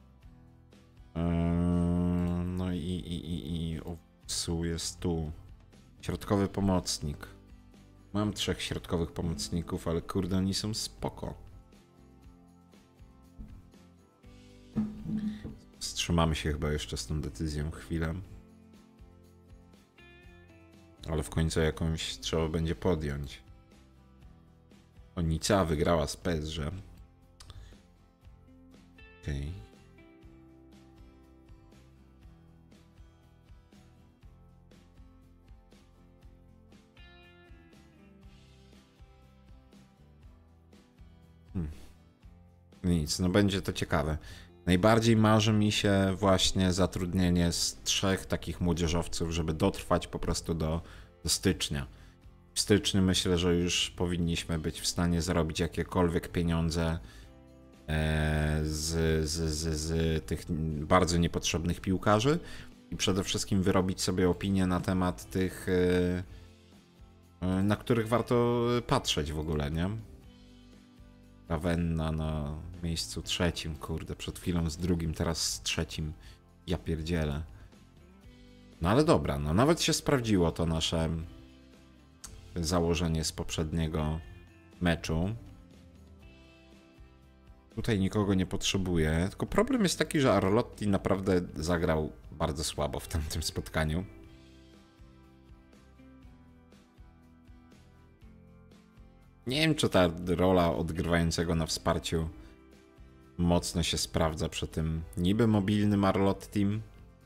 No i Owusu jest tu. Środkowy pomocnik. Mam 3 środkowych pomocników, ale kurde, oni są spoko. Wstrzymamy się chyba jeszcze z tą decyzją chwilę. Ale w końcu jakąś trzeba będzie podjąć. Nica wygrała z PSG. Okej. Nic, no będzie to ciekawe. Najbardziej marzy mi się właśnie zatrudnienie z 3 takich młodzieżowców, żeby dotrwać po prostu do stycznia. W styczniu myślę, że już powinniśmy być w stanie zarobić jakiekolwiek pieniądze z tych bardzo niepotrzebnych piłkarzy i przede wszystkim wyrobić sobie opinię na temat tych, na których warto patrzeć w ogóle, nie? Ravenna na miejscu 3, kurde, przed chwilą z 2, teraz z 3. Ja pierdzielę. No ale dobra, no nawet się sprawdziło to nasze założenie z poprzedniego meczu. Tutaj nikogo nie potrzebuję, tylko problem jest taki, że Arlotti naprawdę zagrał bardzo słabo w tamtym spotkaniu. Nie wiem, czy ta rola odgrywającego na wsparciu mocno się sprawdza przy tym niby mobilnym Arlottim.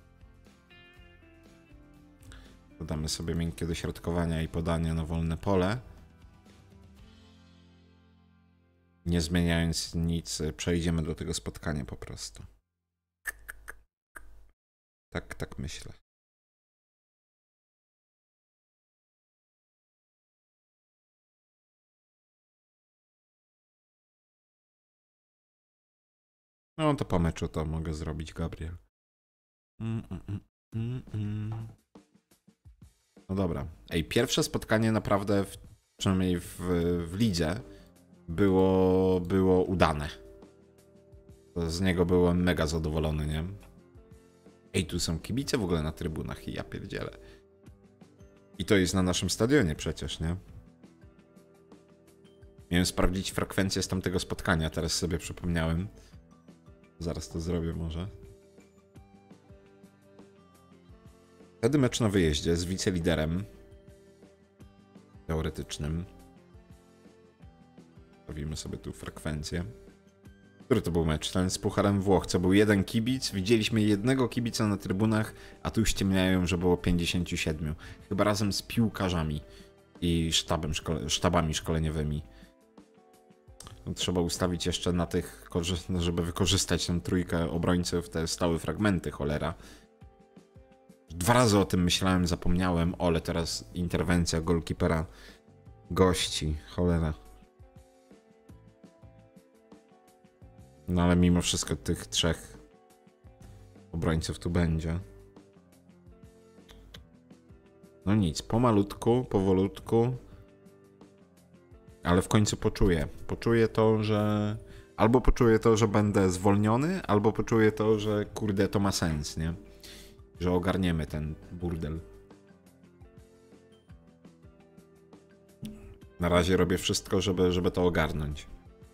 Dodamy sobie miękkie dośrodkowania i podania na wolne pole. Nie zmieniając nic, przejdziemy do tego spotkania po prostu. Tak myślę. No to po meczu to mogę zrobić, Gabriel. No dobra. Ej, pierwsze spotkanie naprawdę, przynajmniej w lidze, było udane. Z niego byłem mega zadowolony, nie? Ej, tu są kibice w ogóle na trybunach i ja pierdzielę. I to jest na naszym stadionie przecież, nie? Miałem sprawdzić frekwencję z tamtego spotkania, teraz sobie przypomniałem. Zaraz to zrobię może. Wtedy mecz na wyjeździe z wiceliderem teoretycznym. Stawimy sobie tu frekwencję. Który to był mecz? Ten z Pucharem Włoch, co był 1 kibic. Widzieliśmy 1 kibica na trybunach, a tu ściemniają, że było 57. Chyba razem z piłkarzami i sztabami szkoleniowymi. No, trzeba ustawić jeszcze na tych, żeby wykorzystać tę trójkę obrońców, te stałe fragmenty, cholera. 2 razy o tym myślałem, zapomniałem, ale teraz interwencja golkipera gości, cholera. No ale mimo wszystko tych 3 obrońców tu będzie. No nic, pomalutku, powolutku. Ale w końcu poczuję. Poczuję to, że... Albo poczuję to, że będę zwolniony, albo poczuję to, że kurde to ma sens, nie? Że ogarniemy ten burdel. Na razie robię wszystko, żeby to ogarnąć.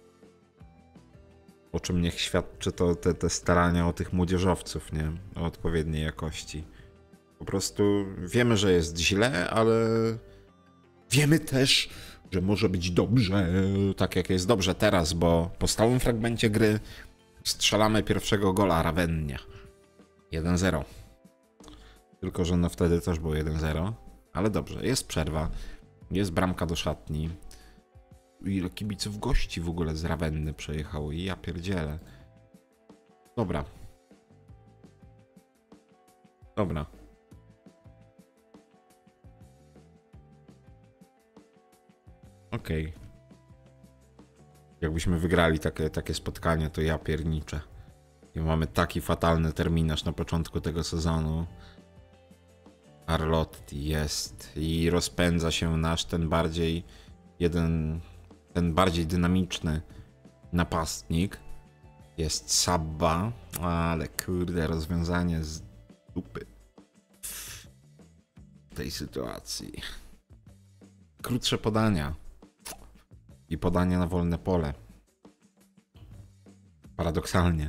O czym niech świadczy to te starania o tych młodzieżowców, nie? O odpowiedniej jakości. Po prostu wiemy, że jest źle, ale wiemy też, że może być dobrze, tak jak jest dobrze teraz, bo po stałym fragmencie gry strzelamy pierwszego gola Ravennie. 1-0. Tylko że no wtedy też było 1-0, ale dobrze, jest przerwa, jest bramka do szatni. Ile kibiców gości w ogóle z Ravenny przejechało i ja pierdzielę. Dobra. Dobra. Okej. Jakbyśmy wygrali takie spotkanie, to ja pierniczę. I mamy taki fatalny terminarz na początku tego sezonu. Arlotti jest i rozpędza się nasz ten bardziej dynamiczny napastnik. Jest Sabba, ale kurde, rozwiązanie z dupy w tej sytuacji. Krótsze podania i podanie na wolne pole. Paradoksalnie.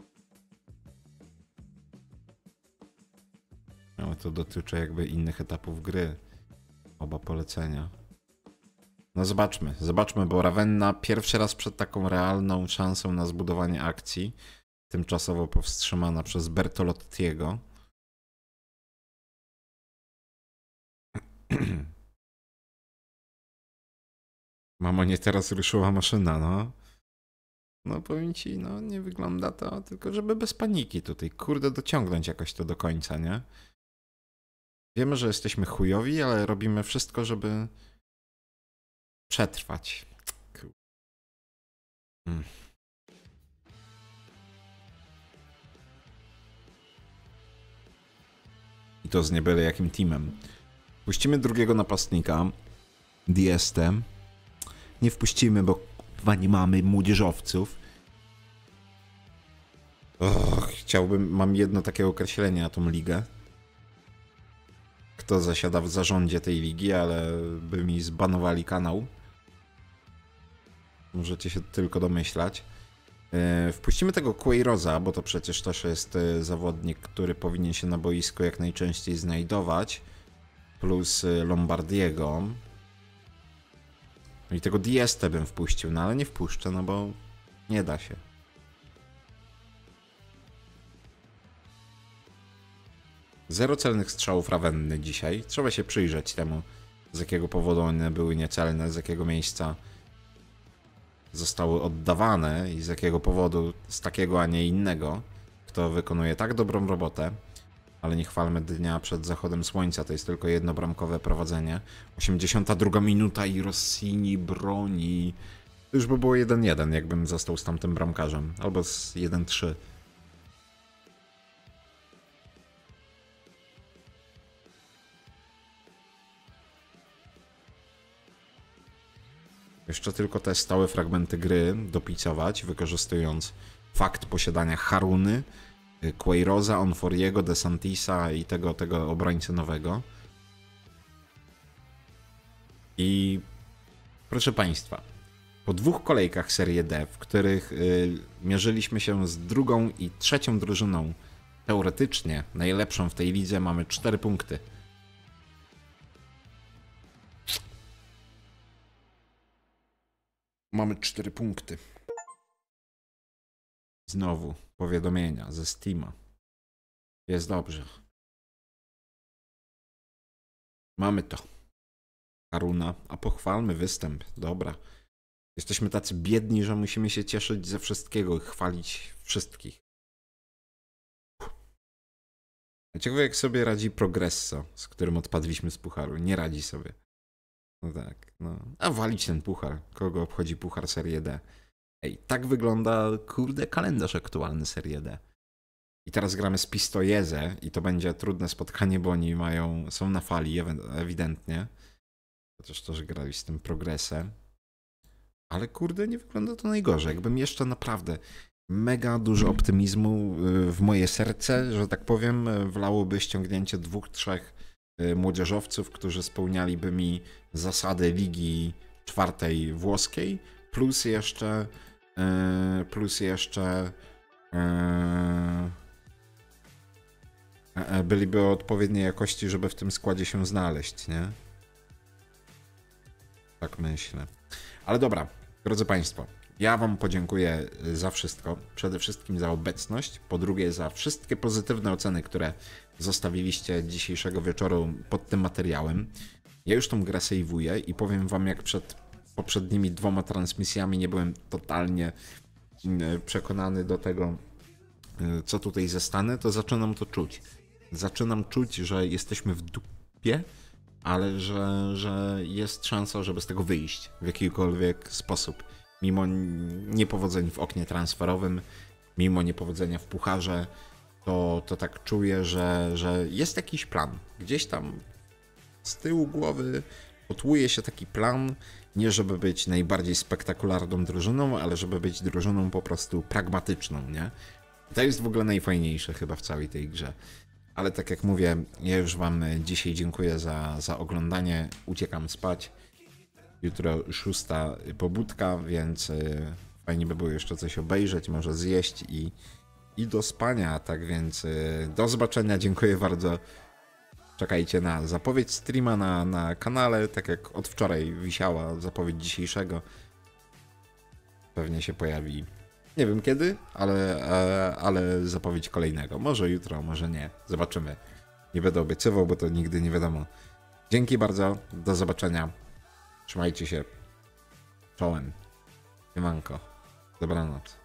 Ale to dotyczy jakby innych etapów gry. Oba polecenia. No zobaczmy, bo Ravenna pierwszy raz przed taką realną szansą na zbudowanie akcji, tymczasowo powstrzymana przez Bertolottiego. Mamo, nie teraz ruszyła maszyna, no. No powiem ci, no nie wygląda to, tylko żeby bez paniki tutaj, kurde, dociągnąć jakoś to do końca, nie? Wiemy, że jesteśmy chujowi, ale robimy wszystko, żeby przetrwać. I to z nie byle jakim teamem. Puścimy drugiego napastnika, Diestę. Nie wpuścimy, bo chyba nie mamy młodzieżowców. Mam jedno takie określenie na tą ligę. Kto zasiada w zarządzie tej ligi, ale by mi zbanowali kanał. Możecie się tylko domyślać. Wpuścimy tego Queiroza, bo to przecież też jest zawodnik, który powinien się na boisku jak najczęściej znajdować. Plus Lombardiego. I tego Diestę bym wpuścił, no ale nie wpuszczę, no bo nie da się. Zero celnych strzałów Ravenny dzisiaj. Trzeba się przyjrzeć temu, z jakiego powodu one były niecelne, z jakiego miejsca zostały oddawane i z jakiego powodu, z takiego, a nie innego, kto wykonuje tak dobrą robotę. Ale nie chwalmy dnia przed zachodem słońca, to jest tylko jednobramkowe prowadzenie. 82 minuta i Rossini broni. To już by było 1-1, jakbym został z tamtym bramkarzem. Albo z 1-3. Jeszcze tylko te stałe fragmenty gry dopicować, wykorzystując fakt posiadania Haruny, Queiroza, Onforiego, De Santisa i tego obrońcy nowego. I proszę Państwa, po dwóch kolejkach Serie D, w których mierzyliśmy się z drugą i trzecią drużyną, teoretycznie najlepszą w tej lidze, mamy 4 punkty. Mamy 4 punkty. Znowu powiadomienia ze Steama. Jest dobrze. Mamy to. Haruna, a pochwalmy występ. Dobra. Jesteśmy tacy biedni, że musimy się cieszyć ze wszystkiego i chwalić wszystkich. A ciekawe, jak sobie radzi Progresso, z którym odpadliśmy z pucharu. Nie radzi sobie. No tak, no. A walić ten puchar. Kogo obchodzi puchar Serie D? Ej, tak wygląda, kurde, kalendarz aktualny Serie D. I teraz gramy z Pistoiese i to będzie trudne spotkanie, bo oni są na fali ewidentnie. Chociaż też grali z tym Progressem. Ale kurde, nie wygląda to najgorzej. Jakbym jeszcze naprawdę mega dużo optymizmu w moje serce, że tak powiem, wlałoby ściągnięcie 2-3 młodzieżowców, którzy spełnialiby mi zasady Ligi Czwartej Włoskiej, plus jeszcze byliby o odpowiedniej jakości, żeby w tym składzie się znaleźć, nie? Tak myślę. Ale dobra, drodzy Państwo, ja Wam podziękuję za wszystko. Przede wszystkim za obecność, po drugie za wszystkie pozytywne oceny, które zostawiliście dzisiejszego wieczoru pod tym materiałem. Ja już tą grę sejwuję i powiem Wam, jak przed poprzednimi 2 transmisjami nie byłem totalnie przekonany do tego, co tutaj zostanę, to zaczynam to czuć. zaczynam czuć, że jesteśmy w dupie, ale że jest szansa, żeby z tego wyjść w jakikolwiek sposób. Mimo niepowodzeń w oknie transferowym, mimo niepowodzenia w pucharze, to tak czuję, że jest jakiś plan. Gdzieś tam z tyłu głowy kotłuje się taki plan, nie żeby być najbardziej spektakularną drużyną, ale żeby być drużyną po prostu pragmatyczną, nie? To jest w ogóle najfajniejsze chyba w całej tej grze. Ale tak jak mówię, ja już wam dzisiaj dziękuję za oglądanie. Uciekam spać. Jutro 6 pobudka, więc fajnie by było jeszcze coś obejrzeć, może zjeść i do spania. Tak więc do zobaczenia. Dziękuję bardzo. Czekajcie na zapowiedź streama na kanale, tak jak od wczoraj wisiała zapowiedź dzisiejszego. Pewnie się pojawi, nie wiem kiedy, ale zapowiedź kolejnego. Może jutro, może nie. Zobaczymy. Nie będę obiecywał, bo to nigdy nie wiadomo. Dzięki bardzo, do zobaczenia. Trzymajcie się. Czołem. Siemanko. Dobranoc.